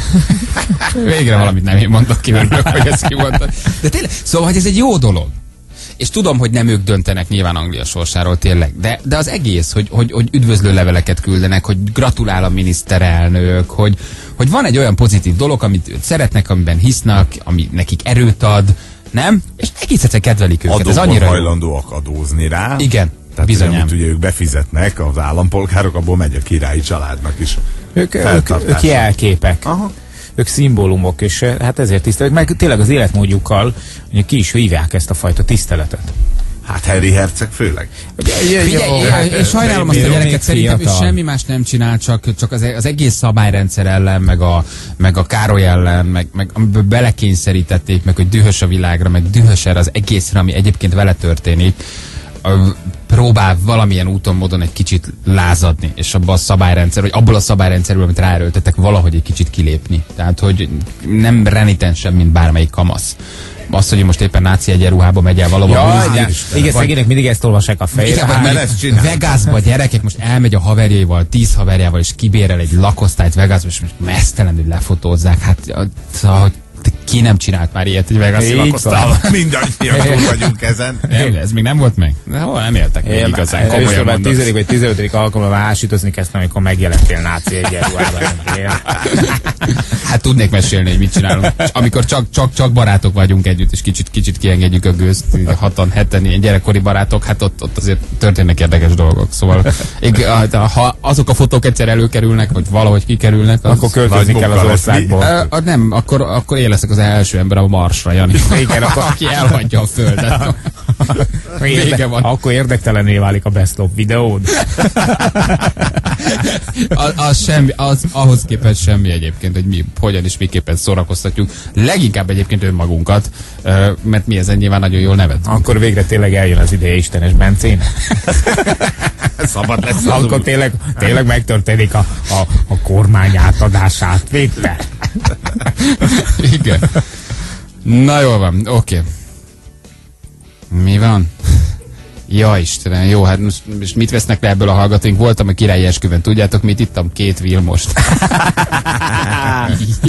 Végre valamit nem én mondok ki, mert hogy ezt kimondtad. De tényleg, szóval, hogy ez egy jó dolog. És tudom, hogy nem ők döntenek nyilván Anglia sorsáról tényleg, de, de az egész, hogy, hogy, hogy üdvözlő leveleket küldenek, hogy gratulál a miniszterelnök, hogy, hogy van egy olyan pozitív dolog, amit őt szeretnek, amiben hisznak, ami nekik erőt ad, nem? És egész egyszer kedvelik őket. Adóban ez annyira hajlandóak adózni rá. Igen. Tehát bizony, amit ugye ők befizetnek, az állampolgárok, abból megy a királyi családnak is. Ők, ők, ők jelképek. Aha. Ők szimbólumok, és hát ezért tisztelik, meg tényleg az életmódjukkal hogy ki is hívják ezt a fajta tiszteletet. Hát Harry herceg főleg. Figyelj, én sajnálom azt a gyereket, szerintem és semmi más nem csinál, csak, csak az, az egész szabályrendszer ellen, meg a, meg a Károly ellen, meg, meg amiből belekényszerítették, meg hogy dühös a világra, meg dühös erre az egészre, ami egyébként vele történik. Próbál valamilyen úton, módon egy kicsit lázadni, és abban a szabályrendszer, vagy abból a szabályrendszerből, amit ráerőltettek, valahogy egy kicsit kilépni. Tehát, hogy nem renitensebb, mint bármelyik kamasz. Azt, hogy most éppen náci egyenruhába megy el valahol. Ja, igen, igen szegények mindig ezt olvassák a fejre. Vegasba gyerekek most elmegy a haverjaival, tíz haverjával, és kibérel egy lakosztályt Vegasba, és most mesztelenül lefotózzák. Hát, szóval, ki nem csinált már ilyet, hogy Vegas-i lakosztályban? Mindannyian vagyunk ezen. Nem, ez még nem volt meg? De hol nem éltek még igazán, komolyan mondom. tizedik vagy tizenötödik alkalommal ásítozni kezdtem, amikor megjelentél náci egyenruhában. Hát tudnék mesélni, hogy mit csinálunk. És amikor csak, csak, csak barátok vagyunk együtt, és kicsit, kicsit kiengedjük a gőzt, hatan, heten, ilyen gyerekkori barátok, hát ott, ott azért történnek érdekes dolgok. Szóval ha azok a fotók egyszer előkerülnek, vagy valahogy kikerülnek, az akkor költözni kell az országból. Uh, nem, akkor, akkor én leszek az első ember a Marsra, Jani. Igen, akkor aki elhagyja a Földet. Érde, akkor érdektelenné válik a best of videód. az, az semmi, az, ahhoz képest semmi egyébként, hogy mi hogyan és miképpen szórakoztatjuk. Leginkább egyébként önmagunkat, mert mi ezen nyilván nagyon jól nevet. Akkor végre tényleg eljön az ideje Istenes Bencén. Szabad lesz. Akkor tényleg, tényleg megtörténik a, a, a kormány átadását végre. Igen. Na jól van, oké. Okay. Mi van? Ja Istenem, jó, hát most, most mit vesznek le ebből a hallgatóink? Voltam a királyi esküvőn, tudjátok mit? Ittam két Vilmost.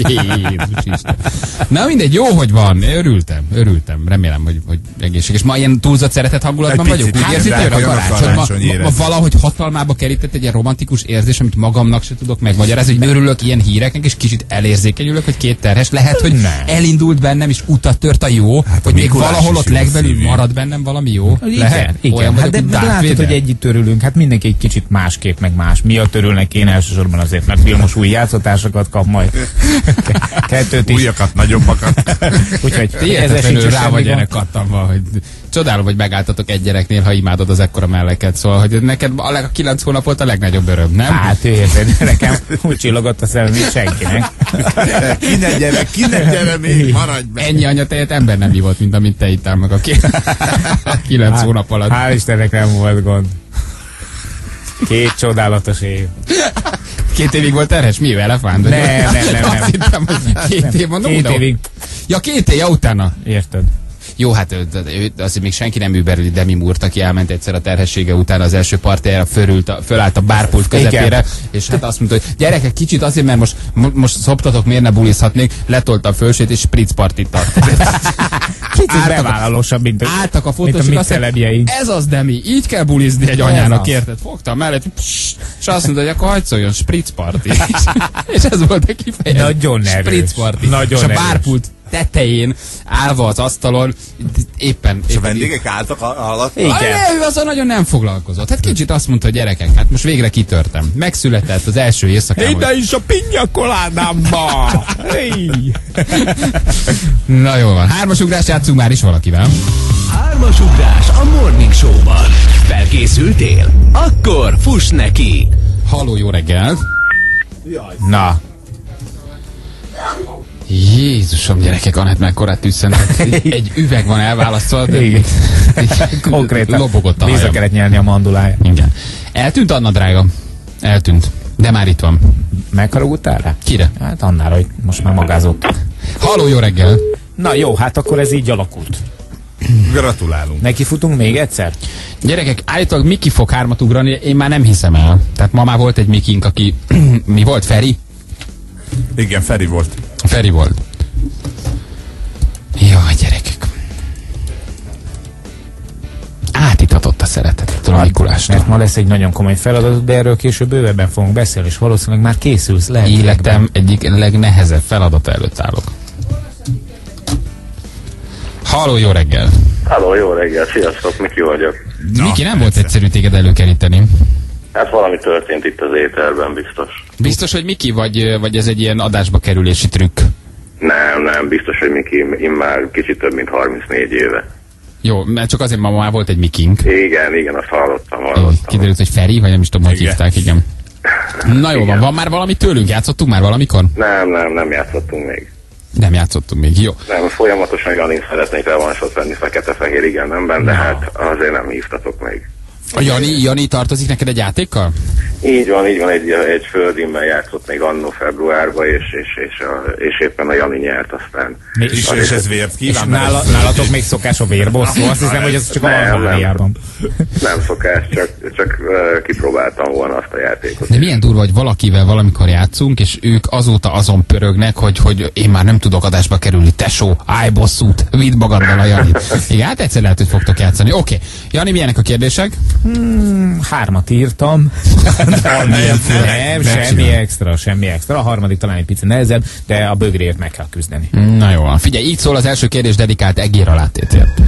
Jézus Isten. Na mindegy, jó, hogy van. Örültem, örültem. Remélem, hogy, hogy egészséges. Ma ilyen túlzott szeretett hangulatban vagyok. Úgy érzitek a karácsony? Ma, ma valahogy hatalmába kerített egy ilyen romantikus érzés, amit magamnak se tudok megmagyarázni, hogy örülök ilyen híreknek, és kicsit elérzékenyülök, hogy két terhes. Lehet, hogy nem. Elindult bennem, és utat tört a jó, hát hogy még valahol ott legbelül marad bennem valami jó. Igen, lehet? igen. Hát de, de látod, hogy együtt örülünk. Hát mindenki egy kicsit másképp, meg más. Miatt örülnek, én elsősorban azért, mert filmos új játszatársakat kap majd. Kettőt is. Újakat, nagyobbakat. Úgyhogy ezzel sincs rá vagy ennek kattanva, hogy csodálom, hogy megálltatok egy gyereknél, ha imádod az ekkora melleket. Szóval, hogy neked a, leg, a kilenc hónap volt a legnagyobb öröm, nem? Hát ő érted, nekem úgy csillogott a szemem, mint senkinek. Ki ne gyere, ki ne gyere még, maradj be. Ennyi anyatejet ember nem ivott, mint amit te ittál meg a, ki, a kilenc hát, hónap alatt. Hál' Istennek nem volt gond. Két csodálatos év. Két évig volt terhes? Mi, elefánt? Nem, nem, nem. nem. Hittem, két év mondom? Két évig. Ja, két év, ja, utána. Érted. Jó, hát azért még senki nem überli Demi Moore-t, aki elment egyszer a terhessége után az első partiára, fölült a, fölállt a bárpult közepére, igen. És hát azt mondta, hogy gyerekek, kicsit azért, mert most, most szoptatok, miért ne bulizhatnék, letolta a fölsét, és spritz partit tart. Kicsit bevállalósabb, mint a, álltak a fotósok, azt mondta, ez az Demi, így kell bulizni egy anyának, érted? Fogta mellett, és azt mondta, hogy akkor hagyd szóljon, spritz parti. És ez volt a kifejezés. Nagyon erős. Spritz parti. Nagyon és a bárpult tetején állva az asztalon, éppen... És a vendégek álltak alatt? Igen. Ő azon nagyon nem foglalkozott. Hát kicsit azt mondta, hogy gyerekek, hát most végre kitörtem. Megszületett az első éjszakám. Ide is a pinya koládámba! Na jól van. Hármas ugrás játszunk már is valakivel. Hármas ugrás a Morning Show-ban. Felkészültél? Akkor fuss neki! Halló, jó reggelt! Na. Jézusom, gyerekek, Anett mekkorát tűzszentett. Egy, egy üveg van elválasztva, de igen. Konkrétan lobogott a hajam. Vissza kellett nyelni a mandulája. Igen. Eltűnt, Anna drága? Eltűnt. De már itt van. Megharagudtál rá? Kire? Hát annára, hogy most már magázott. Halló, jó reggel! Na jó, hát akkor ez így alakult. Gratulálunk. Neki futunk még egyszer? Gyerekek, állítólag Miki fog hármat ugrani, én már nem hiszem el. Tehát ma már volt egy Mikink, aki... Mi volt? Feri? Igen, Feri volt. Feri volt. Jaj, gyerekek. Átitatott a szeretetet a Mikulástól. Mert ma lesz egy nagyon komoly feladat, de erről később bővebben fogunk beszélni, és valószínűleg már készülsz le. Életem egyik legnehezebb feladata előtt állok. Halló, jó reggel! Halló, jó reggel, sziasztok, Miki vagyok. Na, Miki, nem volt egyszerű téged előkeríteni. Hát valami történt itt az ételben, biztos. Biztos, hogy Miki, vagy, vagy ez egy ilyen adásba kerülési trükk? Nem, nem, biztos, hogy Miki, én már kicsit több, mint harmincnégy éve. Jó, mert csak azért ma már volt egy Mikink. Igen, igen, azt hallottam, hallottam. Kiderült, hogy Feri, vagy nem is tudom, hogy hívták, igen. Na jó, van, van már valami tőlünk? Játszottunk már valamikor? Nem, nem, nem játszottunk még. Nem játszottunk még, jó. Nem, folyamatosan Janin szeretnék revansot venni, fekete-fehér, igen, nemben, de hát azért nem hívtatok még. A Jani, Jani tartozik neked egy játékkal? Így van, így van, egy, egy földimben játszott még annó februárban, és, és, és, a, és éppen a Jani nyert aztán. És, és, és ez vért kíván? És nála, nálatok még szokás a vérbosszú? Azt hiszem, hogy ez csak a Almániában. Nem, nem szokás, csak, csak uh, kipróbáltam volna azt a játékot. De milyen durva, hogy valakivel valamikor játszunk, és ők azóta azon pörögnek, hogy, hogy én már nem tudok adásba kerülni. Tesó, állj bosszút, vidd magaddal a Janit. Igen, hát egyszer lehet, hogy fogtok játszani. Oké. Okay. Jani, milyenek a kérdések? Hmm, hármat írtam. nem, nem, nem, semmi extra, semmi extra. A harmadik talán egy picit nehezebb, de a bögréért meg kell küzdeni. Na jó van. Figyelj, így szól az első kérdés dedikált Egér alátétért.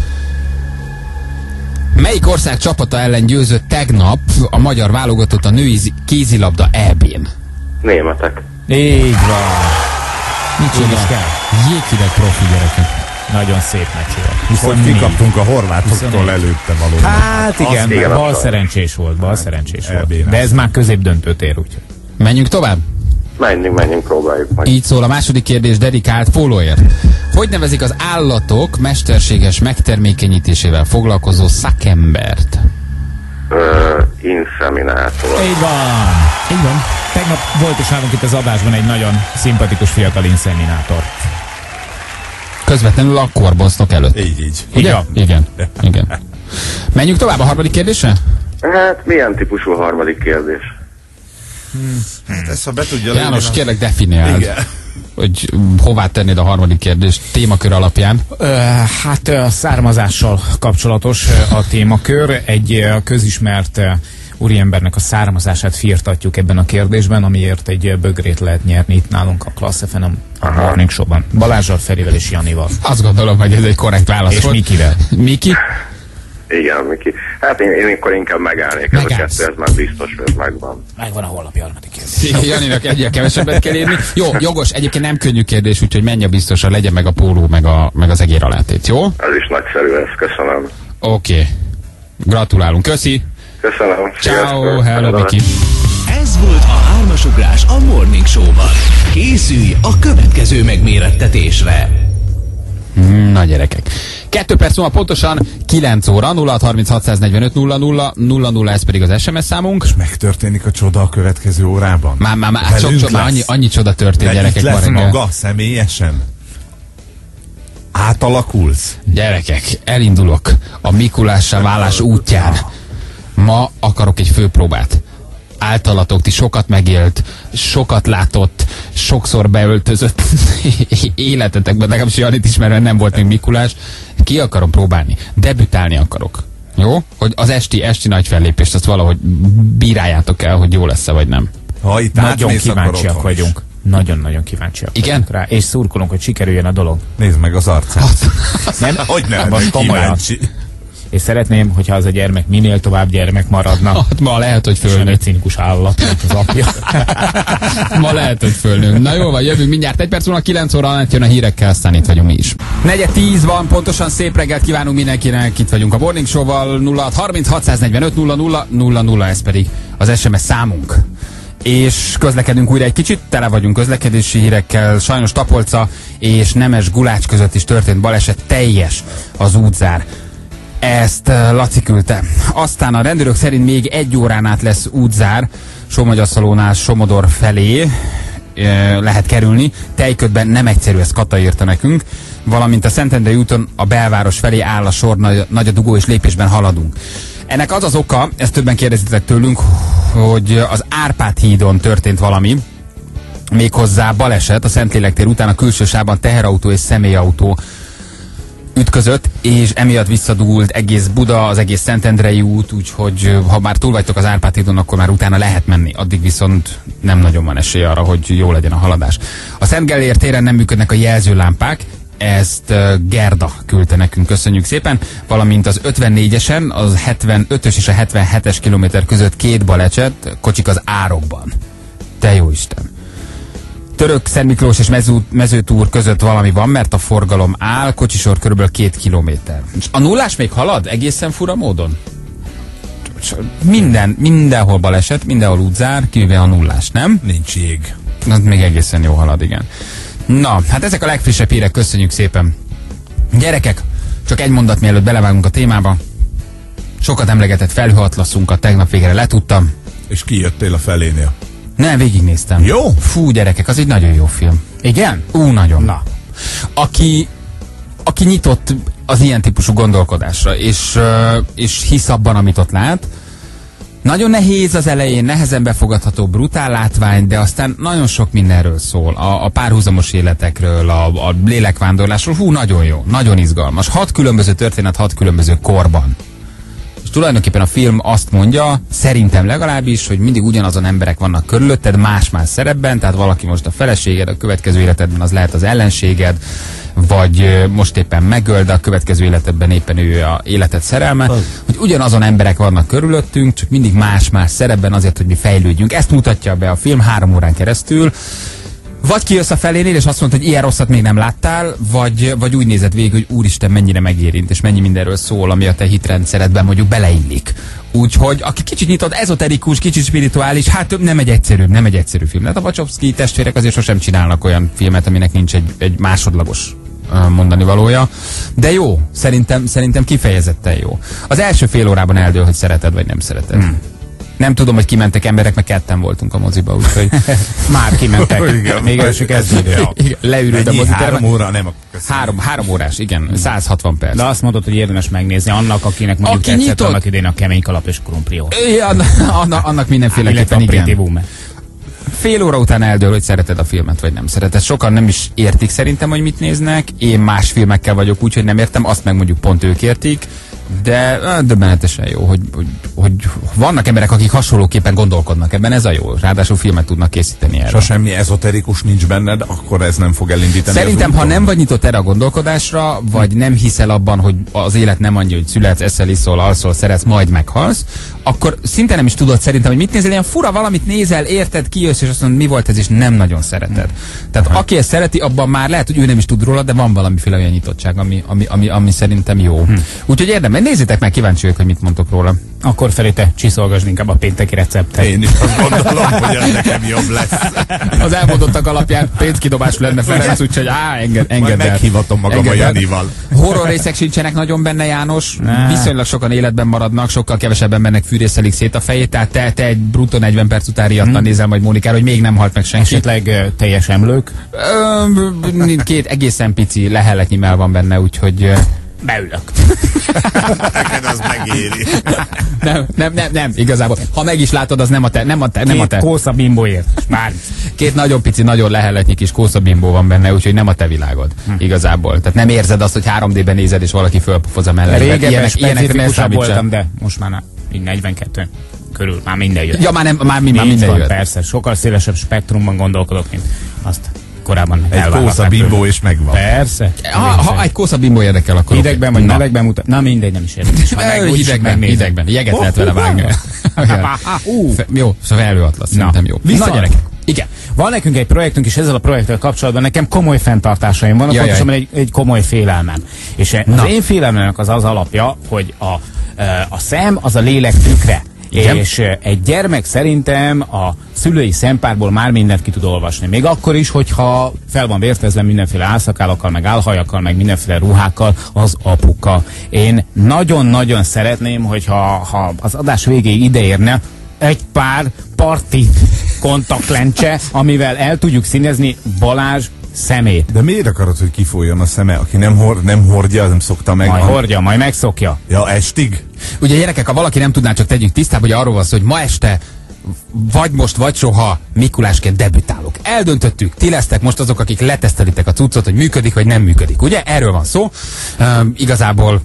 Melyik ország csapata ellen győzött tegnap a magyar válogatott a női kézilabda é bén? Németek. Így van. Nincs is kell. Jéghideg profi gyerekek. Nagyon szép meccs volt. Hogy kikaptunk a horvátoktól előtte valóban. Hát igen, igen, bal szerencsés volt, bal szerencsés volt. De ez már középdöntő tér, úgyhogy. Menjünk tovább? Menjünk, menjünk, próbáljuk meg. Így szól a második kérdés dedikált Pólóért. Hogy nevezik az állatok mesterséges megtermékenyítésével foglalkozó szakembert? Ö, inseminátor. Így van. Így van. Tegnap volt is nálunk itt az adásban egy nagyon szimpatikus fiatal inszeminátor. Közvetlenül a korbosztok előtt. Így, így. Ugye? Igen. Igen. Igen. Menjünk tovább a harmadik kérdésre? Hát, milyen típusú harmadik kérdés? Hmm. Hát ezt, ha be tudja János, lenni, kérlek definiáld. Igen. hogy hová tennéd a harmadik kérdést témakör alapján? Uh, hát a származással kapcsolatos a témakör. Egy uh, közismert uh, úriembernek a származását firtatjuk ebben a kérdésben, amiért egy uh, bögrét lehet nyerni itt nálunk a Klassz ef em a Morning Show-ban. Balázsral, Ferivel és Janival. Azt gondolom, hogy ez egy korrekt válasz. És Mikivel. Miki? Igen, Miki. Hát én, én akkor inkább megállnék. Ez Megállsz. A kettő, ez már biztos, hogy ez megvan. Megvan a holnapi harmadik kérdés. Janinak egyre kevesebbet kell érni. Jó, jogos, egyébként nem könnyű kérdés, úgyhogy menj a biztosra, legyen meg a póló, meg, a, meg az egér alátét, jó? Ez is nagyszerű, ez köszönöm. Oké. Okay. Gratulálunk, köszi. Köszönöm. Ciao, hello, Miki. Ez volt a hármasugrás a Morning Show-ban. Készülj a következő megmérettetésre. Na gyerekek. Kettő perc múlva pontosan kilenc óra, nulla hat harminc hatszáznegyvenöt nulla nulla nulla nulla, ez pedig az es em es számunk. És megtörténik a csoda a következő órában? Már, már, már sok csoda, annyi, annyi csoda történt, gyerekek. Lesz maga személyesen? Átalakulsz? Gyerekek, elindulok a Mikulássá válás útján. Ma akarok egy főpróbát. Általatok, ti sokat megélt, sokat látott, sokszor beöltözött életetekben, legalábbis Janit ismerően nem volt még Mikulás. Ki akarom próbálni? Debütálni akarok. Jó? Hogy az esti, esti nagy fellépést azt valahogy bíráljátok el, hogy jó lesz-e vagy nem. Ha itt nagyon kíváncsiak vagyunk. Nagyon-nagyon kíváncsiak. Igen? Rá, és szurkolunk, hogy sikerüljön a dolog. Nézd meg az arcát. Nem? Hogy nem? Most kíváncsi. És szeretném, hogyha az a gyermek minél tovább gyermek maradna. Hát ma lehet, hogy fölnő. Egy cinikus állat, mint az apja. Ma lehet, hogy fölnő. Na jó, van, jövünk mindjárt. Egy perc múlva kilenc óra alatt jön a hírekkel, aztán itt vagyunk mi is. negyed tíz van, pontosan szép reggelt kívánunk mindenkinek. Itt vagyunk a Morning Show-val. Nulla hat harminc hatszáznegyvenöt nulla nulla nulla nulla, ez pedig az es em es számunk. És közlekedünk újra egy kicsit, tele vagyunk közlekedési hírekkel. Sajnos Tapolca és Nemes Gulács között is történt baleset, teljes az útzár. Ezt Laci küldte. Aztán a rendőrök szerint még egy órán át lesz útzár Somogyaszalónál Somodor felé e, lehet kerülni. Tejködben nem egyszerű, ezt Kata írta nekünk. Valamint a Szentendrei úton a belváros felé áll a sor, nagy, nagy a dugó és lépésben haladunk. Ennek az az oka, ezt többen kérdezitek tőlünk, hogy az Árpád hídon történt valami, méghozzá baleset a Szentlélek tér után a külső sávban teherautó és személyautó ütközött, és emiatt visszadúlt egész Buda, az egész Szentendrei út, úgyhogy ha már túl vagytok az Árpád hídon, akkor már utána lehet menni. Addig viszont nem nagyon van esély arra, hogy jó legyen a haladás. A Szent Gellér téren nem működnek a jelzőlámpák, ezt Gerda küldte nekünk, köszönjük szépen, valamint az ötvennégyesen, az hetvenötös és a hetvenhetes kilométer között két baleset, kocsik az árokban. Te jó Isten! Török, Szent Miklós és Mező, Mezőtúr között valami van, mert a forgalom áll, kocsisor körülbelül két kilométer. És a nullás még halad? Egészen fura módon? Minden, mindenhol baleset, mindenhol útzár, kivéve a nullás, nem? Nincs jég. Az még egészen jó halad, igen. Na, hát ezek a legfrissebb hírek, köszönjük szépen. Gyerekek, csak egy mondat mielőtt belevágunk a témába. Sokat emlegetett felhőatlaszunkat tegnap végre letudtam. És kijöttél a felénél? Nem, végignéztem. Jó? Fú, gyerekek, az egy nagyon jó film. Igen? Ú, nagyon. Na. Aki, aki nyitott az ilyen típusú gondolkodásra, és, és hisz abban, amit ott lát. Nagyon nehéz az elején, nehezen befogadható, brutál látvány, de aztán nagyon sok mindenről szól. A, a párhuzamos életekről, a, a lélekvándorlásról. Hú, nagyon jó, nagyon izgalmas. Hat különböző történet, hat különböző korban. És tulajdonképpen a film azt mondja, szerintem legalábbis, hogy mindig ugyanazon emberek vannak körülötted, más-más szerepben, tehát valaki most a feleséged, a következő életedben az lehet az ellenséged, vagy most éppen megöl, de a következő életedben éppen ő a életed szerelme, hogy ugyanazon emberek vannak körülöttünk, csak mindig más-más szerepben azért, hogy mi fejlődjünk. Ezt mutatja be a film három órán keresztül. Vagy kijössz a felénél, és azt mondta, hogy ilyen rosszat még nem láttál, vagy, vagy úgy nézed végig, hogy úristen, mennyire megérint, és mennyi mindenről szól, ami a te hitrendszeredben mondjuk beleillik. Úgyhogy aki kicsit nyitott, ezoterikus, kicsit spirituális, hát nem egy egyszerű, nem egy egyszerű film. Hát a Wachowski testvérek azért sosem csinálnak olyan filmet, aminek nincs egy, egy másodlagos mondani valója. De jó, szerintem, szerintem kifejezetten jó. Az első fél órában eldől, hogy szereted vagy nem szereted. Hmm. Nem tudom, hogy kimentek emberek, mert ketten voltunk a moziba, úgyhogy már kimentek. Még első kezdődő. Leürült a moziterem. Három óra, nem a három, három órás, igen, száz hatvan perc. De azt mondod, hogy érdemes megnézni annak, akinek mondjuk Aki tetszett nyitott... annak idén a Kemény Kalap és Krumplió. Ja, annak, annak mindenféleképpen igen. Fél óra után eldől, hogy szereted a filmet, vagy nem szereted. Sokan nem is értik szerintem, hogy mit néznek. Én más filmekkel vagyok úgy, hogy nem értem, azt meg mondjuk pont ők értik. De döbbenetesen jó, hogy, hogy, hogy vannak emberek, akik hasonlóképpen gondolkodnak ebben, ez a jó. Ráadásul filmet tudnak készíteni erre. Ha semmi ezoterikus nincs benned, akkor ez nem fog elindítani. Szerintem, ha nem vagy nyitott erre a gondolkodásra, vagy nem hiszel abban, hogy az élet nem annyi, hogy születsz, eszel, iszol, alszol, szeretsz, majd meghalsz, akkor szinte nem is tudod szerintem, hogy mit nézel, ilyen fura valamit nézel, érted, kijössz, és azt mondod, mi volt ez, és nem nagyon szereted. Tehát Aha. aki ezt szereti, abban már lehet, hogy ő nem is tud róla, de van valamiféle olyan nyitottság, ami, ami, ami, ami szerintem jó. Hm. Úgyhogy érdemes. Nézzétek meg, kíváncsi vagyok, hogy mit mondtok róla. Akkor Feri, te csiszolgasd inkább a pénteki receptet. Én is azt gondolom, hogy az nekem jobb lesz. Az elmondottak alapján pénzkidobás lenne Ferenc, úgyhogy á, enged, engedd el. Meghívatom magam enged a Janival. Horror részek sincsenek nagyon benne, János. Ne. Viszonylag sokan életben maradnak, sokkal kevesebben mennek fűrészelik szét a fejét, tehát te, te egy bruttó negyven perc után riadtan hmm. nézel majd Mónikára, hogy még nem halt meg senki. Esetleg uh, teljes emlők? Ö, két egészen pici lehelletnyi mell van benne, úgyhogy... Uh, beülök. Neked az megéri. Nem, nem, nem, nem, igazából. Ha meg is látod, az nem a te. Nem a te, nem Két a te. kósza bimbóért. Már. Két nagyon pici, nagyon lehelletnyi kis kósza bimbó van benne, úgyhogy nem a te világod. Hm. Igazából. Tehát nem érzed azt, hogy három dé-ben nézed, és valaki fölpofoz a mellett. Régebben specifikusabb voltam, de most már így negyvenkettő körül már minden jött. Ja, már, nem, már, már minden van, jött. Persze, sokkal szélesebb spektrumban gondolkodok, mint azt korábban egy kósza bimbó is megvan. Persze. Ha, ha egy kósza bimbó érdekel, akkor hidegben vagy melegben mutat. Na mindegy, nem is érdekes. Hidegben, hidegben. Jeget oh, lehet vele vágni. uh. Jó, szóval előatlasz, szerintem jó. Na gyerekek. Igen. Van nekünk egy projektünk, és ezzel a projekttel kapcsolatban nekem komoly fenntartásaim vannak, pontosan egy, egy komoly félelmem. És az Na. én félelmemnek az az alapja, hogy a, a szem az a lélek tükre. Igen. És egy gyermek szerintem a szülői szempárból már mindent ki tud olvasni. Még akkor is, hogyha fel van vértezve mindenféle álszakállakkal, meg álhajakkal, meg mindenféle ruhákkal az apuka. Én nagyon-nagyon szeretném, hogyha ha az adás végéig ideérne egy pár parti kontaktlencse, amivel el tudjuk színezni Balázs szemét. De miért akarod, hogy kifolyjon a szeme? Aki nem, hord, nem hordja, nem szokta meg. Majd hordja, majd megszokja. Ja, estig? Ugye gyerekek, ha valaki nem tudná, csak tegyünk tisztába, hogy arról van szó, hogy ma este vagy most, vagy soha Mikulásként debütálok. Eldöntöttük, ti lesztek most azok, akik letesztelitek a cuccot, hogy működik, vagy nem működik. Ugye? Erről van szó. Üm, igazából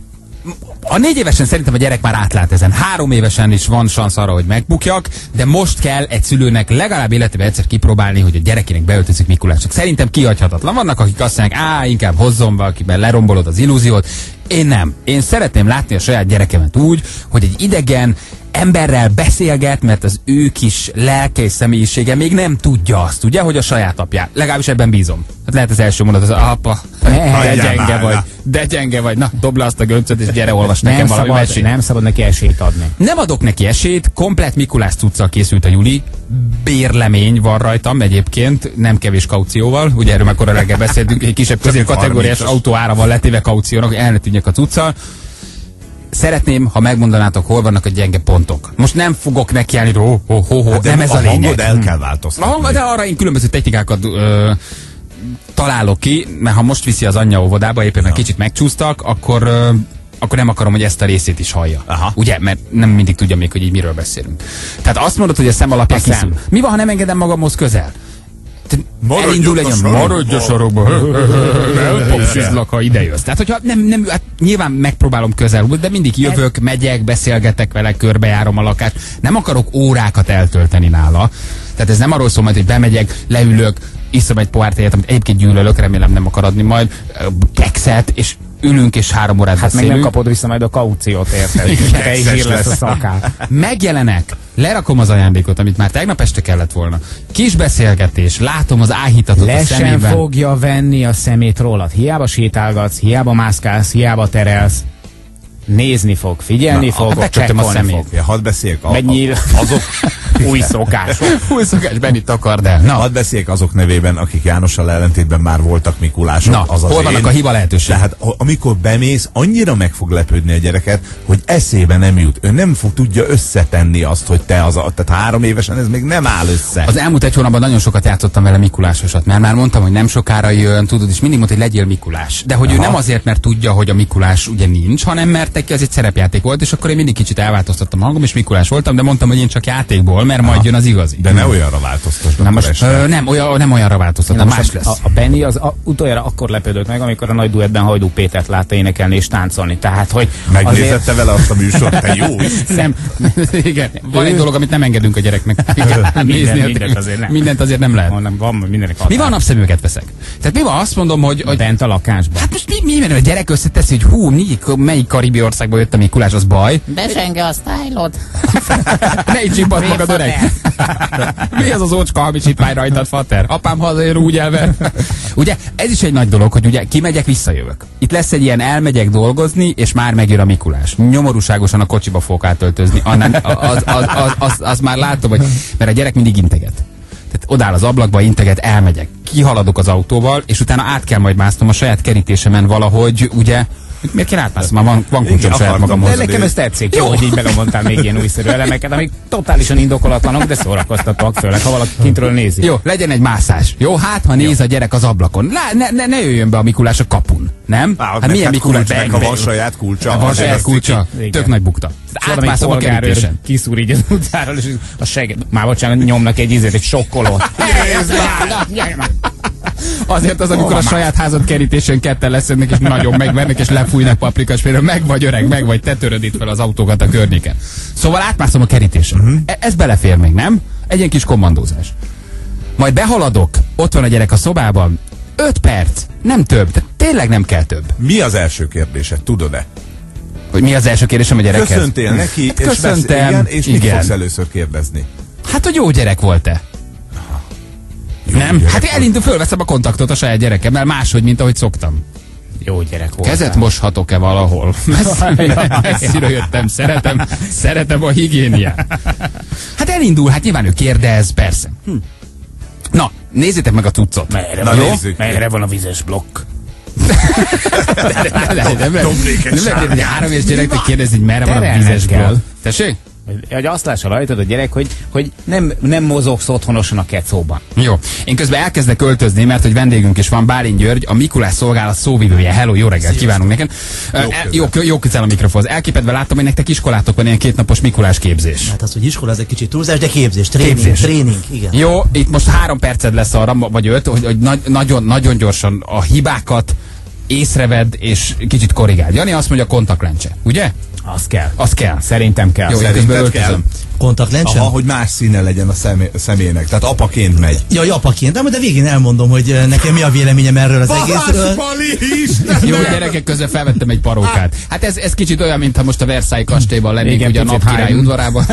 a négy évesen szerintem a gyerek már átlát ezen. Három évesen is van szansz arra, hogy megbukjak, de most kell egy szülőnek legalább életében egyszer kipróbálni, hogy a gyerekének beöltözik Mikulásnak. Szerintem kihagyhatatlan. Vannak, akik azt mondják, á, inkább hozzon valakiben, lerombolod az illúziót. Én nem. Én szeretném látni a saját gyerekemet úgy, hogy egy idegen emberrel beszélget, mert az ő kis lelke és személyisége még nem tudja azt, ugye, hogy a saját apját. Legalábbis ebben bízom. Hát lehet az első mondat, az apa, de gyenge vagy, de gyenge vagy, na, dobd le azt a göncöt, és gyere, olvas nekem valami mesét. Nem szabad neki esélyt adni. Nem adok neki esélyt, komplett Mikulás cuccal készült a Juli, bérlemény van rajtam egyébként, nem kevés kaucióval, ugye erről már korábban reggel beszéltünk, egy kisebb középkategóriás autó ára van letéve kauciónak, hogy el ne tűnjek a cuccal. Szeretném, ha megmondanátok, hol vannak a gyenge pontok. Most nem fogok nekiállni, ho, ho, ho, ho, hát nem ez a, a lényeg. Hangod el kell változtatni. A hangod, de arra én különböző technikákat ö, találok ki, mert ha most viszi az anyja óvodába, éppen mert kicsit megcsúsztak, akkor, ö, akkor nem akarom, hogy ezt a részét is hallja. Aha. Ugye? Mert nem mindig tudja még, hogy így miről beszélünk. Tehát azt mondod, hogy a szem alapján a kiszül. Mi van, ha nem engedem magamhoz közel? Elindul egy maradj a sarokba, popsizlak, ha idejössz. Tehát, hogyha nem, nem, hát nyilván megpróbálom közel, de mindig jövök, megyek, beszélgetek vele, körbejárom a lakást. Nem akarok órákat eltölteni nála. Tehát ez nem arról szól majd, hogy bemegyek, leülök, iszom egy pohár tejet, amit egyébként gyűlölök, remélem nem akar adni majd, kekszet, és ülünk és három órát hát beszélünk. Hát meg nem kapod vissza majd a kauciót, érted? Te is ír lesz a szakát. Megjelenek, lerakom az ajándékot, amit már tegnap este kellett volna. Kis beszélgetés, látom az áhítatot a szemében. Le sem fogja venni a szemét rólad. Hiába sétálgatsz, hiába mászkálsz, hiába terelsz. Nézni fog, figyelni Na, fog, csekkolni fog. Ja, hadd beszéljek. Megnyíl azok új szokások. Új szokás, Benni takard el. Na. Hadd beszéljek azok nevében, akik Jánossal ellentétben már voltak Mikulások. Na, az hol vannak a hiba lehetőség? Tehát amikor bemész, annyira meg fog lepődni a gyereket, hogy eszébe nem jut. Ő nem fog tudja összetenni azt, hogy te az a... Tehát három évesen ez még nem áll össze. Az elmúlt egy hónapban nagyon sokat játszottam vele Mikulásosat, mert már mondtam, hogy nem sokára jön, tudod, és mindig mondta, hogy legyél Mikulás. De hogy Aha. ő nem azért, mert tudja, hogy a Mikulás ugye nincs, hanem mert vertek ki, az egy szerepjáték volt, és akkor én mindig kicsit elváltoztattam magam, és Mikulás voltam, de mondtam, hogy én csak játékból, mert majd jön az igazi. De ne olyanra változtass. Nem, most, ö, nem, olyan, nem olyanra változtattam, más lesz. A, a Benny az a, utoljára akkor lepődött meg, amikor a nagy duettben Hajdú Pétert látta énekelni és táncolni. Tehát, hogy megnézette azért... vele azt a műsort, te jó? Nem, igen. Van ő... egy dolog, amit nem engedünk a gyereknek. Igen, Minden, mindent azért nem. Mindent azért nem lehet. Van, van, mindenek mi van, napszemüveget veszek? Tehát mi van, azt mondom, hogy... hogy bent a lakásban. Hát most mi, mi, mi a gyerek összeteszi, hogy hú, mi, melyik karibi országból jött a Mikulás, az baj. Bezsenge a sztájlod. Ne így csimpad magad, öreg. Mi az az ócska hamisítvány rajtad, fater? Apám hazajön úgy elver. Ugye, ez is egy nagy dolog, hogy ugye kimegyek, visszajövök. Itt lesz egy ilyen elmegyek dolgozni, és már megjön a Mikulás. Nyomorúságosan a kocsiba fogok átöltözni. Annál, az, az, az, az, az már látom, hogy, mert a gyerek mindig integet. Tehát odáll az ablakba, integet, elmegyek. Kihaladok az autóval, és utána át kell majd másznom a saját kerítésemen valahogy, ugye. Miért kéne átmásznom? Már van, van kulcsom saját magamhoz. De nekem ez tetszik. Jó, hogy így belemondtál még ilyen újszerű elemeket, amik totálisan indokolatlanok, de szórakoztatóak, főleg, ha valaki kintről nézi. Jó, legyen egy mászás. Jó, hát ha néz a gyerek az ablakon. Lá, ne, ne, ne jöjjön be a Mikulás a kapun. Nem? Á, hát milyen Mikulás? Ha van saját kulcsa. Van saját kulcsa. Tök nagy bukta. Átmászom a kerítésen. Kiszúr így az utcáról, és a seged. Már bocsánat, nyomnak egy ízét, egy sokkolót. Azért az, amikor a saját házad kerítésen ketten leszednek, és nagyon megvernek, és lefújnak paprikaspérről, meg vagy öreg, meg vagy te töröd itt fel az autókat a környéken. Szóval átmászom a kerítésen. Uh-huh. E- ez belefér még, nem? Egy ilyen kis kommandózás. Majd behaladok, ott van a gyerek a szobában, öt perc, nem több, tehát tényleg nem kell több. Mi az első kérdésed, tudod-e? Hogy mi az első kérdésem a gyerekhez? Köszöntél neki, hát és, köszöntem, beszél, igen, és igen. mit fogsz először kérdezni? Hát, hogy jó gyerek volt-e? Jó, nem? Hát elindul, fölveszem a kontaktot a saját gyerekemmel, máshogy, mint ahogy szoktam. Jó gyerek volt. Kezet moshatok-e valahol? Messzire jöttem, szeretem, szeretem a higiéniát. Hát elindul, hát nyilván ő kérdez, persze. Hm. Na, nézzétek meg a cuccot. Merre, Na, van, merre van a vizes blokk? Nem lehet egy három éves gyereknek kérdezni, hogy merre van a vizes blokk. Tessék? Hogy azt lássa rajtad a gyerek, hogy, hogy nem, nem mozogsz otthonosan a kecóban. Jó. Én közben elkezdek költözni, mert hogy vendégünk is van, Bálint György, a Mikulás szolgálat szóvivője. Hello, jó reggelt kívánunk neked. Jó, jó, jó közel a mikrofonhoz. Elképedve láttam, hogy nektek iskolátok van ilyen kétnapos Mikulás képzés. Hát az, hogy iskola, ez egy kicsit túlzás, de képzés, tréning, képzés. tréning, igen. Jó, itt most három perced lesz arra, vagy öt, hogy, hogy nagy, nagyon, nagyon gyorsan a hibákat észrevedd és kicsit korrigáld. Jani azt mondja, kontaktlencse, ugye? Az kell. Az kell. Szerintem kell. Jó, szerinted kell. Kontaktlencse? Aha, hogy más színe legyen a szemé személynek. Tehát apaként megy. Jaj, apaként. De, de végén elmondom, hogy nekem mi a véleményem erről az egészről. Jó, gyerekek közben felvettem egy parókát. Hát ez, ez kicsit olyan, mintha most a Versailles kastélyban lennék, igen, ugye a napkirály udvarában.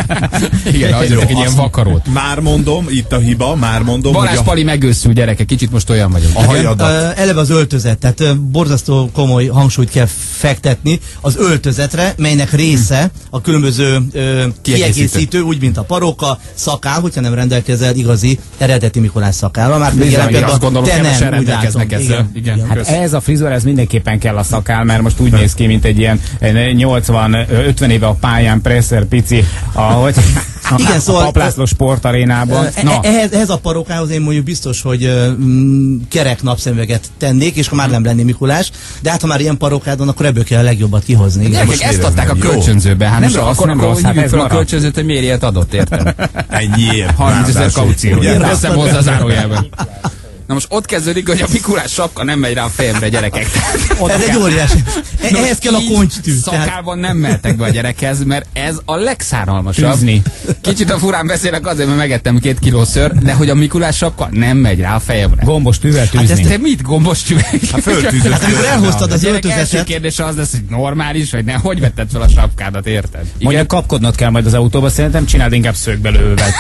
Igen, azért egy ilyen vakarót. Már mondom, itt a hiba, már mondom. Balázs Pali megőszül, gyerekek, kicsit most olyan vagyok. A hajadat. Eleve az öltözet, tehát borzasztó komoly hangsúlyt kell fektetni az öltözetre, melynek része a különböző ö, kiegészítő, úgy, mint a paróka, szakál, hogyha nem rendelkezel igazi eredeti Mikulás szakállal. Már még jelen azt gondolom, kevesen rendelkeznek ezzel. Igen. Igen. Hát ez a frizura, ez mindenképpen kell a szakál, mert most úgy néz ki, mint egy ilyen nyolcvan ötven éve a pályán Presser Pici, ahogy igen, szóval, a Paplászló sportarénában. Na. Ehhez, ehhez a parókához én mondjuk biztos, hogy mm, kerek napszemüveget tennék, és ha már nem lenné Mikulás, de hát ha már ilyen parókád van, akkor ebből kell a legjobbat kihozni. Igen, most ezt adták a kölcsönzőbe. Hát nem rossz, nem rossz. Hát ez fel a kölcsönzőt, hogy miért ilyet adott, érted? Ennyiért. harmincezer kaució. Teszem hozzá zárójelben. Na most ott kezdődik, hogy a Mikulás sapka nem megy rá a fejemre, gyerekek. Ez egy óriási. Ehhez kell a kontytű. Szakálban nem mehetek be a gyerekhez, mert ez a legszáralmasabb. Tűzni. Kicsit a furán beszélek azért, mert megettem két kiló ször, de hogy a Mikulás sapka nem megy rá a fejemre. Gombos tűvel tűzni. Hát ezt te mit gombos tüveg? Hát föltűzött. Hát amikor elhoztad az öltözetet. Első kérdése az lesz, hogy normális, vagy ne, hogy vetted fel a sapkádat, érted? Mondjuk kapkodnod kell majd az autóba, szerintem csináld inkább szögbelővet.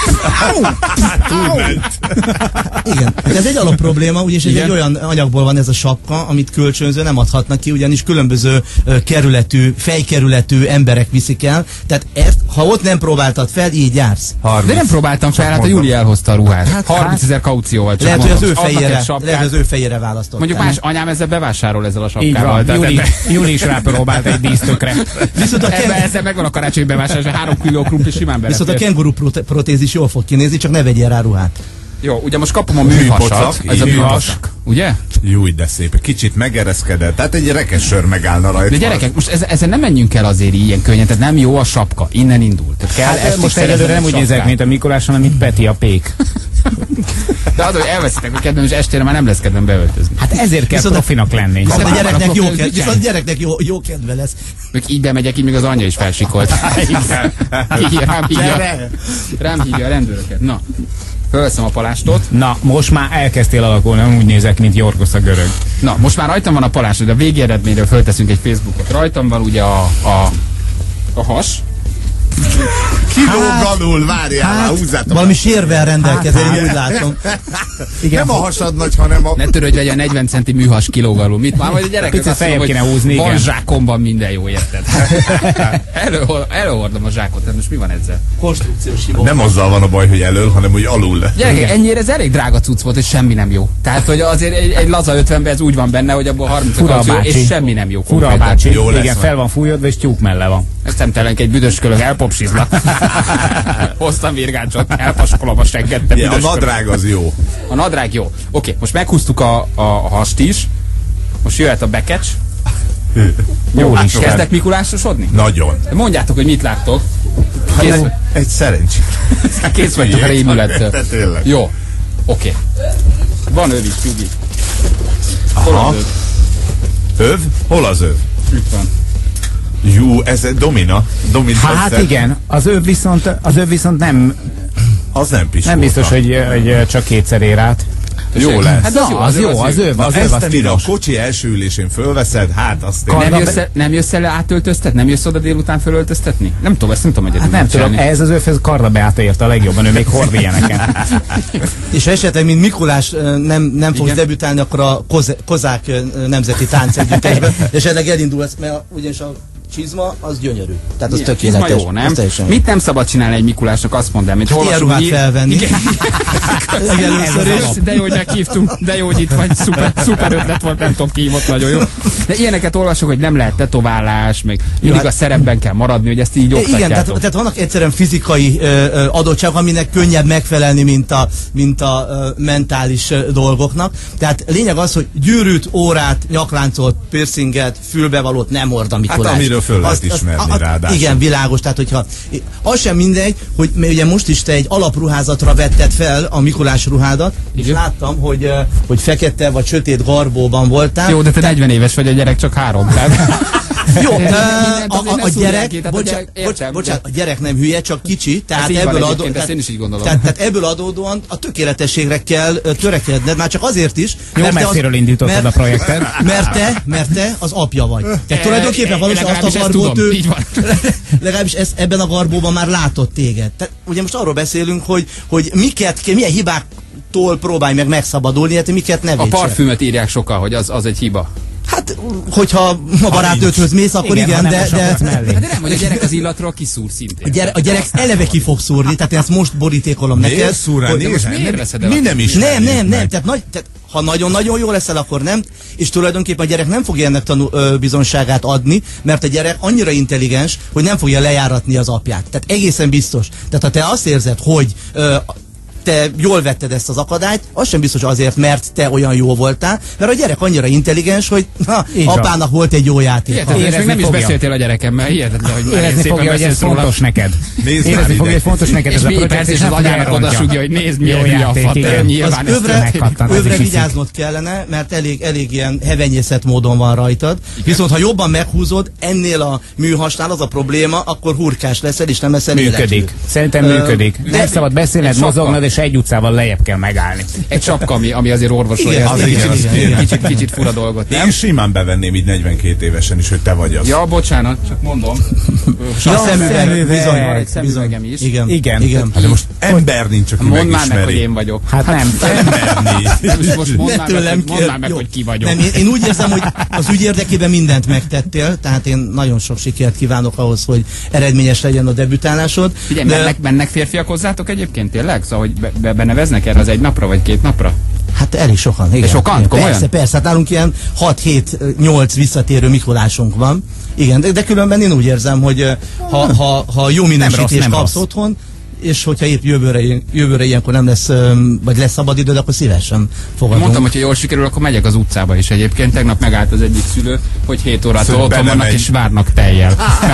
Igen, ez egy alap probléma, úgyis ez egy olyan anyagból van ez a sapka, amit kölcsönző nem adhatnak ki, ugyanis különböző uh, kerületű, fejkerületű emberek viszik el. Tehát ezt, ha ott nem próbáltad fel, így jársz. harminc. De nem próbáltam fel, hát a Júli elhozta a ruhát. Hát, harmincezer kaucióval. Csak lehet, hogy az ő fejére, lehet, az ő fejére választott. Mondjuk más anyám ezzel bevásárol ezzel a sapkával. Júli, Júli is rápróbált egy dísztökre. Viszont a ken... ezzel megvan a karácsonyi bevásárlás, három kiló krumpli simán belefér. Viszont a kenguru protézis jól fog kinézni, csak ne vegyél rá ruhát. Jó, ugye most kapom a műhasat, ez a műhas, ugye? Júj, de szép. Kicsit megereszkedett. Tehát egy rekes sör megállna rajta. De gyerekek, most ez, ezen nem menjünk el azért ilyen könnyen, tehát nem jó a sapka. Innen indult. Tehát kell hát most egyelőre nem úgy nézek, mint a Mikulás, hanem mint Peti a pék. De az, hogy elveszitek a kedvem, és estére már nem lesz kedvem beöltözni. Hát ezért kell Viszont profinak lenni. Viszont a gyereknek jó, kedve, viszont a gyereknek jó, jó kedve lesz. Még így bemegyek, így még az anyja is felsikolt. Így rám hívja, rám hívja a rendőröket. Na, fölveszem a palástot. Na, most már elkezdtél alakulni, nem úgy nézek, mint Jorgosz a görög. Na, most már rajtam van a palástot, de a végeredményről fölteszünk egy Facebookot. Rajtam van ugye a, a, a has. Kilóg alul, várjál, hát, húzzátok. Valami sérvel rendelkezik, hát, úgy látom. Igen. Nem a hasad nagy, hanem a... Ne törődj, legyen negyven centi műhas kilóg alul. Mit már, vagy a gyerekek picit azt mondom, kéne húzni, van igen. zsákomban minden jó, érted? Elő, előhordom a zsákot, tehát most mi van ezzel? Konstrukciós hiba. Nem azzal van a baj, hogy elől, hanem hogy alul. Gyerekek, ennyire ez elég drága cucc volt, és semmi nem jó. Tehát, hogy azért egy, egy laza ötvenben ez úgy van benne, hogy abból harminc jó, és semmi nem jó. Fura a bácsi, jó igen, fel van fújódva, és tyúk melle van. Ezt nem telenk egy büdös kölög, elpopsizla. Hoztam virgácsot, elpaskolom a segget. Ja, a nadrág az jó. A nadrág jó. Oké, most meghúztuk a, a, a hast is. Most jöhet a bekecs. Jó, is kezdek Mikulásosodni? Nagyon. De mondjátok, hogy mit láttok. Kész, hát egy szerencsé. Kész vagytok a rémülettől. Jó, oké. Van öv is, Jugi. Hol az öv? Öv? Hol az öv? Itt van. Jú, ez domina. domina hát szer. igen, az öv viszont, az öv viszont nem... Az nem piszkóta. Nem biztos, hogy, hogy csak kétszer ér át. Jó lesz. Hát az, jó, az, az jó, az öv, az öv, az mire a kocsi első ülésén fölveszed, hát azt én... Nem jössz, el, nem jössz el átöltöztet? Nem jössz oda délután fölöltöztetni? Nem tudom, ezt nem tudom egyedül. Hát nem tudom, ez az öv, ez Karda Beáta érte a legjobban, ő még hord ilyeneken. És esetleg, mint Mikulás nem, nem fogsz debütálni, akkor a koz, kozák nemzeti táncegyüttesben, és esetleg elindulsz, mert ugyanis a csizma, az gyönyörű. Tehát az tökéletes. Jó, nem? Mit nem szabad csinálni egy Mikulásnak, azt mondd el, mint hát ilyen ruhát felvenni. De jó, hogy meghívtunk, de jó, hogy itt vagy, szuper, szuper ötlet volt, nem tudom ki hívott, nagyon jó. De ilyeneket olvasok, hogy nem lehet tetoválás, még mindig a szerepben kell maradni, hogy ezt így oktatjátok. Igen, tehát, tehát vannak egyszerűen fizikai ö, adottságok, aminek könnyebb megfelelni, mint a, mint a ö, mentális ö, dolgoknak. Tehát lényeg az, hogy gyűrűt, órát, nyakláncolt, piercinget, fülbevalót nem hord a Mikulás. Hát amiről föl lehet ismerni az, ráadásul. Igen, világos, tehát hogyha az sem mindegy, hogy ugye most is te egy alapruházatra vetted fel a Mikulás ruhádat, és igen. Láttam, hogy, hogy fekete vagy sötét garbóban voltál. Jó, de te, te negyven éves vagy, a gyerek csak három. Jó, a, a, a, a gyerek, bocsánat, bocsánat, bocsánat, a gyerek nem hülye, csak kicsi, tehát ebből, adó, tehát, én is így gondolom. Tehát, tehát ebből adódóan a tökéletességre kell törekedned, már csak azért is, jó, mert messziről indítottad mert, a projektet. Mert te, mert te az apja vagy. Tehát tulajdonképpen valószínűleg azt a garbót ő, legalábbis ezt, ebben a garbóban már látott téged. Tehát ugye most arról beszélünk, hogy, hogy miket, milyen hibáktól próbálj meg megszabadulni, hát miket ne védse. A parfümöt írják sokkal, hogy az, az egy hiba. Hát, hogyha a barátnőthöz mész, akkor igen, igen de, de, de... Hát de nem, hogy a gyerek az illatról kiszúr szintén. A gyerek, a gyerek eleve ki fog szúrni, tehát én ezt most borítékolom neked. Miért szúrni? Miért veszed el? Mi nem is Nem, nem, nem, tehát, nagy, tehát ha nagyon-nagyon jó leszel, akkor nem, és tulajdonképpen a gyerek nem fogja ennek tanul, ö, bizonságát adni, mert a gyerek annyira intelligens, hogy nem fogja lejáratni az apját. Tehát egészen biztos. Tehát ha te azt érzed, hogy ö, te jól vetted ezt az akadályt, az sem biztos azért, mert te olyan jó voltál, mert a gyerek annyira intelligens, hogy ha, apának volt egy jó játék. Hihetetlen, és még nem is beszéltél a gyerekemmel, hihetetlen, hogy érezni fogja, hogy ez fontos neked. Érezni fogja, hogy fontos neked ez a projekt, és az anyának odasugja, hogy nézd, milyen jó a fater, nyilván ezt megkattan. Övre vigyáznod kellene, mert elég, elég ilyen hevenyészet módon van rajtad. Viszont ha jobban meghúzod, ennél a műhasnál az a probléma, akkor hurkás leszel, és nem eszel működik. Szerintem működik. Nem szabad beszélned, mozognod, és egy utcával lejjebb kell megállni. Egy sapka, ami, ami azért orvosolja. Igen, az igen, kicsit, igen, kicsit, kicsit fura dolgot, nem? Én simán bevenném így negyvenkét évesen is, hogy te vagy az. Ja, bocsánat, csak mondom. Ja, szemüveg, bizony. Van egy szemüvegem is. Igen, igen. igen. Hát de most ember nincs, aki mondd megismeri. Mondd már meg, hogy én vagyok. Hát nem. Emberni. Most mondd már meg, mondd már meg, hogy ki vagyok. Nem, én, én úgy érzem, hogy az ügy érdekében mindent megtettél, tehát én nagyon sok sikert kívánok ahhoz, hogy eredményes legyen a debütálásod. Figyelj, de... mennek, mennek férfiak hozzátok egyébként tényleg? Szóval, hogy be, be, beneveznek erre az egy napra, vagy két napra? Hát elég sokan, igen. De sokan? Igen, Komolyan? persze, persze, hát nálunk ilyen hat hét nyolc visszatérő Mikulásunk van. Igen, de, de különben én úgy érzem, hogy ha, ha, ha jó minősítést kapsz otthon, és hogyha épp jövőre, jövőre ilyenkor nem lesz, vagy lesz szabad időd, akkor szívesen fogadunk. Mondtam, hogyha jól sikerül, akkor megyek az utcába is egyébként. Tegnap megállt az egyik szülő, hogy hét órától otthon vannak és várnak tejjel.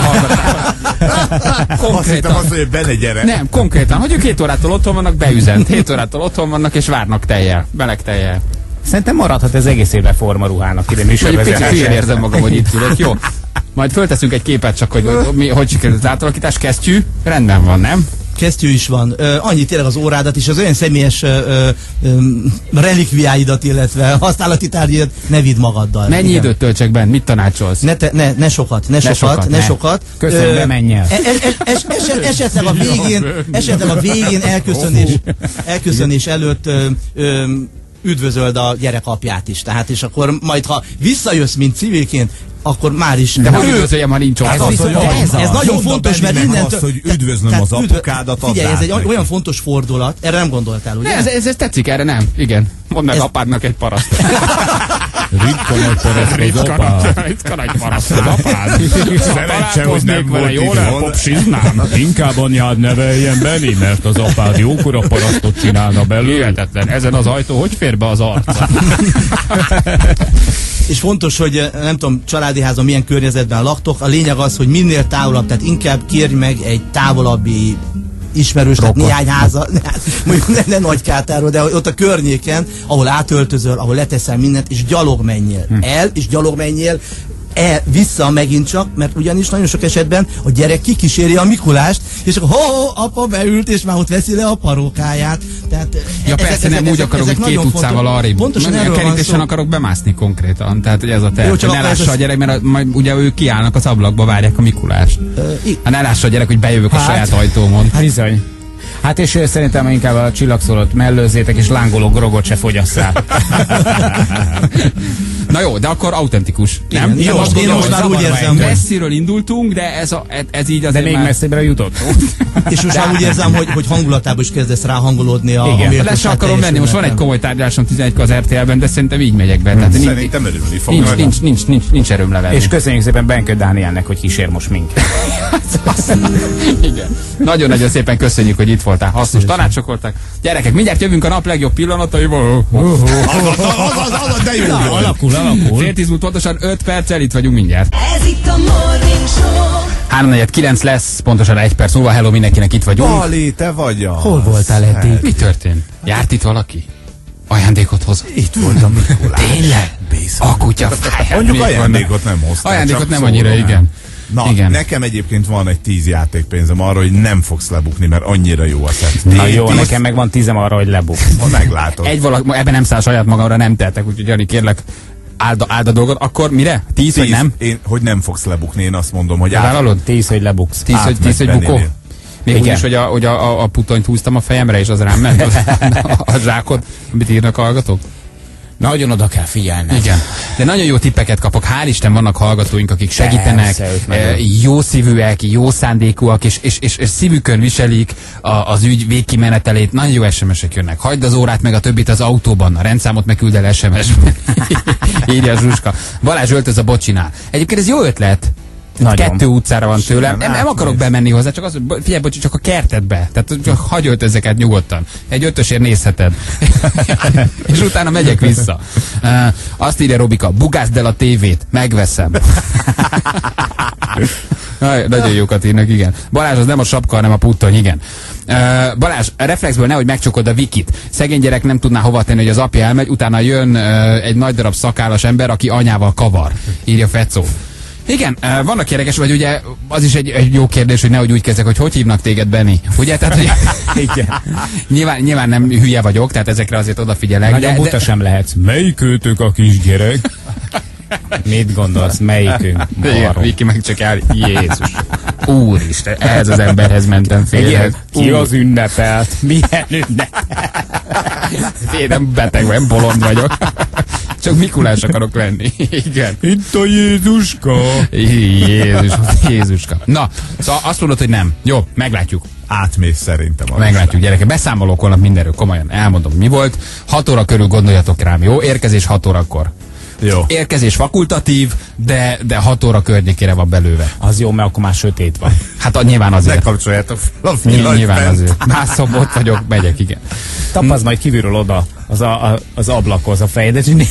Konkrétan. Azt hogy benne gyere. Nem, konkrétan, hogy ők hét órától otthon vannak, beüzent. hét órától otthon vannak és várnak tejjel, meleg tejjel. Szerintem maradhat ez egész évben formaruhának ide műsorvezetésre. Picit érzem magam, hogy itt ülök. Jó. Majd fölteszünk egy képet csak, hogy mi, hogy sikerült az átalakítás. Kesztyű? Rendben van, nem? Kesztyű is van. Ö, annyi tényleg az órádat is, az olyan személyes ö, ö, relikviáidat, illetve használati tárgyadat ne vidd magaddal. Mennyi igen. időt töltsek benne? Mit tanácsolsz? Ne, te, ne, ne sokat, ne, ne sokat, sokat, ne, ne sokat. Köszönöm, ne menj el. Es, es, es, es, esetleg a végén, esetleg a végén elköszönés, elköszönés előtt ö, ö, üdvözöld a gyerek apját is. Tehát, és akkor majd, ha visszajössz, mint civilként, akkor már is... De hogy üdvözöljem, ha nincs ott. Ez, ez, ez, ez nagyon fontos, mert mindent... Azt, hogy üdvözlöm te, az apukádat, figyelj, ez egy át, olyan fontos fordulat, erre nem gondoltál, ugye? Ez, ez, ez tetszik, erre nem. Igen. Mondd meg ez... apádnak egy paraszt. Ritka nagy paraszt az apád. Ritka nagy paraszt az apád. Szerencse, hogy nem volt jól elpopsiznám. Inkább anyád neveljen Benni, mert az apád jókora parasztot csinálna belőle. Hihetetlen. Ezen az ajtó hogy fér be az arca? És fontos, hogy nem tudom, családi házon milyen környezetben laktok, a lényeg az, hogy minél távolabb, tehát inkább kérj meg egy távolabbi ismerős, tehát néhány háza, mondjuk ne, ne Nagykátáról, de ott a környéken, ahol átöltözöl, ahol leteszel mindent, és gyalog menjél hm. el, és gyalog menjél el, vissza megint csak, mert ugyanis nagyon sok esetben a gyerek kikíséri a Mikulást, és akkor ho-ho, apa beült, és már ott veszi le a parókáját. Tehát, ja ezek, persze, ezek, nem ezek, úgy akarok, hogy két utcával arrébb. Pontosan erről kerítésen akarok bemászni konkrétan. Tehát, hogy ez a terv, hogy ne lássa a gyerek, mert majd ugye ők kiállnak az ablakba, várják a Mikulást. Ha ne lássa a gyerek, hogy bejövök a saját ajtómon. Bizony. Hát és szerintem inkább a csillagszórót mellőzzétek, és lángoló grogot se fogyasszál. Na jó, de akkor autentikus. Nem? Igen, jó, most én most már úgy érzem, messziről indultunk, de ez, a, ez így azért de még már... messzebbre jutott. És most már úgy érzem, hogy, hogy hangulatában is kezdesz ráhangolódni a, igen. a méltóság. Le akarom menni, most van egy komoly tárgyalásom tizenegy az er té el-ben, de szerintem így megyek be. Tehát szerintem örülni fog. Nincs, nincs, nincs, nincs, nincs erőm levelni. És köszönjük szépen Benkő Dánielnek, hogy kísér most minket. Igen. Nagyon-nagyon szépen köszönjük, hogy itt voltál. Hasznos tanácsok voltak. Gyerekek, mindjárt jövünk a nap legjobb pillanataival. De jó volt. Alakul, alakul. Fél tíz múlt pontosan öt perccel itt vagyunk mindjárt. Ez itt a Morning Show. három negyven kilenc lesz, pontosan egy perc múlva. Hello mindenkinek, itt vagyunk. Bali, te vagy az. Hol voltál eddig? Mi történt? Járt itt valaki? Ajándékot hoz? Itt volt a Mikulás. Tényleg? A kutya fáját. Mondjuk ajándékot nem hoztál. Ajándékot nem annyira, igen. Na, igen. Nekem egyébként van egy tíz játékpénzem arra, hogy nem fogsz lebukni, mert annyira jó a szett. Na jó, tíz... nekem meg van tízem arra, hogy lebuk. Ha meglátod. Egy valaki, ebben nem száll saját magamra, nem teltek, úgyhogy Jani, kérlek, áld, áld a dolgot. Akkor mire? Tíz, tíz, vagy nem? Én, hogy nem fogsz lebukni, én azt mondom, hogy át... Tíz, hogy lebuksz. Tíz, hogy, tíz, hogy bukó. Még úgy is, hogy, a, hogy a, a, a putonyt húztam a fejemre, és az rám ment a, a zsákot, amit írnak hallgatók. Nagyon oda kell figyelni. Igen. De nagyon jó tippeket kapok. Hál' Isten vannak hallgatóink, akik segítenek, e, jó szívűek, jó szándékúak, és, és, és, és szívükön viselik a, az ügy végkimenetelét. Nagyon jó es em es-ek jönnek. Hagyd az órát meg a többit az autóban, a rendszámot meg küld el es em es-ben. Írja Zsuska. Balázs öltöz a bocsinál. Egyébként ez jó ötlet. Nagyon. Kettő utcára van tőlem. Nem, nem akarok bemenni hozzá, csak az, figyelj, bocsi, csak a kertedbe. Tehát csak hagyj öltözzeket nyugodtan. Egy ötösért nézheted. És utána megyek vissza. Uh, azt írja Robika, bugászd el a tévét, megveszem. Nagyon jókat írnak, igen. Balázs, az nem a sapka, hanem a puttony, igen. Uh, Balázs, reflexből nehogy megcsukod a Vikit. Szegény gyerek nem tudná hova tenni, hogy az apja elmegy, utána jön uh, egy nagy darab szakállas ember, aki anyával kavar. Írja Fecó. Igen, vannak érdekes, vagy ugye az is egy, egy jó kérdés, hogy nehogy úgy kezdek, hogy hogy hívnak téged, Benni. Ugye? Tehát, hogy igen. nyilván, nyilván nem hülye vagyok, tehát ezekre azért odafigyelek. Nagyon buta de... sem lehetsz. Melyik őtök a kisgyerek? Mit gondolsz? Melyikünk? Viki meg csak el. Jézus. Úristen, ehhez az emberhez mentem félre. Ki az ünnepelt? Milyen ünnepelt? Én nem beteg vagy, bolond vagyok. Csak Mikulás akarok lenni. Igen. Itt a Jézuska. Jézus, Jézuska. Na, szóval azt mondod, hogy nem. Jó, meglátjuk. Átmész szerintem. Meglátjuk, gyerekek. Beszámolok holnap mindenről, komolyan elmondom, mi volt. hat óra körül gondoljatok rám, jó? Érkezés hat órakor. Jó. Érkezés fakultatív, de, de hat óra környékére van belőle. Az jó, mert akkor már sötét van. Hát nyilván azért. Lekapcsoljátok fel a Ny- Nyilván azért. Mászom, ott vagyok, megyek, igen. Tapazd majd kívülről oda az, a, a, az ablakhoz a fejedet, és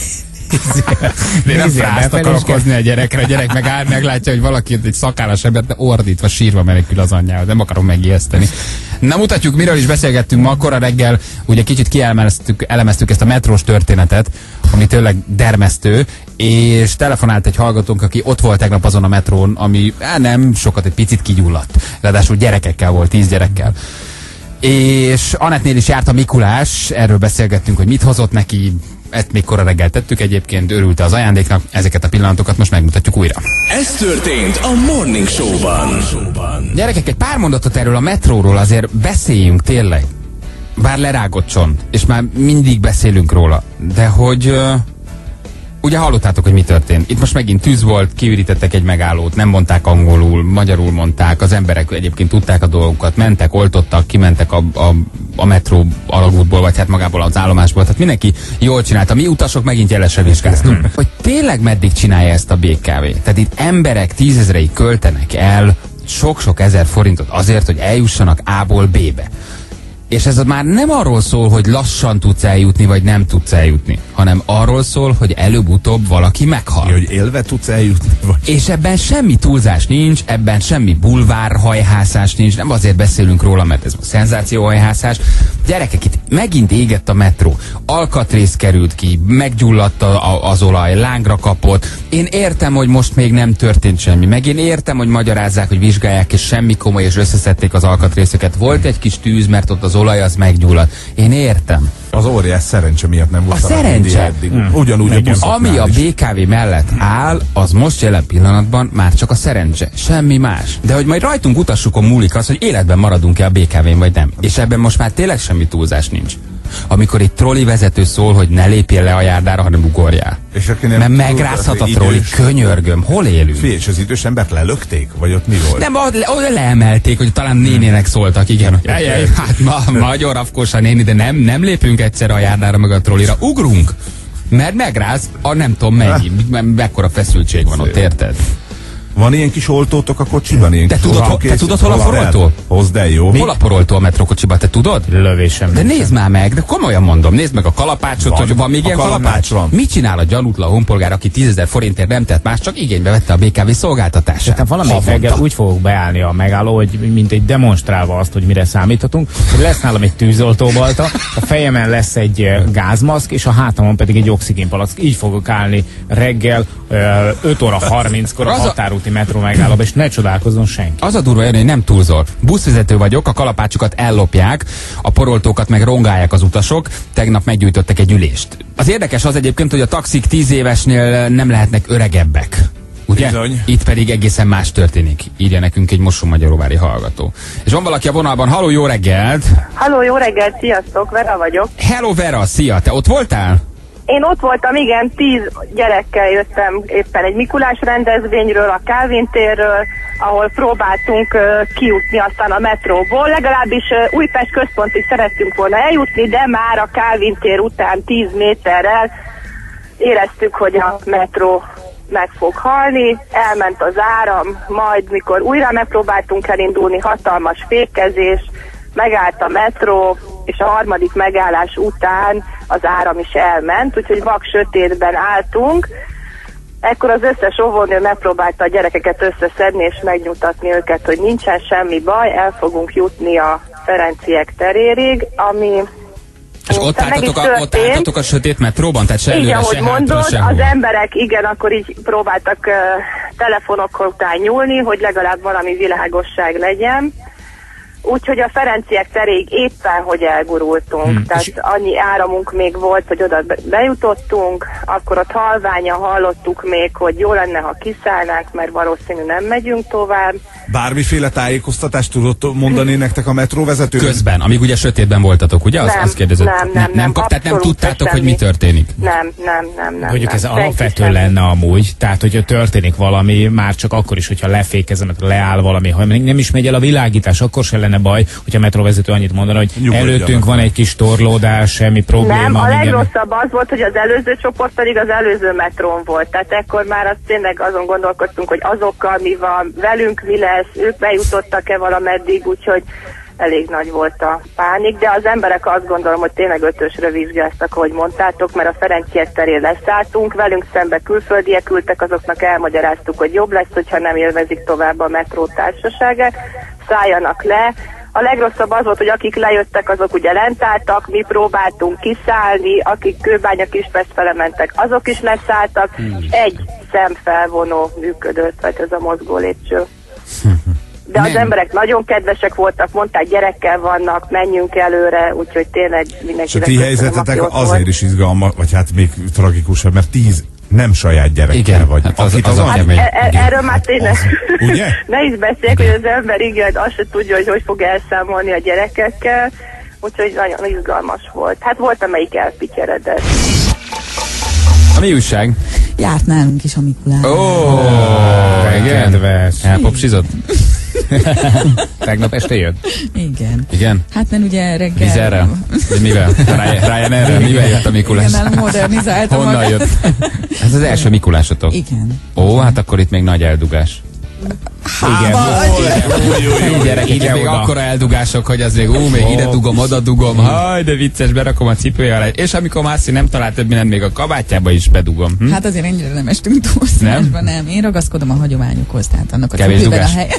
de nem frászt akarok hozni a gyerekre, a gyerek meg áll, meglátja, hogy valaki egy szakállas embert, de ordítva, sírva menekül az anyjához. Nem akarom megijeszteni. Na, mutatjuk, miről is beszélgettünk ma, akkor a reggel, ugye kicsit kielemeztük elemeztük ezt a metrós történetet, ami tényleg dermesztő, és telefonált egy hallgatónk, aki ott volt tegnap azon a metrón, ami á, nem sokat, egy picit kigyulladt. Ráadásul gyerekekkel volt, tíz gyerekkel. És Anettnél is járt a Mikulás, erről beszélgettünk, hogy mit hozott neki, ezt még kora reggel tettük, egyébként örülte az ajándéknak, ezeket a pillanatokat most megmutatjuk újra. Ez történt a Morning Show-ban. Gyerekek, egy pár mondatot erről a metróról azért beszéljünk tényleg. Bár lerágott csont, és már mindig beszélünk róla, de hogy uh, ugye hallottátok, hogy mi történt. Itt most megint tűz volt, kiürítettek egy megállót, nem mondták angolul, magyarul mondták, az emberek egyébként tudták a dolgokat, mentek, oltottak, kimentek a, a, a metró alagútból, vagy hát magából az állomásból, tehát mindenki jól csinálta. Mi utasok megint jelesen vizsgáztunk. Hogy tényleg meddig csinálja ezt a bé ká vé? Tehát itt emberek tízezrei költenek el sok-sok ezer forintot azért, hogy eljussanak A-ból B-be. És ez már nem arról szól, hogy lassan tudsz eljutni, vagy nem tudsz eljutni, hanem arról szól, hogy előbb-utóbb valaki meghal. Hogy élve tudsz eljutni, vagy... És ebben semmi túlzás nincs, ebben semmi bulvárhajhászás nincs, nem azért beszélünk róla, mert ez a szenzációhajhászás. Gyerekek, itt megint égett a metró, alkatrész került ki, meggyulladt a, az olaj, lángra kapott. Én értem, hogy most még nem történt semmi, meg én értem, hogy magyarázzák, hogy vizsgálják, és semmi komoly, és összeszedték az alkatrészeket. Volt egy kis tűz, mert ott az olaj az meggyulladt. Én értem. Az óriás szerencse miatt nem volt a szerencse. Hmm. Ugyanúgy a buszoknál Ami a is. bé ká vé mellett áll, az most jelen pillanatban már csak a szerencse. Semmi más. De hogy majd rajtunk utassukon múlik az, hogy életben maradunk-e a bé ká vén, vagy nem. És ebben most már tényleg semmi túlzás nincs. Amikor egy troli vezető szól, hogy ne lépjél le a járdára, hanem ugorjál. És aki nem mert megrázhat a troli, idős... könyörgöm, hol élünk? Fé, és az idős embert lelökték? Vagy ott mi volt? Nem, oda leemelték, hogy talán nénének szóltak, igen. Hogy jaj, jaj, hát ma, nagyon rafkós a néni, de nem, nem lépünk egyszer a járdára meg a trolira. Ugrunk! Mert megráz a nem tudom mennyi, mekkora feszültség van ott, érted? Van ilyen kis oltótok a kocsiban? Ilyen te tudod, ho, te tudod hol a poroltó? Hozd el, jó? Hol a poroltó a metrókocsiban, te tudod? Lövésem. De nézd már meg, de komolyan mondom, nézd meg a kalapácsot, van, hogy van még ilyen kalapács. Van. Mit csinál a gyanútlan honpolgár, aki tízezer forintért nem tett más, csak igénybe vette a bé ká vé szolgáltatását? Tehát valamelyik reggel úgy fogok beállni a megálló, hogy mint egy demonstrálva azt, hogy mire számíthatunk, hogy lesz nálam egy tűzoltóbalta, a fejemen lesz egy gázmaszk, és a hátamon pedig egy oxigénpalack. Így fogok állni reggel öt óra harminckor a határúti metró megállóba, és ne csodálkozzon senki. Az a durva, hogy nem túlzol. Buszvezető vagyok, a kalapácsokat ellopják, a poroltókat meg rongálják az utasok, tegnap meggyújtottak egy ülést. Az érdekes az egyébként, hogy a taxik tíz évesnél nem lehetnek öregebbek. Ugye? Bizony. Itt pedig egészen más történik. Írja nekünk egy Mosonmagyaróvári hallgató. És van valaki a vonalban. Halló, jó reggelt! Halló, jó reggelt, sziasztok, Vera vagyok. Hello Vera, szia! Te ott voltál? Én ott voltam, igen, tíz gyerekkel jöttem éppen egy Mikulás rendezvényről, a Kálvin térről, ahol próbáltunk uh, kijutni aztán a metróból. Legalábbis uh, Újpest központig szerettünk volna eljutni, de már a Kálvin tér után tíz méterrel éreztük, hogy a metró meg fog halni, elment az áram, majd mikor újra megpróbáltunk elindulni, hatalmas fékezés, megállt a metró, és a harmadik megállás után az áram is elment, úgyhogy vak sötétben álltunk. Ekkor az összes óvónő megpróbálta a gyerekeket összeszedni és megnyugtatni őket, hogy nincsen semmi baj, el fogunk jutni a Ferenciek terérig, ami... És ott álltatok, a, ott álltatok a sötét metróban? Tehát se előre, így, ahogy se mondod, hátra, se az emberek, igen, akkor így próbáltak uh, telefonok után nyúlni, hogy legalább valami világosság legyen. Úgyhogy a Ferenciek teréig éppen, hogy elgurultunk. Hmm. Tehát annyi áramunk még volt, hogy oda bejutottunk, akkor ott halványan hallottuk még, hogy jó lenne, ha kiszállnánk, mert valószínű nem megyünk tovább. Bármiféle tájékoztatást tudott mondani nektek a metróvezető? Közben, amíg ugye sötétben voltatok, ugye? Nem, azt kérdezett. nem, nem, nem, nem, tehát nem tudtátok, semmi. hogy mi történik? Nem, nem, nem, nem. Mondjuk nem, ez alapvető lenne amúgy, tehát hogyha történik valami, már csak akkor is, hogyha lefékezem, leáll valami, ha nem is megy el a világítás, akkor se lenne baj, hogyha a metróvezető annyit mondana, hogy Nyugodjanak. előttünk van egy kis torlódás, semmi probléma. Nem, a minden... legrosszabb az volt, hogy az előző csoport pedig az előző metrón volt. Tehát ekkor már azt tényleg azon gondolkodtunk, hogy azokkal mi van, velünk mi lesz, ők bejutottak-e valameddig, úgyhogy elég nagy volt a pánik, de az emberek azt gondolom, hogy tényleg ötösre vizsgáztak, ahogy mondtátok, mert a Ferenciek terén leszálltunk, velünk szembe külföldiek ültek, azoknak elmagyaráztuk, hogy jobb lesz, hogyha nem élvezik tovább a metró társaságát, szálljanak le. A legrosszabb az volt, hogy akik lejöttek, azok ugye lent álltak, mi próbáltunk kiszállni, akik Kőbánya Kispest fele mentek, azok is leszálltak. Egy szemfelvonó működött, vagy ez a mozgó lépcső. De az emberek nagyon kedvesek voltak, mondták, gyerekkel vannak, menjünk előre, úgyhogy tényleg mindenkinek És a ti helyzetetek azért is izgalmas, vagy hát még tragikusabb, mert tíz nem saját gyerekkel igen, vagy. Hát az, akit az, az, az hát anyja e- e- erről már tényleg ugye? ne is beszéljek, hogy az ember igen, azt se tudja, hogy hogy fog elszámolni a gyerekekkel, úgyhogy nagyon izgalmas volt. Hát volt, amelyik elpityeredett. A mi újság? Járt nálunk is a Mikulás. Ó, oh, igen. Kedves. Elpopsizott? Tegnap este jött? Igen. Igen? Hát nem ugye reggel... Vizerrel? Vagy mivel? Ryanairrel? Mivel jött a Mikulás? Igen, nálunk modernizálta Honnan magát. jött? Ez az első Mikulásotok? Igen. Ó, hát akkor itt még nagy eldugás. Igen. Gyerek, itt még akkora eldugások, hogy az még ú, még ide dugom, oda dugom, haj, de vicces, berakom a cipője alá. És amikor Mászi nem talált több mindent, még a kabátjába is bedugom. Hm? Hát azért ennyire nem estünk túlszólásba, nem? nem. Én ragaszkodom a hagyományokhoz, tehát annak a kevés cipőben a dugás. hely.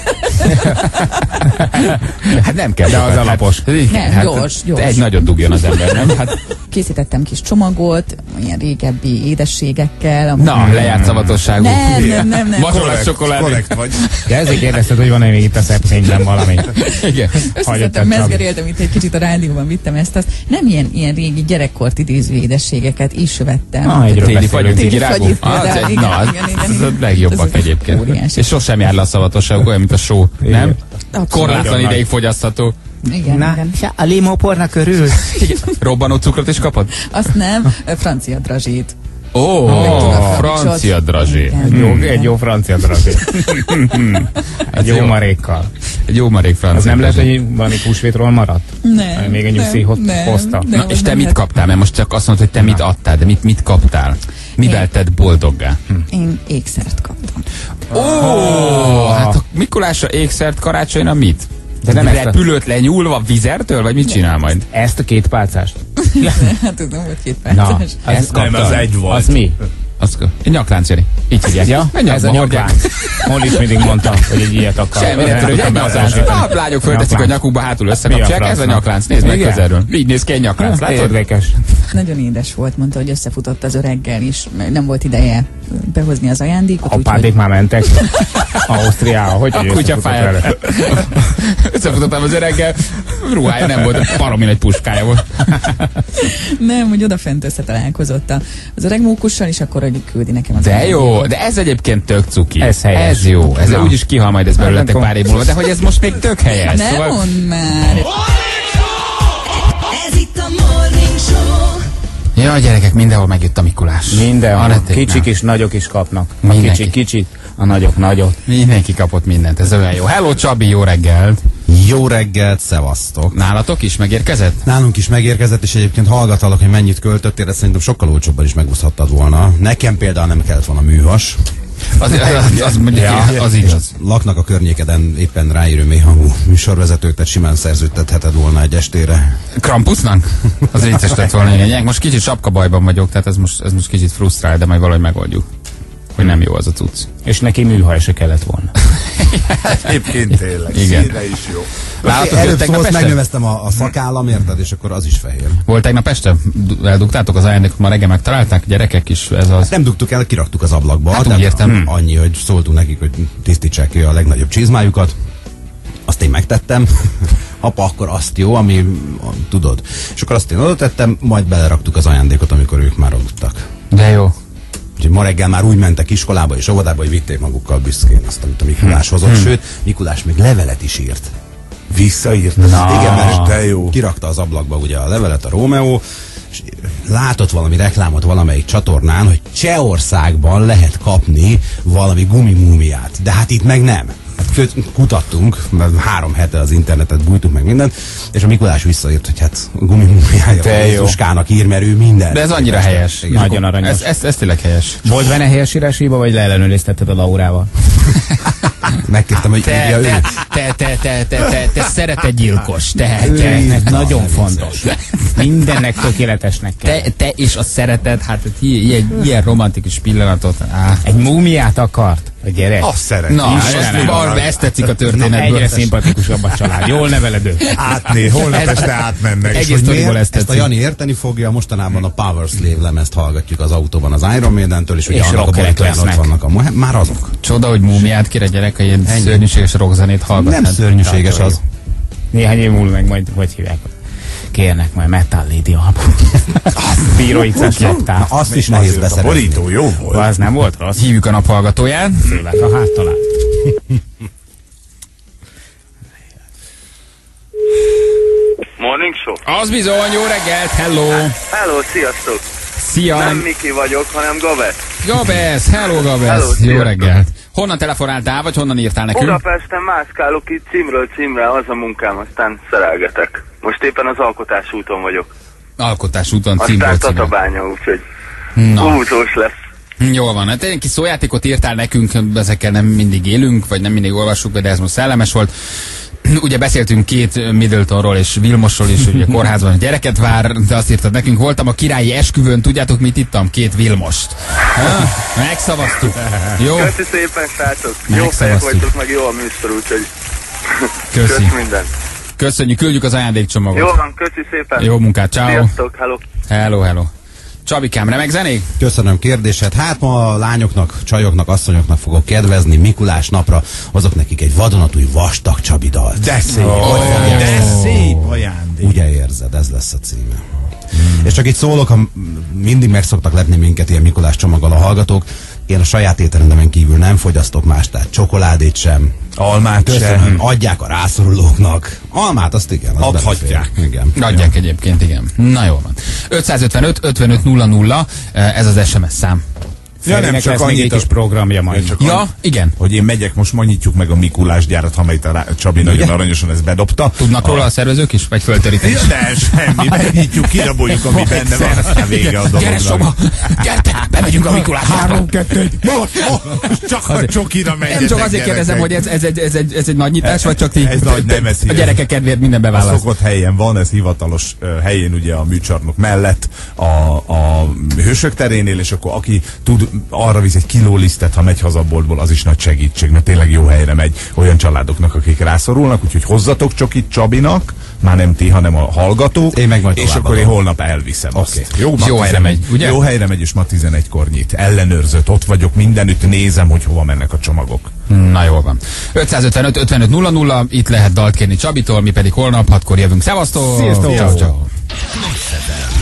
Hát nem kell, de az sokat, alapos. Hát, igen, Nem, hát gyors, gyors. Egy nagyot dugjon az ember, nem? Hát, Készítettem kis csomagot, ilyen régebbi édességekkel. Amúgy... na, lejárt szavatosságú. Nem, nem, nem, nem. Vacsorás csokoládé. Korrekt vagy. De ezért kérdezted, hogy van-e még itt a szeplényben valami. Igen. Összeszedtem, mezgeréltem itt egy kicsit a rádióban, vittem ezt, azt. Nem ilyen, ilyen régi gyerekkort idéző édességeket is vettem. Ah, egyről Téli beszélünk. fagyú, Téli tigirágú. fagyú, Az például, egy, igen, na, az, igen, igen, az a igen. legjobbak Ez egyébként. óriási. És sosem jár le a szavatosságú, olyan, mint a só, nem? Abszolút. Korlátlan ideig fogyasztható. Igen, Na, igen. se a limópornak örül. Robbanó cukrot is kapod? Azt nem, francia drazsét. Ó, Oh, francia drazsé. Egy jó, egy jó francia drazsé. Egy jó marékkal. Egy jó marék francia. Az nem lehet, drazsé. hogy valami húsvétról maradt? Nem. Még egy nyuszi nem, hozta. nem, Na, és te nem mit lehet. kaptál? Mert most csak azt mondod, hogy te mit adtál, de mit, mit kaptál? Mivel Én- tett boldoggá? Én ékszert kaptam. Ó, hát a Mikulásra ékszert, karácsonyra mit? De nem ezt a- repülőt lenyúlva vizertől, vagy mit csinál majd? Ezt a két pálcást? Hát tudom, hogy két Na, perces. ezt Nem, kaptam. az egy volt. Az mi? Az egy nyaklánc, Jani. Így hívják. Ja, Egy ez a nyakba hordják. nyaklánc. Molly is mindig mondta, hogy egy ilyet akar. Semmi nem törő, egy nyaklánc. A lányok fölteszik a nyakukba, hátul összekapcsolják, Mi a ez a francnak? nyaklánc. Nézd meg Igen? közelről. Így néz ki egy nyaklánc, látod? Érdekes. Nagyon édes volt, mondta, hogy összefutott az öreggel is. Nem volt ideje behozni az ajándékot. Apádék már mentek Ausztriába. Hogy A hogy kutyafája. összefutott vele? Összefutottam az öreggel, ruhája nem volt, baromi egy puskája volt. Nem, hogy odafent összetalálkozott a- az öreg mókussal, és akkor, hogy küldi nekem az De ajándékot. jó, de ez egyébként tök cuki. Ez helyes. Ez jó, ez Na. úgyis kihal majd ez belőletek pár év múlva, de hogy ez most még tök helyes. Ne Szóval mondd már! Ez itt a Morning Show. ja, gyerekek, mindenhol megjött a Mikulás. Mindenhol. Aretéknál. Kicsik is, nagyok is kapnak. A Mindenki. kicsik kicsit, a nagyok nagyot. Mindenki kapott mindent, ez olyan jó. Hello Csabi, jó reggelt! Jó reggelt, szevasztok! Nálatok is megérkezett? Nálunk is megérkezett, és egyébként hallgatalak, hogy mennyit költöttél, de szerintem sokkal olcsóbban is megúszhattad volna. Nekem például nem kellett volna művas. Az, az, az, az, mondjuk, Ja. az igaz. Laknak a környékeden éppen ráérő mélyhangú műsorvezetőt, tehát simán szerződtetheted volna egy estére. Krampusnak? Az vicces lett volna, igen. Most kicsit sapkabajban vagyok, tehát ez most, ez most kicsit frusztrál, de majd valahogy megoldjuk. Hogy nem jó az a cucc. És neki műhaj se kellett volna. Egyébként tényleg. Igen. Színe is jó. Látok, Előbb tegnap szólsz, este? megnöveztem a, a szakállam, érted, és akkor az is fehér. Volt tegnap este? Du- Eldugtátok az ajándékot, ma reggel megtalálták? Gyerekek is, ez az... Nem dugtuk el, kiraktuk az ablakba. Hát úgy tehát értem. hm. Annyi, hogy szóltunk nekik, hogy tisztítsák ki a legnagyobb csizmájukat. Azt én megtettem. Apa, akkor azt jó, ami a, tudod. És akkor azt én oda tettem, majd beleraktuk az ajándékot, amikor ők már aludtak. De jó. Úgyhogy ma reggel már úgy mentek iskolába és óvodába, hogy vitték magukkal büszkén azt, amit a Mikulás hozott. Sőt, Mikulás még levelet is írt. Visszaírt? Na, igen, mert de jó. Kirakta az ablakba ugye a levelet a Rómeó, és látott valami reklámot valamelyik csatornán, hogy Csehországban lehet kapni valami gumimúmiát. De hát itt meg nem. Hát kutattunk, mert három hete az internetet bújtunk meg mindent, és a Mikulás visszaírt, hogy hát gumimúmiája van Jézuskának ír, mert ő minden. De ez annyira helyes. Igen, nagyon aranyos. Ez, ez, ez tényleg helyes. Volt benne helyesírás hiba, vagy leellenőriztetted a Laurával? Megkértem, hogy te, írja te, ő. Te, te, te, te, te, te szereted gyilkos, te, te, nagyon fontos. Mindennek tökéletesnek kell. Te, te és a szereted, hát ilyen, ilyen romantikus pillanatot. Á. Egy múmiát akart a gyerek. Azt szeret. Na, azt ezt tetszik a történetből. Egyre szimpatikusabb a család. Jól neveled őt. Átné, holnap este átmennek. Egész miért? Ezt, ezt a Jani érteni fogja, mostanában a Power Slave lemezt hallgatjuk az autóban az Iron Maidentől, és, és ugye annak a borítóján ott vannak a már azok. Csoda, hogy múmiát kér a gyerek, hogy ilyen szörnyűséges rockzenét hallgat. Nem szörnyűséges az. Néhány év múlva meg majd, hogy hívják, kérnek majd Metal Lady album. Bíró X-es loptál. Azt is nehéz beszerezni. A borító jó volt. Az nem volt rossz. Hívjuk a naphallgatóján. Főleg a háttalán. Morning Show. Az bizony, jó reggelt, hello. Hello, sziasztok. Szia. Nem Miki vagyok, hanem Gabesz. Gabesz, hello Gabesz. Hello, jó sziasztok. reggelt. Honnan telefonáltál, vagy honnan írtál nekünk? Budapesten mászkálok itt címről címre, az a munkám, aztán szerelgetek. Most éppen az Alkotás úton vagyok. Alkotás úton címről Aztán címre. Tatabánya, úgyhogy Na. húzós lesz. Jól van, hát egy kis szójátékot írtál nekünk, ezekkel nem mindig élünk, vagy nem mindig olvassuk be, de ez most szellemes volt. Ugye beszéltünk két Middletonról és Vilmosról is, hogy a kórházban a gyereket vár, de azt írtad nekünk, voltam a királyi esküvőn, tudjátok mit ittam? Két Vilmost. Ha? Megszavaztuk. Jó? Köszi szépen, srácok. Jó fejek vagytok, meg jó a műsor, úgyhogy Köszi. kösz minden. Köszönjük, küldjük az ajándékcsomagot. Jó van, köszi szépen. Jó munkát, ciao. Sziasztok, hello. Hello, hello. Csabikám, remek zenék? Köszönöm kérdésed. Hát ma a lányoknak, csajoknak, asszonyoknak fogok kedvezni Mikulás napra, azok nekik egy vadonatúj vastag Csabi dalt. De szép, oh, de szép ajándék. Ugye érzed, ez lesz a címe. Hmm. És csak itt szólok, ha mindig meg szoktak lepni minket ilyen Mikulás csomaggal a hallgatók, én a saját étrendemen kívül nem fogyasztok más, tehát csokoládét sem, almát sem. Adják a rászorulóknak. Almát azt igen. Az adhatják. Igen. Adják egyébként, igen. Na jól van. ötszázötvenöt ötvenöt nulla nulla, ez az es em es szám. Ja, nem csak annyit a kis programja majd. Csak ja, annyi, igen. Hogy én megyek, most ma nyitjuk meg a Mikulás gyárat, ha itt a Csabi igen? Nagyon aranyosan ezt bedobta. Tudnak a... róla a szervezők is? Vagy föltöríteni? Ja, de semmi, megnyitjuk, kiraboljuk, ami benne van, aztán vége a dolognak. Gyere, Soba! Gyertek, bemegyünk a Mikulás gyárra! Három, kettő, most, most, csak a csokira megyek. Nem csak azért kérdezem, hogy ez, ez, egy, ez, egy, ez egy nagy nyitás, vagy csak ti? Ez nagy, nem, ez a gyerekek kedvéért minden beválaszt. A szokott helyen van, ez hivatalos uh, helyén ugye a műcsarnok mellett a, a Hősök terénél, és akkor aki tud, arra visz egy kiló lisztet, ha megy haza a boltból, az is nagy segítség, mert tényleg jó helyre megy olyan családoknak, akik rászorulnak, úgyhogy hozzatok csokit Csabinak, már nem ti, hanem a hallgatók, én meg majd és akkor én holnap elviszem okay. azt. Jó, jó helyre megy, ugye? Jó helyre megy, és ma tizenegykor nyit. Ellenőrzött, ott vagyok mindenütt, nézem, hogy hova mennek a csomagok. Na jól van. ötszázötvenöt ötvenöt nulla nulla, itt lehet dalt kérni Csabitól, mi pedig holnap hatkor jövünk. Szevasztok! Sziasztok! Ciao, ciao.